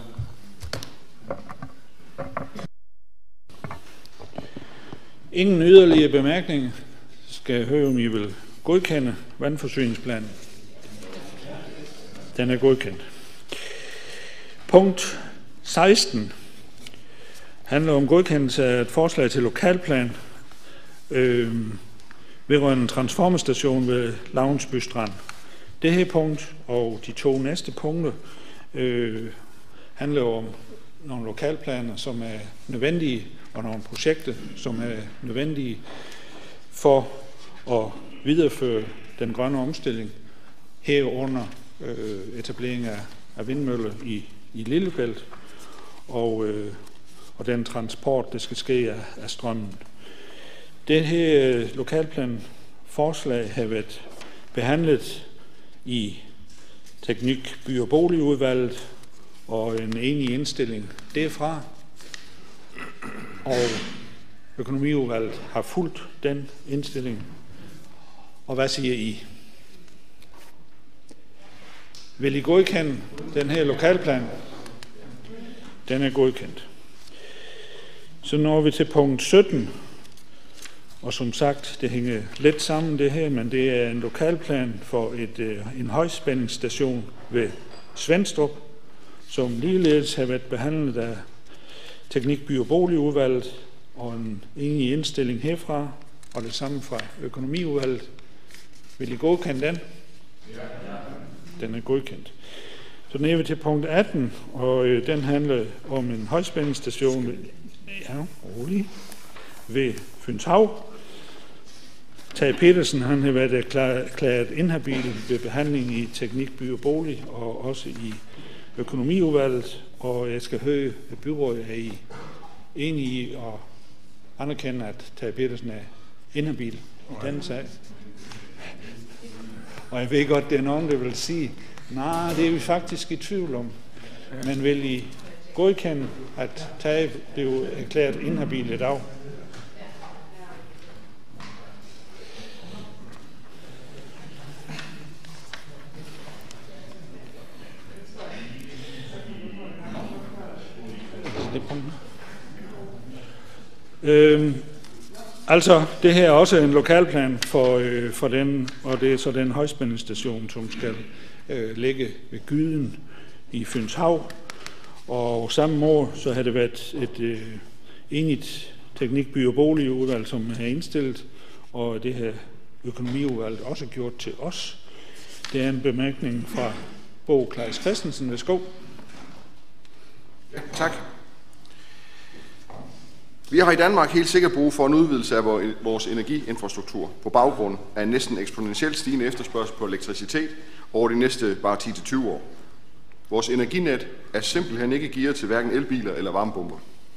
Ingen yderligere bemærkninger. Skal jeg høre, om I vil godkende vandforsyningsplanen. Den er godkendt. Punkt seksten handler om godkendelse af et forslag til lokalplan øh, vedrørende en transformerstation ved Lavnsby Strand. Det her punkt og de to næste punkter øh, handler om nogle lokalplaner, som er nødvendige, og nogle projekter, som er nødvendige for at videreføre den grønne omstilling, herunder øh, etablering af, af vindmøller i, i Lillebælt, og, øh, og den transport, der skal ske af, af strømmen. Det her øh, lokalplanforslag har været behandlet i Teknik, By- og Boligudvalget, og en enig indstilling derfra. Og økonomiudvalget har fulgt den indstilling. Og hvad siger I? Vil I godkende den her lokalplan? Den er godkendt. Så når vi til punkt sytten, og som sagt, det hænger lidt sammen det her, men det er en lokalplan for et, en højspændingsstation ved Svenstrup, som ligeledes har været behandlet af Teknik, By- og Boligudvalget, og en enig indstilling herfra, og det samme fra økonomiudvalget. Vil I godkende den? Den er godkendt. Så den er vi til punkt atten, og øh, den handler om en højspændingsstation ja, rolig, ved Fynshav. Tage Petersen, han har været erklæret inhabil ved behandling i Teknik, By- og Bolig, og også i økonomiudvalget, og jeg skal høre, at byrådet er I enige i at anerkende, at Tage Petersen er inhabil i denne sag. Og jeg ved godt, det er nogen, der vil sige, nej, det er vi faktisk i tvivl om. Men vil I godkende, at Tage blev erklæret inhabil i dag? Øhm, altså, det her er også en lokalplan for, øh, for den, og det er så den højspændingsstation, som skal øh, ligge ved Gyden i Fynshav. Og samme år, så har det været et øh, enigt Teknik, By- og Boligudvalg, som har indstillet, og det her økonomiudvalg også gjort til os. Det er en bemærkning fra Bo Klaus Christensen. Værsgo. Ja, tak. Vi har i Danmark helt sikkert brug for en udvidelse af vores energiinfrastruktur på baggrund af en næsten eksponentielt stigende efterspørgsel på elektricitet over de næste bare ti til tyve år. Vores energinet er simpelthen ikke gearet til hverken elbiler eller varmepumper.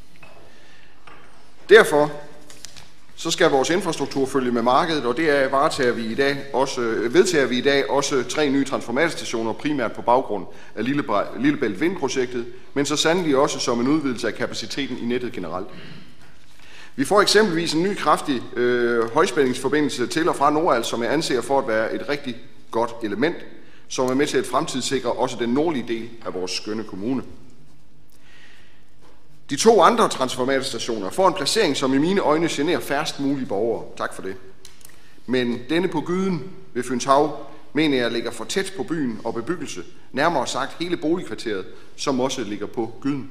Derfor så skal vores infrastruktur følge med markedet, og det er varetager vi i dag også, vedtager vi i dag også tre nye transformatorstationer, primært på baggrund af Lillebælt Vind-projektet, men så sandelig også som en udvidelse af kapaciteten i nettet generelt. Vi får eksempelvis en ny kraftig øh, højspændingsforbindelse til og fra Nordals, som jeg anser for at være et rigtig godt element, som er med til at fremtidssikre også den nordlige del af vores skønne kommune. De to andre transformatorstationer får en placering, som i mine øjne generer færrest mulige borgere. Tak for det. Men denne på Gyden ved Fynshav mener jeg ligger for tæt på byen og bebyggelse, nærmere sagt hele boligkvarteret, som også ligger på Gyden.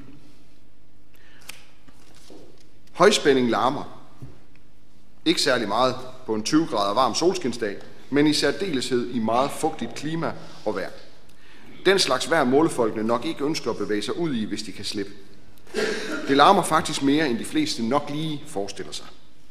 Højspænding larmer. Ikke særlig meget på en tyve grader varm solskinsdag, men i særdeleshed i meget fugtigt klima og vejr. Den slags vejr målefolkene nok ikke ønsker at bevæge sig ud i, hvis de kan slippe. Det larmer faktisk mere, end de fleste nok lige forestiller sig.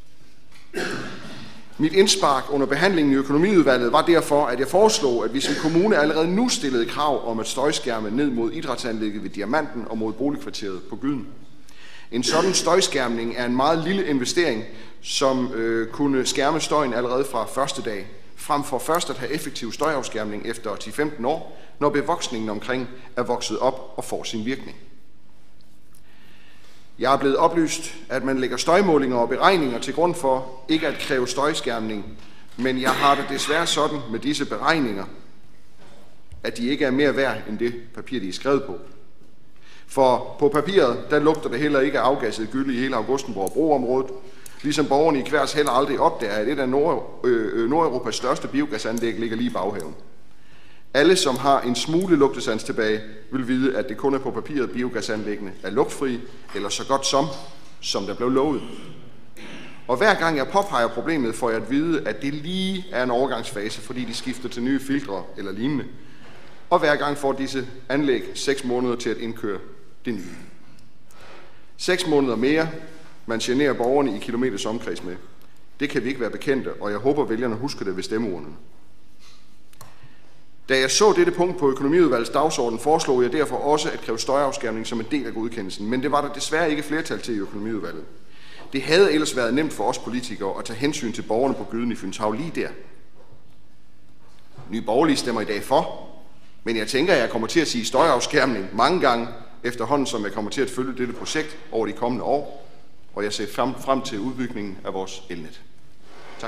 Mit indspark under behandlingen i økonomiudvalget var derfor, at jeg foreslog, at vi som kommune allerede nu stillede krav om at støjskærme ned mod idrætsanlægget ved Diamanten og mod boligkvarteret på Gyden. En sådan støjskærmning er en meget lille investering, som øh, kunne skærme støjen allerede fra første dag, frem for først at have effektiv støjafskærmning efter ti til femten år, når bevoksningen omkring er vokset op og får sin virkning. Jeg er blevet oplyst, at man lægger støjmålinger og beregninger til grund for ikke at kræve støjskærmning, men jeg har det desværre sådan med disse beregninger, at de ikke er mere værd end det papir, de er skrevet på. For på papiret, der lugter det heller ikke af afgasset gylde i hele Augustenborg broområdet, ligesom borgerne i Kværs heller aldrig opdager, at et af Nord- øh, Nordeuropas største biogasanlæg ligger lige i baghaven. Alle, som har en smule lugtesans tilbage, vil vide, at det kun er på papiret biogasanlæggene er lugtfri, eller så godt som, som der blev lovet. Og hver gang jeg påpeger problemet, får jeg at vide, at det lige er en overgangsfase, fordi de skifter til nye filtre eller lignende. Og hver gang får disse anlæg seks måneder til at indkøre det nye. Seks måneder mere, man generer borgerne i kilometers omkreds med. Det kan vi ikke være bekendte, og jeg håber, vælgerne husker det ved stemmeurnerne. Da jeg så dette punkt på økonomiudvalgets dagsorden, foreslog jeg derfor også at kræve støjafskærmning som en del af godkendelsen, men det var der desværre ikke flertal til i økonomiudvalget. Det havde ellers været nemt for os politikere at tage hensyn til borgerne på Gyden i Fynshav lige der. Nye Borgerlige stemmer i dag for, men jeg tænker, at jeg kommer til at sige støjafskærmning mange gange, efterhånden som jeg kommer til at følge dette projekt over de kommende år, og jeg ser frem, frem til udbygningen af vores elnet. Tak.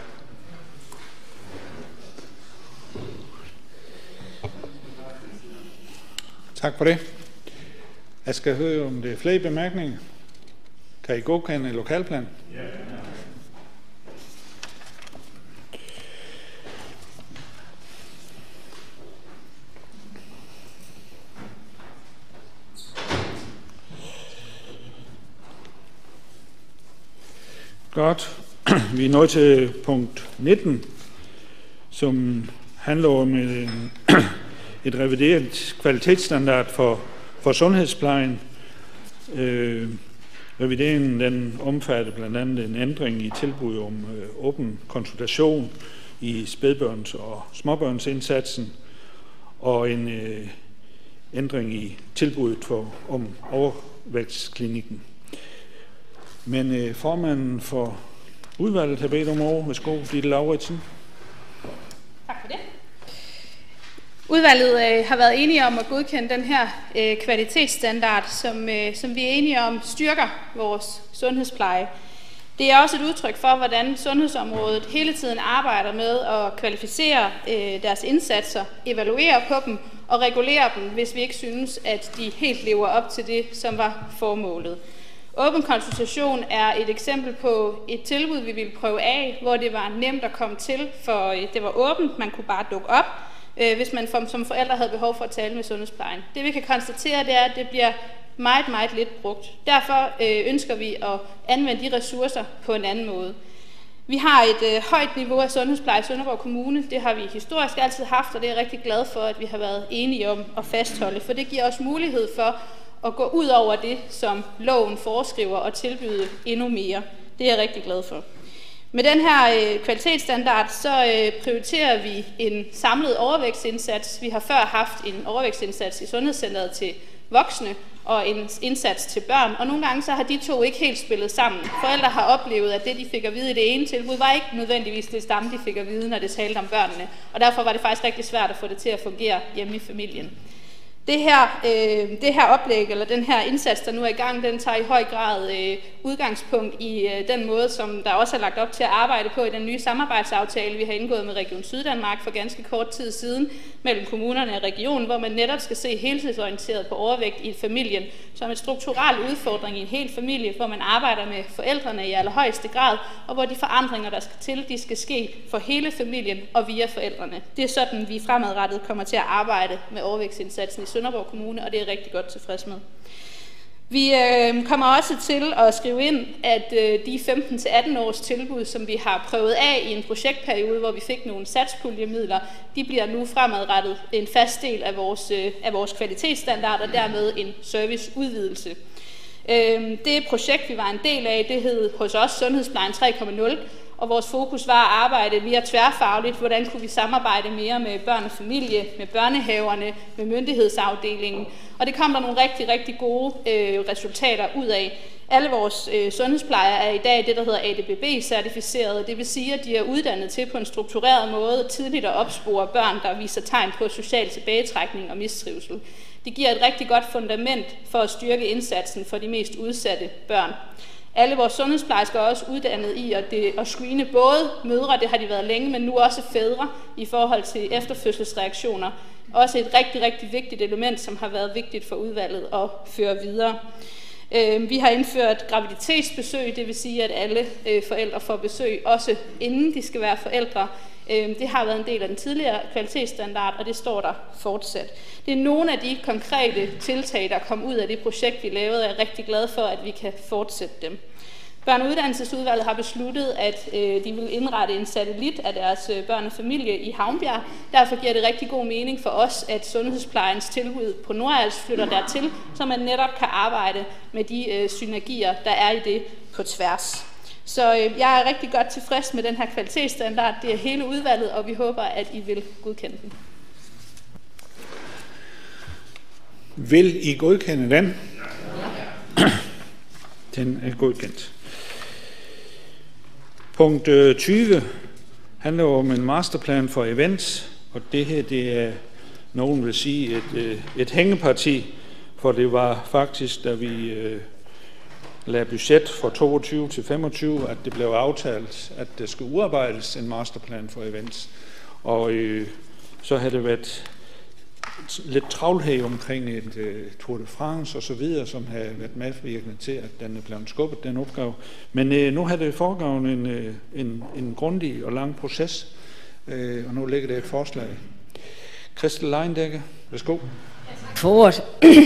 Tak for det. Jeg skal høre, om det er flere bemærkninger. Kan I godkende lokalplan? Ja. Godt. Vi er nået til punkt nitten, som handler om en, et revideret kvalitetsstandard for, for sundhedsplejen. Øh, revideringen den omfatter blandt andet en ændring i tilbud om øh, åben konsultation i spædbørns- og småbørnsindsatsen, og en øh, ændring i tilbuddet for, om overvægtsklinikken. Men øh, formanden for udvalget har bedt om over. Værsgo, Ditte Lauritsen. Tak for det. Udvalget øh, har været enige om at godkende den her øh, kvalitetsstandard, som, øh, som vi er enige om styrker vores sundhedspleje. Det er også et udtryk for, hvordan sundhedsområdet hele tiden arbejder med at kvalificere øh, deres indsatser, evaluere på dem og regulere dem, hvis vi ikke synes, at de helt lever op til det, som var formålet. Åben konsultation er et eksempel på et tilbud, vi ville prøve af, hvor det var nemt at komme til, for det var åbent, man kunne bare dukke op, hvis man som forældre havde behov for at tale med sundhedsplejen. Det vi kan konstatere, det er, at det bliver meget, meget lidt brugt. Derfor ønsker vi at anvende de ressourcer på en anden måde. Vi har et højt niveau af sundhedspleje i Sønderborg Kommune. Det har vi historisk altid haft, og det er jeg rigtig glad for, at vi har været enige om at fastholde, for det giver os mulighed for at gå ud over det, som loven foreskriver, og tilbyde endnu mere. Det er jeg rigtig glad for. Med den her øh, kvalitetsstandard, så øh, prioriterer vi en samlet overvægtsindsats. Vi har før haft en overvægtsindsats i sundhedscenteret til voksne, og en indsats til børn, og nogle gange så har de to ikke helt spillet sammen. Forældre har oplevet, at det, de fik at vide i det ene tilbud, var ikke nødvendigvis det samme, de fik at vide, når det talte om børnene, og derfor var det faktisk rigtig svært at få det til at fungere hjemme i familien. Det her, øh, det her oplæg, eller den her indsats, der nu er i gang, den tager i høj grad øh, udgangspunkt i øh, den måde, som der også er lagt op til at arbejde på i den nye samarbejdsaftale, vi har indgået med Region Syddanmark for ganske kort tid siden, mellem kommunerne og regionen, hvor man netop skal se helhedsorienteret på overvægt i familien, som en strukturel udfordring i en hel familie, hvor man arbejder med forældrene i allerhøjeste grad, og hvor de forandringer, der skal til, de skal ske for hele familien og via forældrene. Det er sådan, vi fremadrettet kommer til at arbejde med overvægtsindsatsen i Sønderborg Kommune, og det er jeg rigtig godt tilfreds med. Vi øh, kommer også til at skrive ind, at øh, de femten til atten års tilbud, som vi har prøvet af i en projektperiode, hvor vi fik nogle satspuljemidler, de bliver nu fremadrettet en fast del af vores, øh, af vores kvalitetsstandard og dermed en serviceudvidelse. Øh, det projekt, vi var en del af, det hed hos os Sundhedsplejen tre punkt nul, og vores fokus var at arbejde via tværfagligt, hvordan kunne vi samarbejde mere med børn og familie, med børnehaverne, med myndighedsafdelingen. Og det kom der nogle rigtig, rigtig gode øh, resultater ud af. Alle vores øh, sundhedsplejere er i dag det, der hedder A D B B-certificerede. Det vil sige, at de er uddannet til på en struktureret måde tidligt at opspore børn, der viser tegn på social tilbagetrækning og mistrivsel. Det giver et rigtig godt fundament for at styrke indsatsen for de mest udsatte børn. Alle vores sundhedsplejersker er også uddannet i at, det, at screene både mødre, det har de været længe, men nu også fædre i forhold til efterfødselsreaktioner. Også et rigtig, rigtig vigtigt element, som har været vigtigt for udvalget at føre videre. Vi har indført graviditetsbesøg, det vil sige, at alle forældre får besøg, også inden de skal være forældre. Det har været en del af den tidligere kvalitetsstandard, og det står der fortsat. Det er nogle af de konkrete tiltag, der kom ud af det projekt, vi lavede, og jeg er rigtig glad for, at vi kan fortsætte dem. Børne- og Uddannelsesudvalget har besluttet, at øh, de vil indrette en satellit af deres øh, børn og familie i Havnbjerg. Derfor giver det rigtig god mening for os, at sundhedsplejens tilbud på Nordals flytter dertil, så man netop kan arbejde med de øh, synergier, der er i det på tværs. Så øh, jeg er rigtig godt tilfreds med den her kvalitetsstandard. Det er hele udvalget, og vi håber, at I vil godkende den. Vil I godkende den? Den er godkendt. Punkt tyve handler om en masterplan for events, og det her, det er, nogen vil sige, et, et hængeparti, for det var faktisk, da vi øh, lavede budget fra toogtyve til femogtyve, at det blev aftalt, at der skulle udarbejdes en masterplan for events. Og øh, så havde det været lidt travlhed omkring et uh, Tour de France og så videre, som har været medvirkende til, at den er blevet skubbet, den opgave. Men uh, nu har det foregået en, uh, en, en grundig og lang proces, uh, og nu ligger der et forslag. Christel Leindækker, værsgo. For ordet.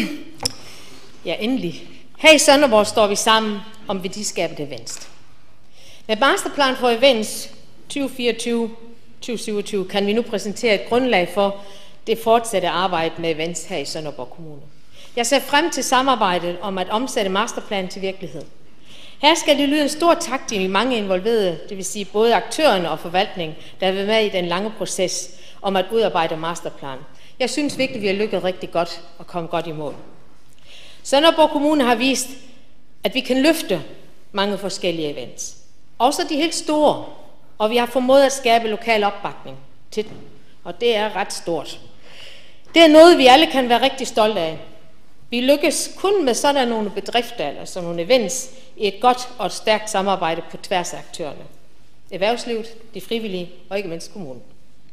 Ja, endelig. Her i Sønderborg står vi sammen om værdiskabende events. Med masterplan for events tyve fireogtyve til tyve syvogtyve kan vi nu præsentere et grundlag for det fortsatte arbejde med events her i Sønderborg Kommune. Jeg ser frem til samarbejdet om at omsætte masterplanen til virkelighed. Her skal det lyde en stor tak til de mange involverede, det vil sige både aktørerne og forvaltningen, der har været med i den lange proces om at udarbejde masterplanen. Jeg synes virkelig, at vi har lykket rigtig godt og kommet godt i mål. Sønderborg Kommune har vist, at vi kan løfte mange forskellige events. Også de helt store, og vi har formået at skabe lokal opbakning til dem, og det er ret stort. Det er noget, vi alle kan være rigtig stolte af. Vi lykkes kun med sådan nogle bedrifter eller sådan nogle events i et godt og et stærkt samarbejde på tværs af aktørerne. Erhvervslivet, de frivillige og ikke mindst kommunen.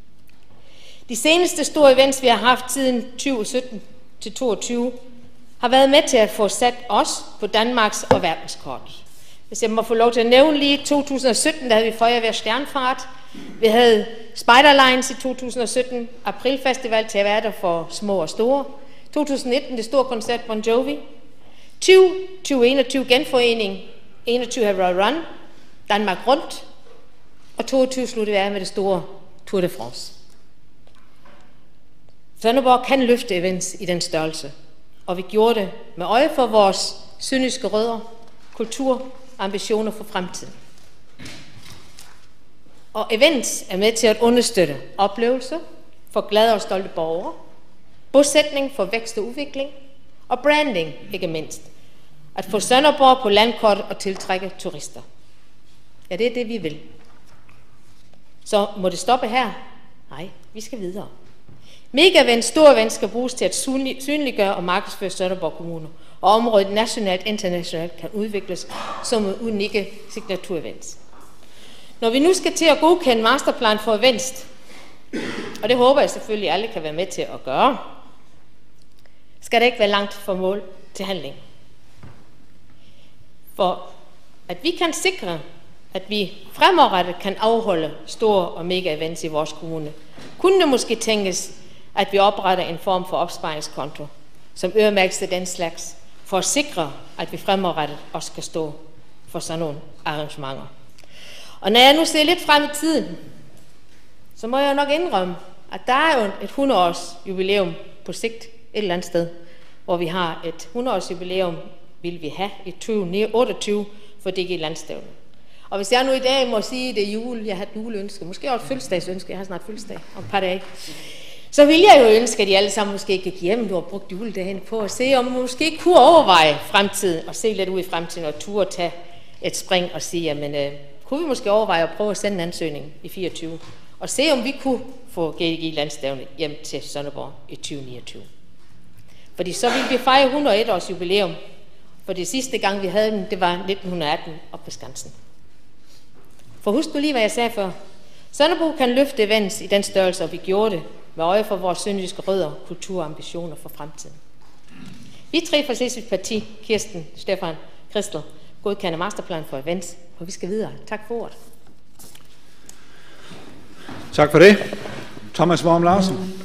De seneste store events, vi har haft siden tyve sytten til toogtyve, har været med til at få sat os på Danmarks og verdenskort. Hvis jeg må få lov til at nævne lige, to tusind og sytten, der havde vi Feuerwehr Sternfahrt. Vi havde Spiderlines i to tusind og sytten, Aprilfestival til at være der for små og store. to tusind nitten, det store koncert Bon Jovi. tyve til enogtyve, genforening, enogtyve Royal Run, Danmark Rundt. Og toogtyve sluttede vi af med det store Tour de France. Sønderborg kan løfte events i den størrelse, og vi gjorde det med øje for vores sønderjyske rødder, kultur og ambitioner for fremtiden. Og events er med til at understøtte oplevelser for glade og stolte borgere, bosætning for vækst og udvikling, og branding ikke mindst. At få Sønderborg på landkort og tiltrække turister. Ja, det er det, vi vil. Så må det stoppe her? Nej, vi skal videre. Mega-event, store event skal bruges til at synliggøre og markedsføre Sønderborg Kommune, og området nationalt og internationalt kan udvikles som unikke signaturevents. Når vi nu skal til at godkende masterplan for events, og det håber jeg selvfølgelig, at alle kan være med til at gøre, skal det ikke være langt fra mål til handling. For at vi kan sikre, at vi fremadrettet kan afholde store og mega-events i vores kommune, kunne det måske tænkes, at vi opretter en form for opsparingskonto, som øremærkes til den slags, for at sikre, at vi fremadrettet også skal stå for sådan nogle arrangementer. Og når jeg nu ser lidt frem i tiden, så må jeg nok indrømme, at der er jo et hundrede års jubilæum på sigt et eller andet sted, hvor vi har et hundrede års jubilæum, vil vi have i tyve otteogtyve for D G Landstævne. Og hvis jeg nu i dag må sige, at det er jul, jeg har et juleønske, måske også et fødselsdagsønske, jeg har snart fødselsdag om et par dage, så vil jeg jo ønske, at de alle sammen måske gik hjem, du har brugt juledagen på at se, om man måske kunne overveje fremtiden, og se lidt ud i fremtiden, og turde tage et spring og sige, jamen, øh, kunne vi måske overveje at prøve at sende en ansøgning i fireogtyve, og se, om vi kunne få G D G Landstævne hjem til Sønderborg i tyve niogtyve. Fordi så ville vi fejre hundrede og et års jubilæum, for det sidste gang, vi havde den, det var nitten atten op på Skansen. For husk du lige, hvad jeg sagde før. Sønderborg kan løfte events i den størrelse, og vi gjorde det med øje for vores sønderjyske rødder, kultur og ambitioner for fremtiden. Vi tre fra Slesvig Parti, Kirsten, Stefan, Christel, godkender masterplan for events, og vi skal videre. Tak for ordet. Tak for det. Thomas Worm Larsen.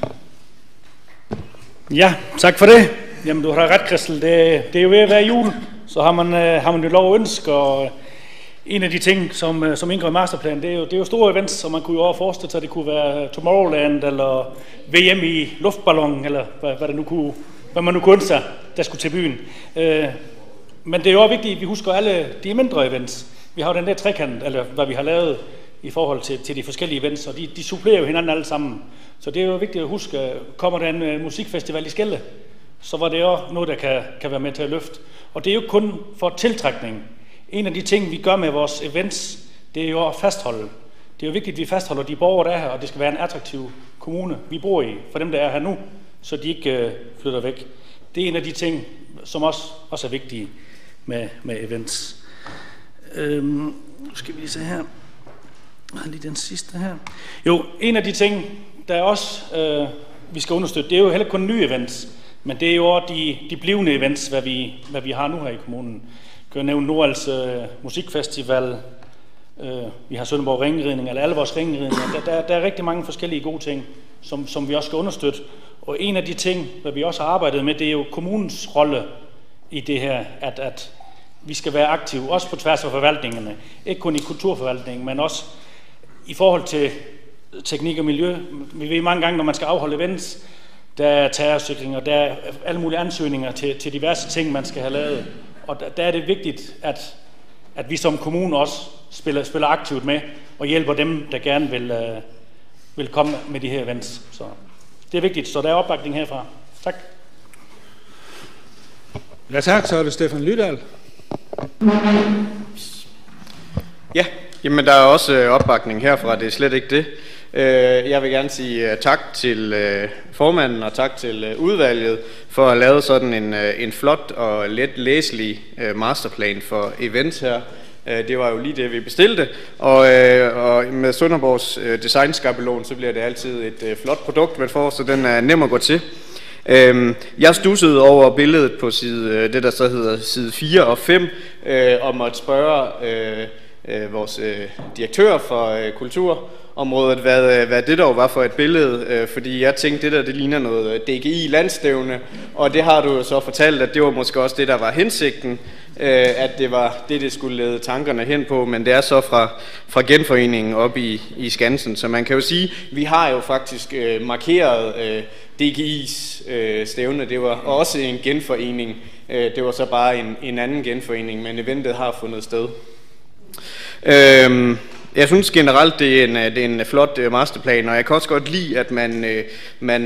Ja, tak for det. Jamen, du har ret, Christel. Det, det er jo ved at være jul, så har man, øh, har man jo lov at ønske, og en af de ting, som, øh, som indgår i masterplanen, det er, jo, det er jo store events, som man kunne jo også forestille sig, det kunne være Tomorrowland, eller V M i luftballon, eller hvad, hvad, det nu kunne, hvad man nu kunne ønske sig, der skulle til byen. Øh, men det er jo også vigtigt, at vi husker alle de mindre events. Vi har jo den der trekant, eller hvad vi har lavet i forhold til, til de forskellige events, og de, de supplerer jo hinanden alle sammen. Så det er jo vigtigt at huske, kommer der en uh, musikfestival i Skelde, så var det også noget, der kan, kan være med til at løfte. Og det er jo kun for tiltrækning. En af de ting, vi gør med vores events, det er jo at fastholde. Det er jo vigtigt, at vi fastholder de borgere, der er her, og det skal være en attraktiv kommune, vi bor i, for dem, der er her nu, så de ikke øh, flytter væk. Det er en af de ting, som også, også er vigtige med, med events. Øhm, nu skal vi lige se her. Jeg har lige den sidste her. Jo, en af de ting, der er også, øh, vi skal understøtte, det er jo heller kun nye events, men det er jo også de, de blivende events, hvad vi, hvad vi har nu her i kommunen. Jeg kan nævne Nordals øh, Musikfestival, øh, vi har Sønderborg Ringridning, eller alle vores ringridninger. Der, der, der er rigtig mange forskellige gode ting, som, som vi også skal understøtte. Og en af de ting, hvad vi også har arbejdet med, det er jo kommunens rolle i det her, at, at vi skal være aktive, også på tværs af forvaltningerne. Ikke kun i kulturforvaltningen, men også i forhold til teknik og miljø. Vi ved mange gange, når man skal afholde events, der er terrorsikring, og der er alle mulige ansøgninger til, til diverse ting, man skal have lavet. Og der, der er det vigtigt, at, at vi som kommune også spiller, spiller aktivt med og hjælper dem, der gerne vil, øh, vil komme med de her events. Så det er vigtigt, så der er opbakning herfra. Tak. Ja tak, så er det Stefan Lydal. Ja, jamen der er også opbakning herfra, det er slet ikke det. Jeg vil gerne sige tak til formanden og tak til udvalget for at lave sådan en, en flot og let læselig masterplan for events her. Det var jo lige det, vi bestilte, og, og med Sønderborgs designskabelon, så bliver det altid et flot produkt, man får, så den er nem at gå til. Jeg stussede over billedet på side, det der så hedder side fire og fem, og måtte spørge vores direktør for kulturområdet, hvad, hvad det dog var for et billede, fordi jeg tænkte, det der det ligner noget D G I-landstævne, og det har du jo så fortalt, at det var måske også det, der var hensigten, at det var det, det skulle lede tankerne hen på, men det er så fra, fra genforeningen op i, i Skansen, så man kan jo sige, vi har jo faktisk markeret D G I's stævne, det var også en genforening, det var så bare en, en anden genforening, men eventet har fundet sted. Øhm, jeg synes generelt, det er en, det er en flot masterplan, og jeg kan også godt lide, at man, man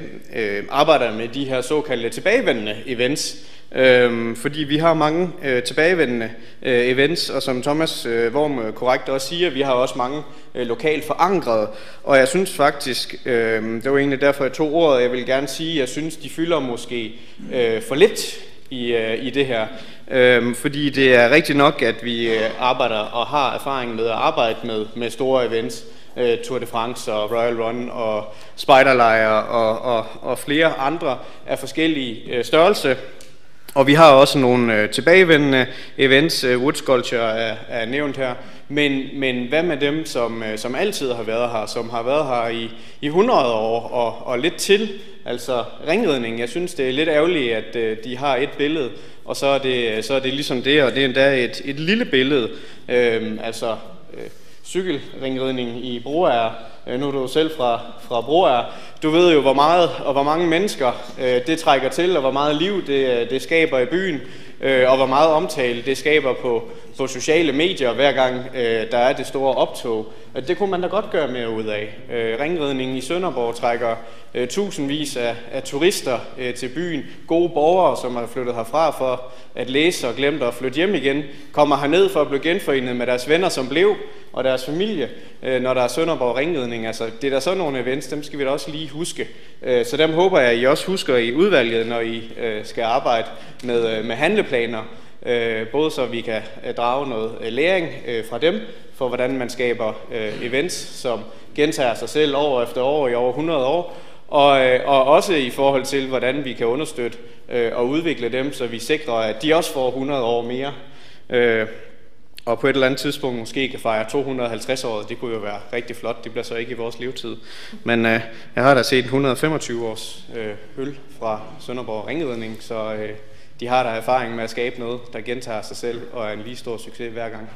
øh, arbejder med de her såkaldte tilbagevendende events, øhm, fordi vi har mange øh, tilbagevendende øh, events, og som Thomas øh, Worm korrekt også siger, vi har også mange øh, lokalt forankrede, og jeg synes faktisk, øh, det var egentlig derfor jeg tog ordet, jeg vil gerne sige, jeg synes de fylder måske øh, for lidt i, øh, i det her. Øhm, fordi det er rigtigt nok, at vi øh, arbejder og har erfaring med at arbejde med, med store events, øh, Tour de France og Royal Run og Spejderlejre og, og, og flere andre af forskellige øh, størrelse. Og vi har også nogle øh, tilbagevendende events, øh, Wood Sculpture er, er nævnt her, men, men hvad med dem, som, øh, som altid har været her, som har været her i, i hundrede år og, og lidt til, altså ringridning. Jeg synes, det er lidt ærgerligt, at øh, de har et billede, og så er det, så er det ligesom det, og det er endda et, et lille billede, øhm, altså øh, cykelringridning i Broager. Øh, nu er du selv fra, fra Broager. Du ved jo, hvor meget og hvor mange mennesker øh, det trækker til, og hvor meget liv det, det skaber i byen, øh, og hvor meget omtale det skaber på, på sociale medier, hver gang øh, der er det store optog. Det kunne man da godt gøre mere ud af. Øh, ringridningen i Sønderborg trækker øh, tusindvis af, af turister øh, til byen. Gode borgere, som har flyttet herfra for at læse og glemt at flytte hjem igen, kommer herned for at blive genforenet med deres venner, som blev, og deres familie, øh, når der er Sønderborg ringridning. Altså, det er der sådan nogle events, dem skal vi da også lige huske. Øh, så dem håber jeg, at I også husker i udvalget, når I øh, skal arbejde med, øh, med handleplaner. Øh, både så vi kan øh, drage noget øh, læring øh, fra dem, for hvordan man skaber øh, events, som gentager sig selv år efter år i over hundrede år, og, øh, og også i forhold til, hvordan vi kan understøtte øh, og udvikle dem, så vi sikrer, at de også får hundrede år mere, øh, og på et eller andet tidspunkt måske kan fejre to hundrede og halvtreds år. Det kunne jo være rigtig flot, det bliver så ikke i vores levetid. Men øh, jeg har da set et hundrede og femogtyve års øh, øl fra Sønderborg Ringridning, så øh, de har der erfaring med at skabe noget, der gentager sig selv og er en lige stor succes hver gang.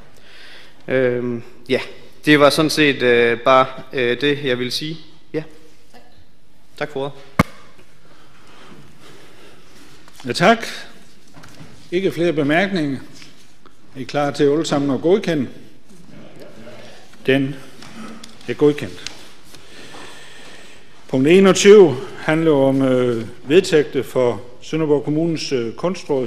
Øhm, ja, det var sådan set øh, bare øh, det, jeg ville sige. Ja. Tak. Tak for ordet. Ja, tak. Ikke flere bemærkninger. Er I klar til alle sammen at godkende? Den er godkendt. Punkt enogtyve handler om øh, vedtægter for Sønderborg Kommunes øh, kunstråd.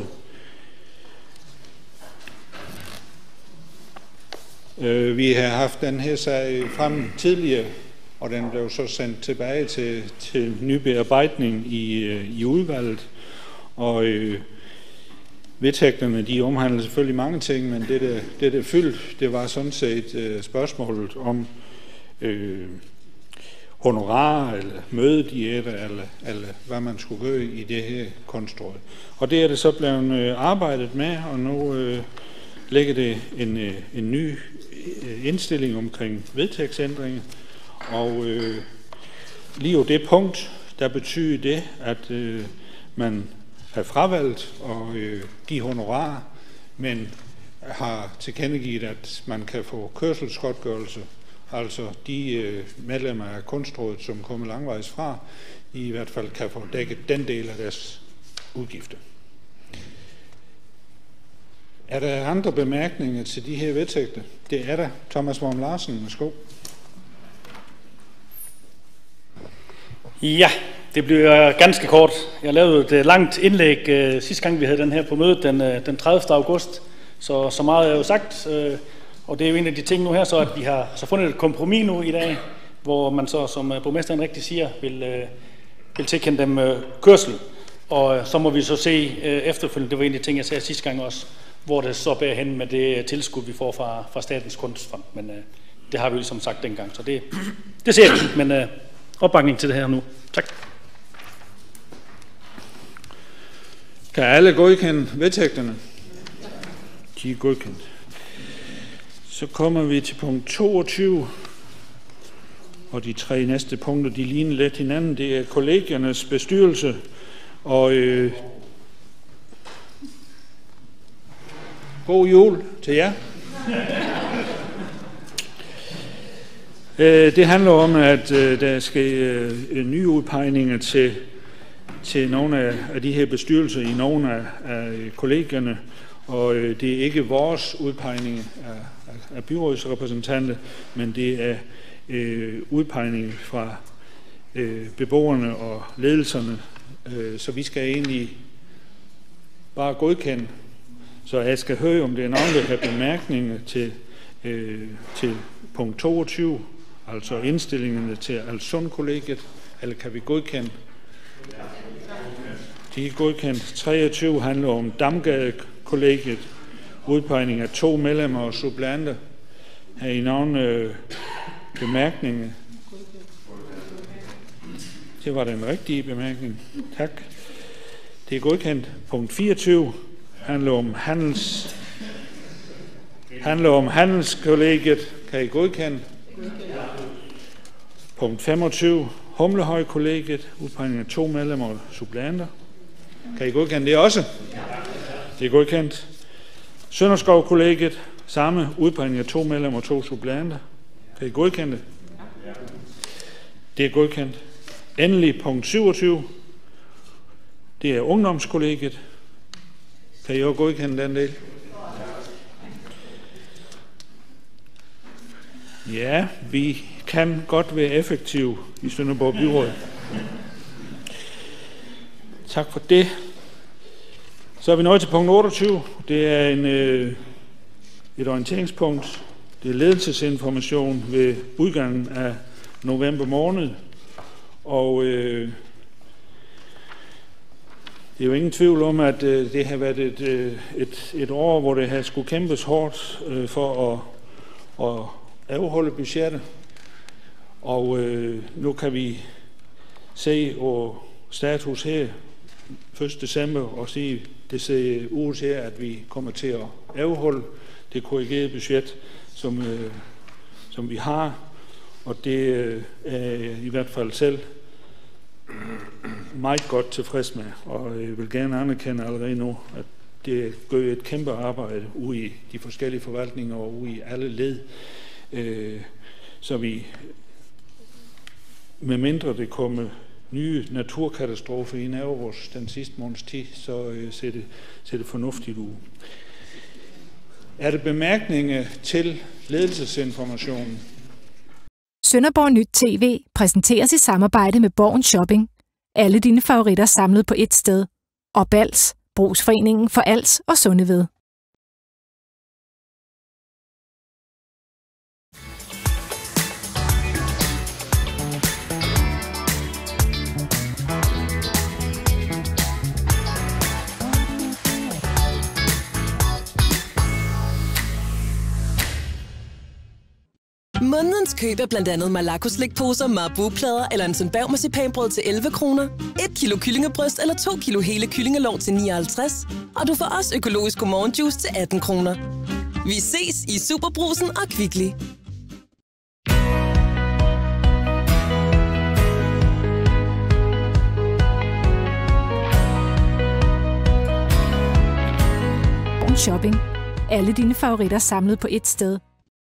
Øh, vi har haft den her sag frem tidligere, og den blev så sendt tilbage til, til ny bearbejdning i, øh, i udvalget. Og øh, vedtægterne, de omhandler selvfølgelig mange ting, men det, der, det der fyldt, det var sådan set øh, spørgsmålet om øh, honorar eller mødediæter, eller, eller hvad man skulle gøre i det her kunstråd. Og det er det så blevet øh, arbejdet med, og nu øh, ligger det en, øh, en ny øh, indstilling omkring vedtægtsændringer. Og øh, lige jo det punkt, der betyder det, at øh, man har fravalgt at øh, give honorar, men har tilkendegivet, at man kan få kørselsgodtgørelse. Altså de øh, medlemmer af kunstrådet, som kommer langvejs fra, i hvert fald kan få dækket den del af deres udgifter. Er der andre bemærkninger til de her vedtægter? Det er der. Thomas Worm Larsen, værsgo. Ja, det bliver ganske kort. Jeg lavede et langt indlæg øh, sidste gang, vi havde den her på mødet, den, øh, den tredivte august. Så, så meget er jo sagt, øh, og det er jo en af de ting nu her, så at vi har så fundet et kompromis nu i dag, hvor man så, som øh, borgmesteren rigtig siger, vil, øh, vil tilkende dem øh, kørsel. Og øh, så må vi så se øh, efterfølgende, det var en af de ting, jeg sagde sidste gang også, hvor det så bærer hen med det tilskud, vi får fra, fra Statens Kunstfond. Men øh, det har vi jo ligesom sagt dengang, så det, det ser vi. Men øh, opbakning til det her nu. Tak. Kan alle godkende vedtægterne? De er godkendt. Så kommer vi til punkt toogtyve, og de tre næste punkter, de ligner lidt hinanden. Det er kollegiernes bestyrelse, og øh, god jul til jer. øh, det handler om, at øh, der skal øh, nye udpegninger til til nogle af, af de her bestyrelser i nogle af, af kollegierne, og øh, det er ikke vores udpegning af, af, af byrådsrepræsentanter, men det er øh, udpegning fra øh, beboerne og ledelserne, øh, så vi skal egentlig bare godkende. Så jeg skal høre, om det er nogen, der har bemærkninger til, øh, til punkt toogtyve, altså indstillingerne til Alsund-kollegiet, eller kan vi godkende? De er godkendt. treogtyve handler om Damgade-kollegiet, udpegning af to medlemmer og suppleanter. Har I nogle øh, bemærkninger? Det var den rigtige bemærkning. Tak. Det er godkendt. Punkt fireogtyve handler om handels handler om handelskollegiet. Kan I godkende? Punkt femogtyve. Humlehøj-kollegiet, udpegning af to medlemmer og suppleanter. Kan I godkende det også? Det er godkendt. Sønderskov-kollegiet, samme udpegning af to medlemmer og to suppleanter. Kan I godkende det? Det er godkendt. Endelig punkt syvogtyve. Det er ungdomskollegiet. Kan I også godkende den del? Ja, vi kan godt være effektive i Sønderborg Byråd. Tak for det. Så er vi nået til punkt otteogtyve. Det er en, øh, et orienteringspunkt. Det er ledelsesinformation ved udgangen af november måned. Og øh, det er jo ingen tvivl om, at øh, det har været et, øh, et, et år, hvor det har skulle kæmpes hårdt øh, for at, at afholde budgettet. Og øh, nu kan vi se og status her første december og sige, det ser ud til, at vi kommer til at afholde det korrigerede budget, som, øh, som vi har. Og det øh, er i hvert fald selv meget godt tilfreds med. Og jeg vil gerne anerkende allerede nu, at det gør et kæmpe arbejde ude i de forskellige forvaltninger og ude i alle led. Øh, så vi, med mindre det kommer nye naturkatastrofer i Nærvors den sidste måneds tid, så øh, ser, det, ser det fornuftigt ud. Er det bemærkninger til ledelsesinformationen? Sønderborg Nyt T V præsenteres i samarbejde med Borgen Shopping. Alle dine favoritter samlet på ét sted. Og Bals, Brugsforeningen for Als og Sundeved. Månedens køb er blandt andet Malaco slikposer, Marabou-plader eller en Sundberg marcipanbrød til elleve kroner, et kilo kyllingebryst eller to kilo hele kyllingelår til nioghalvtreds, og du får også økologisk godmorgenjuice til atten kroner. Vi ses i Superbrugsen og Kvickly. Shopping. Alle dine favoritter samlet på ét sted.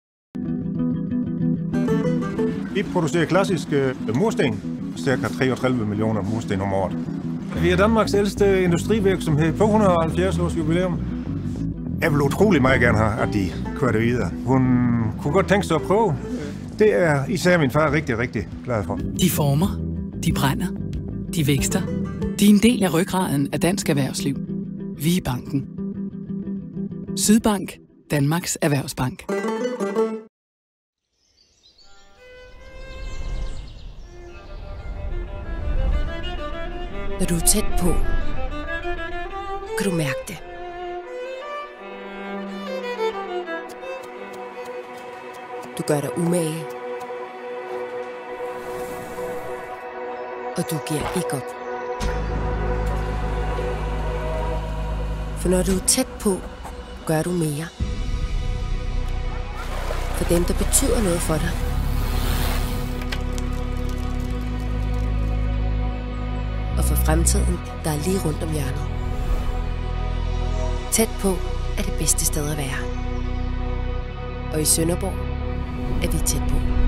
Vi producerer klassiske mursten, cirka treogtredive millioner mursten om året. Vi er Danmarks ældste industrivirksomhed på hundrede og halvfjerds års jubilæum. Jeg vil utrolig meget gerne have, at de kører det videre. Hun kunne godt tænke sig at prøve. Det er især min far rigtig, rigtig glad for. De former, de brænder, de vækster. De er en del af ryggraden af dansk erhvervsliv. Vi er banken. Sydbank, Danmarks Erhvervsbank. Når du er tæt på, kan du mærke det. Du gør dig umage, og du giver ikke op. For når du er tæt på, gør du mere. For dem, der betyder noget for dig. Og for fremtiden, der er lige rundt om hjørnet. Tæt på er det bedste sted at være. Og i Sønderborg er vi tæt på.